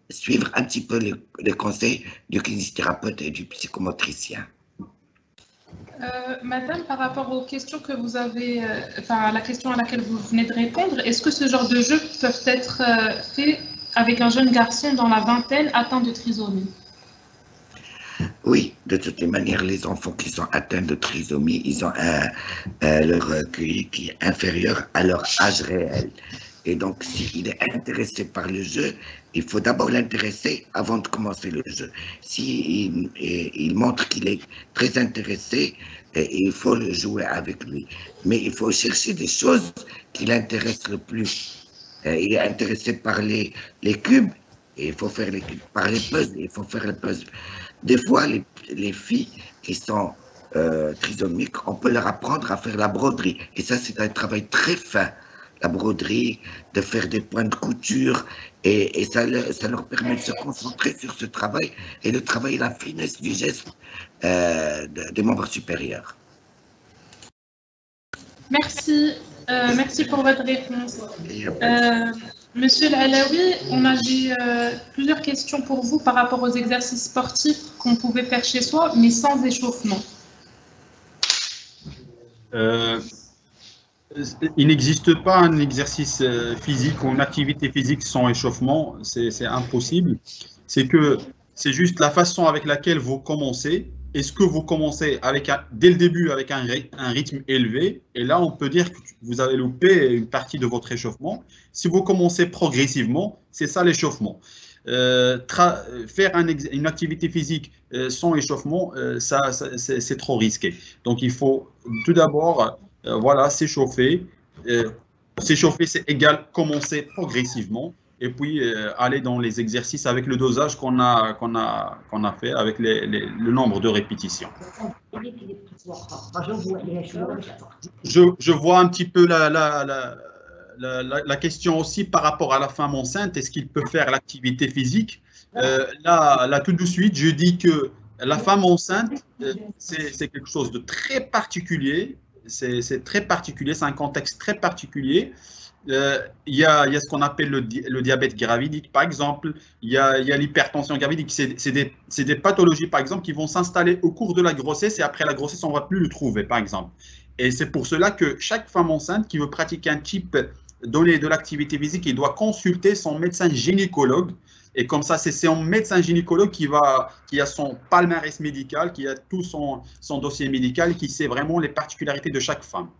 suivre un petit peu les, les conseils du kinésithérapeute et du psychomotricien. Euh, madame, par rapport aux questions que vous avez, euh, enfin à la question à laquelle vous venez de répondre, est-ce que ce genre de jeux peuvent être euh, faits avec un jeune garçon dans la vingtaine atteint de trisomie? Oui, de toutes les manières, les enfants qui sont atteints de trisomie, ils ont un, un, leur Q I qui est inférieur à leur âge réel. Et donc, s'il est intéressé par le jeu, il faut d'abord l'intéresser avant de commencer le jeu. S'il il, il montre qu'il est très intéressé, il faut le jouer avec lui. Mais il faut chercher des choses qui l'intéressent le plus. Il est intéressé par les, les cubes, et il faut faire les cubes. Par les puzzles, il faut faire les puzzles. Des fois, les, les filles qui sont euh, trisomiques, on peut leur apprendre à faire la broderie. Et ça, c'est un travail très fin. La broderie, de faire des points de couture, et, et ça, ça leur permet de se concentrer sur ce travail et de travailler la finesse du geste euh, de, des membres supérieurs. Merci, euh, merci pour votre réponse. Euh, Monsieur Al-Alaoui, on avait euh, plusieurs questions pour vous par rapport aux exercices sportifs qu'on pouvait faire chez soi, mais sans échauffement. Euh... Il n'existe pas un exercice physique ou une activité physique sans échauffement, c'est impossible. C'est que c'est juste la façon avec laquelle vous commencez. Est-ce que vous commencez avec un, dès le début avec un, un rythme élevé? Et là, on peut dire que vous avez loupé une partie de votre échauffement. Si vous commencez progressivement, c'est ça l'échauffement. Euh, faire un, une activité physique euh, sans échauffement, euh, ça, ça c'est trop risqué. Donc, il faut tout d'abord... Euh, voilà, s'échauffer. Euh, s'échauffer, c'est égal commencer progressivement et puis euh, aller dans les exercices avec le dosage qu'on a, qu'on a, qu'on a fait, avec les, les, le nombre de répétitions. Je, je vois un petit peu la, la, la, la, la, la question aussi par rapport à la femme enceinte. Est-ce qu'il peut faire l'activité physique? euh, là, là, tout de suite, je dis que la femme enceinte, euh, c'est quelque chose de très particulier. C'est très particulier, c'est un contexte très particulier. Euh, il y a, il y a ce qu'on appelle le, di le diabète gravidique, par exemple. Il y a, il y a l'hypertension gravidique. C'est des, des pathologies, par exemple, qui vont s'installer au cours de la grossesse et après la grossesse, on ne va plus le trouver, par exemple. Et c'est pour cela que chaque femme enceinte qui veut pratiquer un type donné de l'activité physique, il doit consulter son médecin gynécologue. Et comme ça, c'est son médecin gynécologue qui, va, qui a son palmarès médical, qui a tout son, son dossier médical, qui sait vraiment les particularités de chaque femme.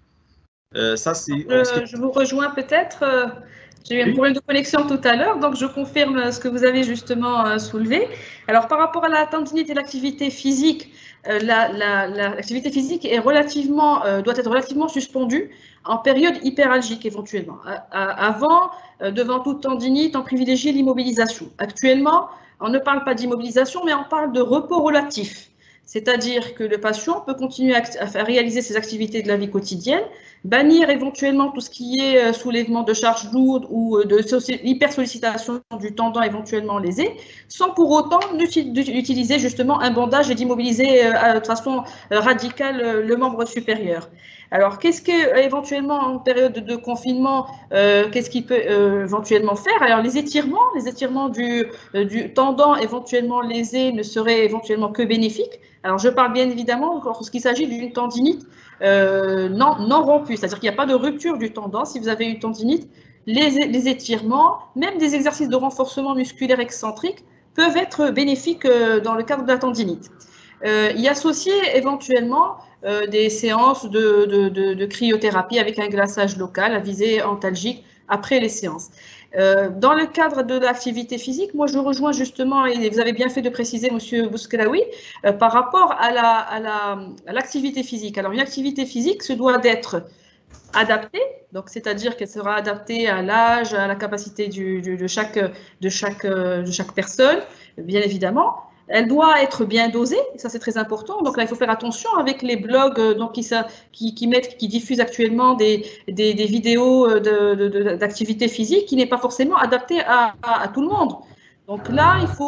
Euh, ça, c'est. Euh, je vous rejoins peut-être. Euh, J'ai eu un problème de connexion tout à l'heure, donc je confirme ce que vous avez justement euh, soulevé. Alors, par rapport à la tendinite et l'activité physique, euh, l'activité la, la, physique est relativement, euh, doit être relativement suspendue en période hyperalgique éventuellement. À, à, avant, euh, devant toute tendinite, on privilégie l'immobilisation. Actuellement, on ne parle pas d'immobilisation, mais on parle de repos relatif. C'est-à-dire que le patient peut continuer à, à réaliser ses activités de la vie quotidienne, bannir éventuellement tout ce qui est soulèvement de charges lourdes ou de hypersollicitation du tendon éventuellement lésé, sans pour autant utiliser justement un bandage et d'immobiliser de façon radicale le membre supérieur. Alors, qu'est-ce que éventuellement en période de confinement, euh, qu'est-ce qu'il peut euh, éventuellement faire? Alors, les étirements, les étirements du, euh, du tendon éventuellement lésé ne seraient éventuellement que bénéfiques. Alors, je parle bien évidemment lorsqu'il s'agit d'une tendinite euh, non, non rompue, c'est-à-dire qu'il n'y a pas de rupture du tendon. Si vous avez une tendinite, les, les étirements, même des exercices de renforcement musculaire excentrique, peuvent être bénéfiques euh, dans le cadre de la tendinite. Euh, y associer éventuellement euh, des séances de, de, de, de cryothérapie avec un glaçage local à visée antalgique après les séances. Euh, dans le cadre de l'activité physique, moi je rejoins justement, et vous avez bien fait de préciser, Monsieur Bouskelaoui, euh, par rapport à la, à la, à l'activité physique. Alors une activité physique se doit d'être adaptée, donc c'est-à-dire qu'elle sera adaptée à l'âge, à la capacité du, du, de, chaque, de, chaque, de chaque personne, bien évidemment. Elle doit être bien dosée, ça c'est très important. Donc là, il faut faire attention avec les blogs donc, qui, qui, qui, mettent, qui diffusent actuellement des, des, des vidéos d'activité de, de, physique qui n'est pas forcément adaptée à, à, à tout le monde. Donc là, il faut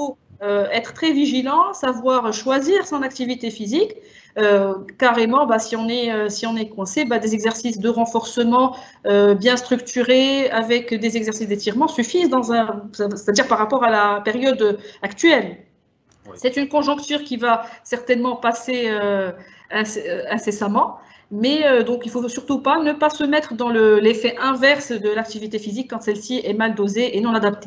euh, être très vigilant, savoir choisir son activité physique. Euh, carrément, bah, si on est, euh, si on est coincé, bah, des exercices de renforcement euh, bien structurés avec des exercices d'étirement suffisent, dans un, c'est-à-dire par rapport à la période actuelle. Oui. C'est une conjoncture qui va certainement passer euh, incessamment, mais euh, donc il ne faut surtout pas ne pas se mettre dans le, l'effet inverse de l'activité physique quand celle-ci est mal dosée et non adaptée.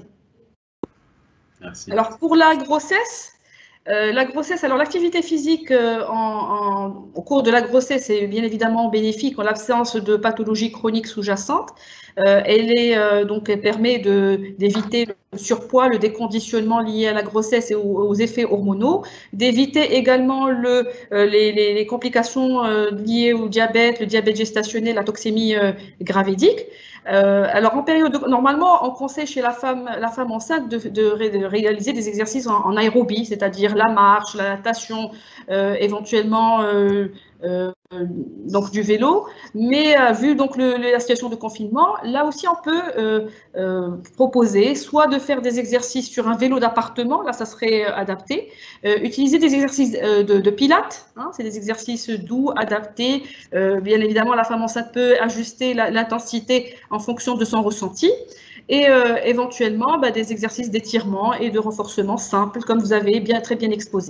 Merci. Alors pour la grossesse, Euh, la grossesse, alors l'activité physique euh, en, en, au cours de la grossesse est bien évidemment bénéfique en l'absence de pathologies chroniques sous-jacentes. Euh, elle est, euh, donc, elle permet d'éviter le surpoids, le déconditionnement lié à la grossesse et aux, aux effets hormonaux, d'éviter également le, euh, les, les, les complications euh, liées au diabète, le diabète gestationnel, la toxémie euh, gravidique. Euh, alors, en période de, normalement, on conseille chez la femme, la femme enceinte de, de, de réaliser des exercices en, en aérobie, c'est-à-dire la marche, la natation, euh, éventuellement euh, euh, donc du vélo. Mais euh, vu donc le, la situation de confinement, là aussi on peut euh, euh, proposer soit de faire des exercices sur un vélo d'appartement, là ça serait adapté, euh, utiliser des exercices de, de pilates, hein, c'est des exercices doux, adaptés. Euh, bien évidemment, la femme enceinte peut ajuster l'intensité en fonction de son ressenti. Et euh, éventuellement bah, des exercices d'étirement et de renforcement simples, comme vous avez bien, très bien exposé.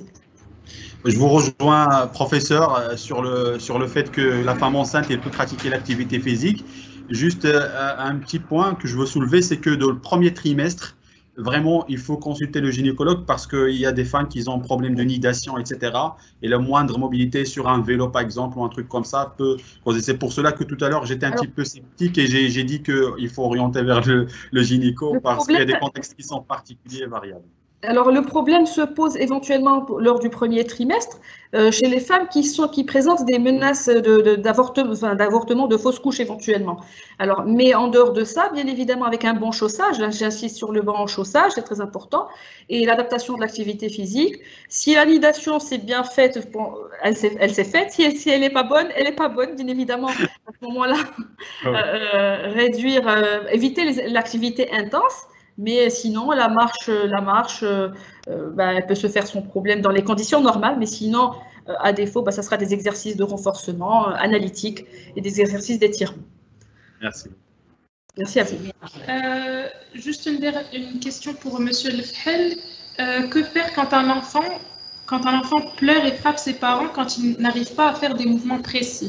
Je vous rejoins, professeur, sur le, sur le fait que la femme enceinte elle peut pratiquer l'activité physique. Juste un petit point que je veux soulever, c'est que dans le premier trimestre, vraiment, il faut consulter le gynécologue parce qu'il y a des femmes qui ont un problème de nidation, et cetera. Et la moindre mobilité sur un vélo, par exemple, ou un truc comme ça peut causer. C'est pour cela que tout à l'heure, j'étais un Alors, petit peu sceptique et j'ai dit qu'il faut orienter vers le, le gynéco le parce qu'il y a des contextes qui sont particuliers et variables. Alors, le problème se pose éventuellement lors du premier trimestre euh, chez les femmes qui, sont, qui présentent des menaces d'avortement, de, de, enfin, d'avortement, de fausse couche éventuellement. Alors, mais en dehors de ça, bien évidemment, avec un bon chaussage, j'insiste sur le bon chaussage, c'est très important, et l'adaptation de l'activité physique. Si la nidation s'est bien faite, bon, elle s'est faite. Si, si elle n'est pas bonne, elle n'est pas bonne, bien évidemment. À ce moment-là, oh. euh, réduire, euh, éviter l'activité intense. Mais sinon, la marche, la marche euh, bah, elle peut se faire sans problème dans les conditions normales, mais sinon, euh, à défaut, bah, ça sera des exercices de renforcement euh, analytique et des exercices d'étirement. Merci. Merci à vous. Euh, juste une, une question pour Monsieur Lefhel. Euh, que faire quand un enfant, quand un enfant pleure et frappe ses parents quand il n'arrive pas à faire des mouvements précis?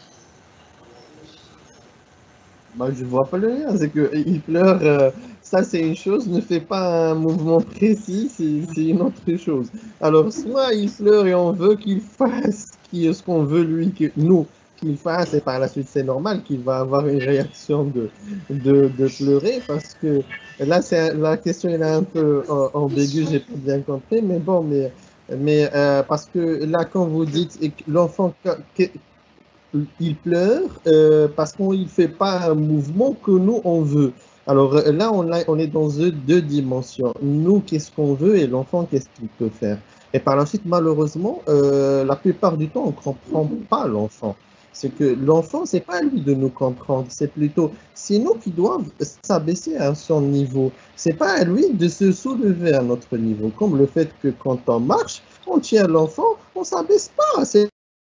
Bah, je vois pas le lien, c'est qu'il pleure, euh, ça c'est une chose, ne fait pas un mouvement précis, c'est une autre chose. Alors, soit il pleure et on veut qu'il fasse ce qu'on veut lui, que, nous, qu'il fasse, et par la suite c'est normal qu'il va avoir une réaction de, de, de pleurer, parce que là, la question est un peu ambiguë, j'ai pas bien compris, mais bon, mais, mais euh, parce que là, quand vous dites l'enfant... il pleure euh, parce qu'il ne fait pas un mouvement que nous, on veut. Alors là, on, a, on est dans deux dimensions. Nous, qu'est-ce qu'on veut et l'enfant, qu'est-ce qu'il peut faire. Et par la suite, malheureusement, euh, la plupart du temps, on ne comprend pas l'enfant. C'est que l'enfant, ce n'est pas à lui de nous comprendre, c'est plutôt, c'est nous qui devons s'abaisser à son niveau. Ce n'est pas à lui de se soulever à notre niveau. Comme le fait que quand on marche, on tient l'enfant, on ne s'abaisse pas. C'est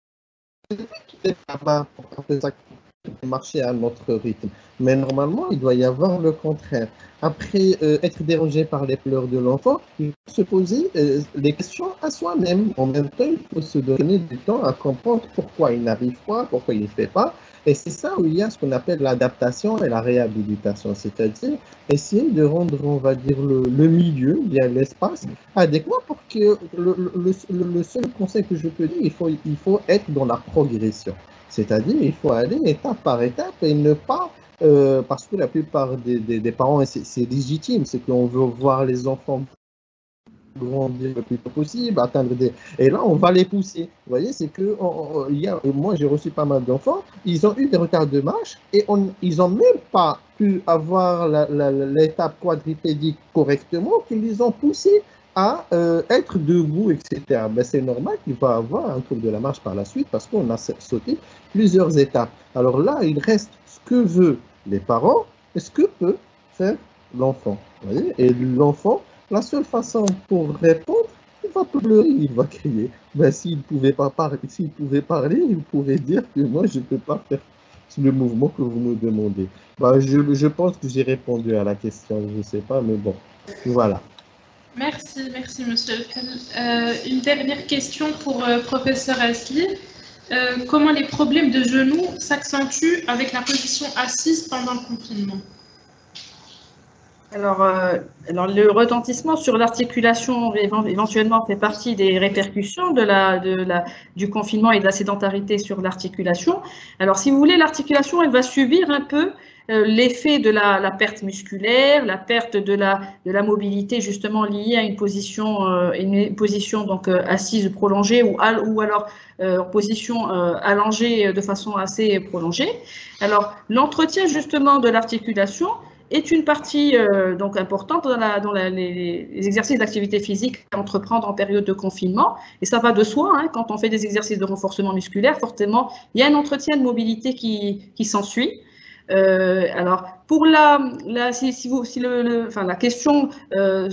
marcher à notre rythme. Mais normalement, il doit y avoir le contraire. Après euh, être dérangé par les pleurs de l'enfant, il faut se poser euh, des questions à soi-même. En même temps, il faut se donner du temps à comprendre pourquoi il n'arrive pas, pourquoi il ne fait pas. Et c'est ça où il y a ce qu'on appelle l'adaptation et la réhabilitation, c'est-à-dire essayer de rendre, on va dire, le, le milieu, bien l'espace adéquat pour que le, le, le, le seul conseil que je peux dire, il faut, il faut être dans la progression. C'est-à-dire il faut aller étape par étape et ne pas, euh, parce que la plupart des, des, des parents, c'est légitime, c'est qu'on veut voir les enfants grandir le plus tôt possible, atteindre des... Et là, on va les pousser. Vous voyez, c'est que on, on, il y a, moi, j'ai reçu pas mal d'enfants, ils ont eu des retards de marche et on, ils n'ont même pas pu avoir l'étape quadripédique correctement, qu'ils les ont poussés à euh, être debout, et cetera. Ben, c'est normal qu'il va avoir un trouble de la marche par la suite parce qu'on a sauté plusieurs étapes. Alors là, il reste ce que veulent les parents et ce que peut faire l'enfant. Et l'enfant, la seule façon pour répondre, il va pleurer, il va crier. Ben, s'il ne pouvait pas parler, s'il pouvait parler, il pourrait dire que moi, je ne peux pas faire le mouvement que vous me demandez. Ben, je, je pense que j'ai répondu à la question, je ne sais pas, mais bon, voilà. Merci, merci, monsieur. Euh, une dernière question pour euh, professeur Asli. Euh, comment les problèmes de genoux s'accentuent avec la position assise pendant le confinement? Alors, euh, alors, le retentissement sur l'articulation éventuellement fait partie des répercussions de la, de la, du confinement et de la sédentarité sur l'articulation. Alors, si vous voulez, l'articulation, elle va subir un peu euh, l'effet de la, la perte musculaire, la perte de la, de la mobilité justement liée à une position, euh, une position donc euh, assise prolongée ou, à, ou alors euh, en position euh, allongée de façon assez prolongée. Alors, l'entretien justement de l'articulation est une partie euh, donc importante dans, la, dans la, les, les exercices d'activité physique à entreprendre en période de confinement. Et ça va de soi, hein, quand on fait des exercices de renforcement musculaire, fortement, il y a un entretien de mobilité qui, qui s'ensuit. Euh, alors, pour la, la, si, si vous, si le, le, enfin, la question euh,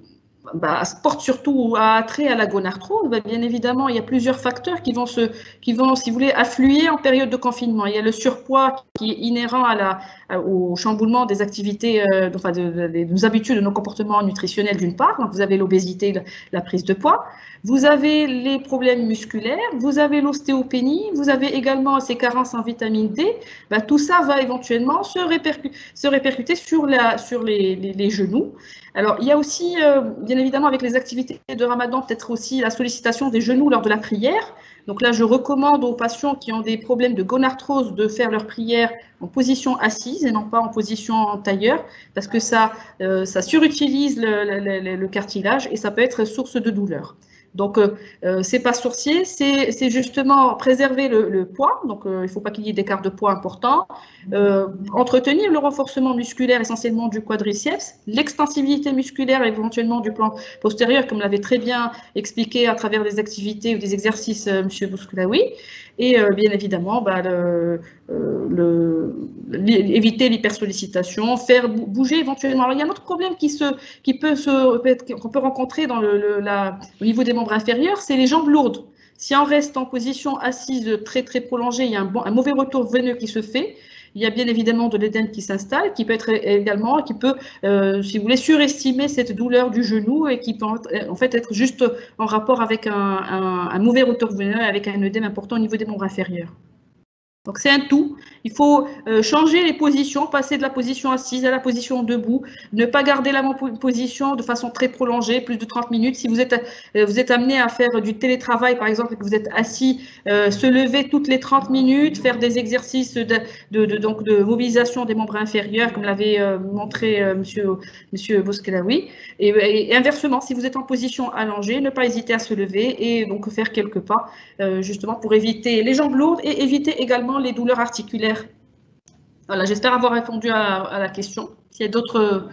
bah, porte surtout à attrait à la gonarthrose, bah, bien évidemment, il y a plusieurs facteurs qui vont, se, qui vont, si vous voulez, affluer en période de confinement. Il y a le surpoids qui est inhérent à la, à, au chamboulement des activités, euh, enfin, de, de, de, de nos habitudes, de nos comportements nutritionnels d'une part. Donc, vous avez l'obésité, la, la prise de poids. Vous avez les problèmes musculaires, vous avez l'ostéopénie, vous avez également ces carences en vitamine D. Ben, tout ça va éventuellement se, répercu se répercuter sur, la, sur les, les, les genoux. Alors, il y a aussi, euh, bien évidemment, avec les activités de Ramadan, peut-être aussi la sollicitation des genoux lors de la prière. Donc là, je recommande aux patients qui ont des problèmes de gonarthrose de faire leur prière en position assise et non pas en position en tailleur, parce que ça, euh, ça surutilise le, le, le, le cartilage et ça peut être source de douleur. Donc, euh, c'est pas sourcier, c'est justement préserver le, le poids. Donc, euh, il ne faut pas qu'il y ait d'écart de poids important. Euh, entretenir le renforcement musculaire essentiellement du quadriceps, l'extensibilité musculaire éventuellement du plan postérieur, comme l'avait très bien expliqué à travers des activités ou des exercices euh, M. Bouskoulaoui. Et euh, bien évidemment, bah, le, euh, le, éviter l'hypersollicitation, faire bouger éventuellement. Alors, il y a un autre problème qui, se, qui peut se, qu'on peut rencontrer dans le, le, la, au niveau des membres inférieurs, c'est les jambes lourdes. Si on reste en position assise très très prolongée, il y a un, bon, un mauvais retour veineux qui se fait. Il y a bien évidemment de l'édème qui s'installe, qui peut être également, qui peut, euh, si vous voulez, surestimer cette douleur du genou et qui peut en fait être juste en rapport avec un, un, un mauvais retour veineux, avec un œdème important au niveau des membres inférieurs. Donc c'est un tout. Il faut euh, changer les positions, passer de la position assise à la position debout, ne pas garder la même position de façon très prolongée, plus de trente minutes. Si vous êtes, euh, vous êtes amené à faire du télétravail, par exemple, et que vous êtes assis, euh, se lever toutes les trente minutes, faire des exercices de, de, de, donc de mobilisation des membres inférieurs, comme l'avait euh, montré euh, monsieur, monsieur Bouskoulaoui. Et, et, et inversement, si vous êtes en position allongée, ne pas hésiter à se lever et donc faire quelques pas, euh, justement pour éviter les jambes lourdes et éviter également les douleurs articulaires. Voilà, j'espère avoir répondu à, à la question. S'il y a d'autres...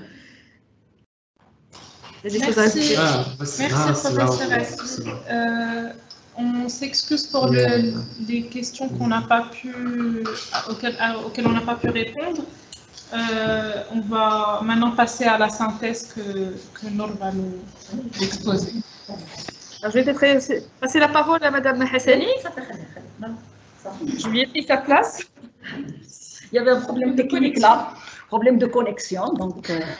Merci, Merci ah, professeur Asli. Euh, on s'excuse pour le, les questions qu'on n'a pas pu, auxquelles, auxquelles on n'a pas pu répondre. Euh, on va maintenant passer à la synthèse que, que Nour va nous exposer. Alors, je vais peut-être passer la parole à Madame Hassani. Je lui ai pris sa place. Il y avait un problème technique là, problème de connexion. Donc, euh...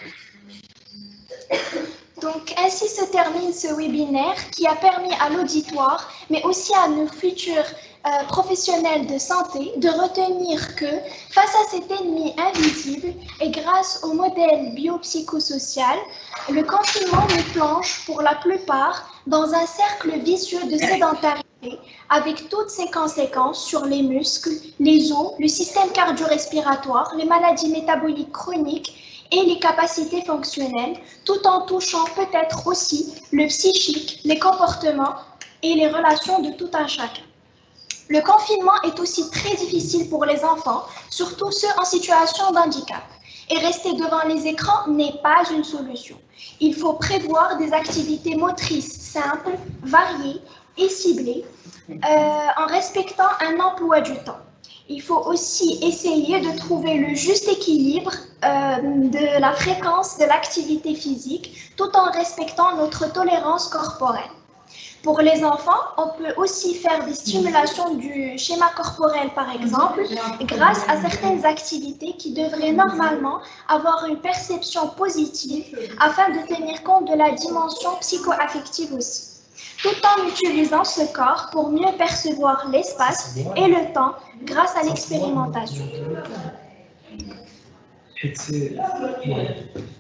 donc, ainsi se termine ce webinaire qui a permis à l'auditoire, mais aussi à nos futurs euh, professionnels de santé, de retenir que face à cet ennemi invisible et grâce au modèle biopsychosocial, le confinement nous plonge pour la plupart dans un cercle vicieux de sédentarité, avec toutes ses conséquences sur les muscles, les os, le système cardio-respiratoire, les maladies métaboliques chroniques et les capacités fonctionnelles, tout en touchant peut-être aussi le psychique, les comportements et les relations de tout un chacun. Le confinement est aussi très difficile pour les enfants, surtout ceux en situation d'handicap. Et rester devant les écrans n'est pas une solution. Il faut prévoir des activités motrices simples, variées et ciblées, euh, en respectant un emploi du temps. il faut aussi essayer de trouver le juste équilibre euh, de la fréquence de l'activité physique tout en respectant notre tolérance corporelle. Pour les enfants, on peut aussi faire des stimulations du schéma corporel, par exemple, grâce à certaines activités qui devraient normalement avoir une perception positive afin de tenir compte de la dimension psycho-affective aussi, tout en utilisant ce corps pour mieux percevoir l'espace et le temps grâce à l'expérimentation.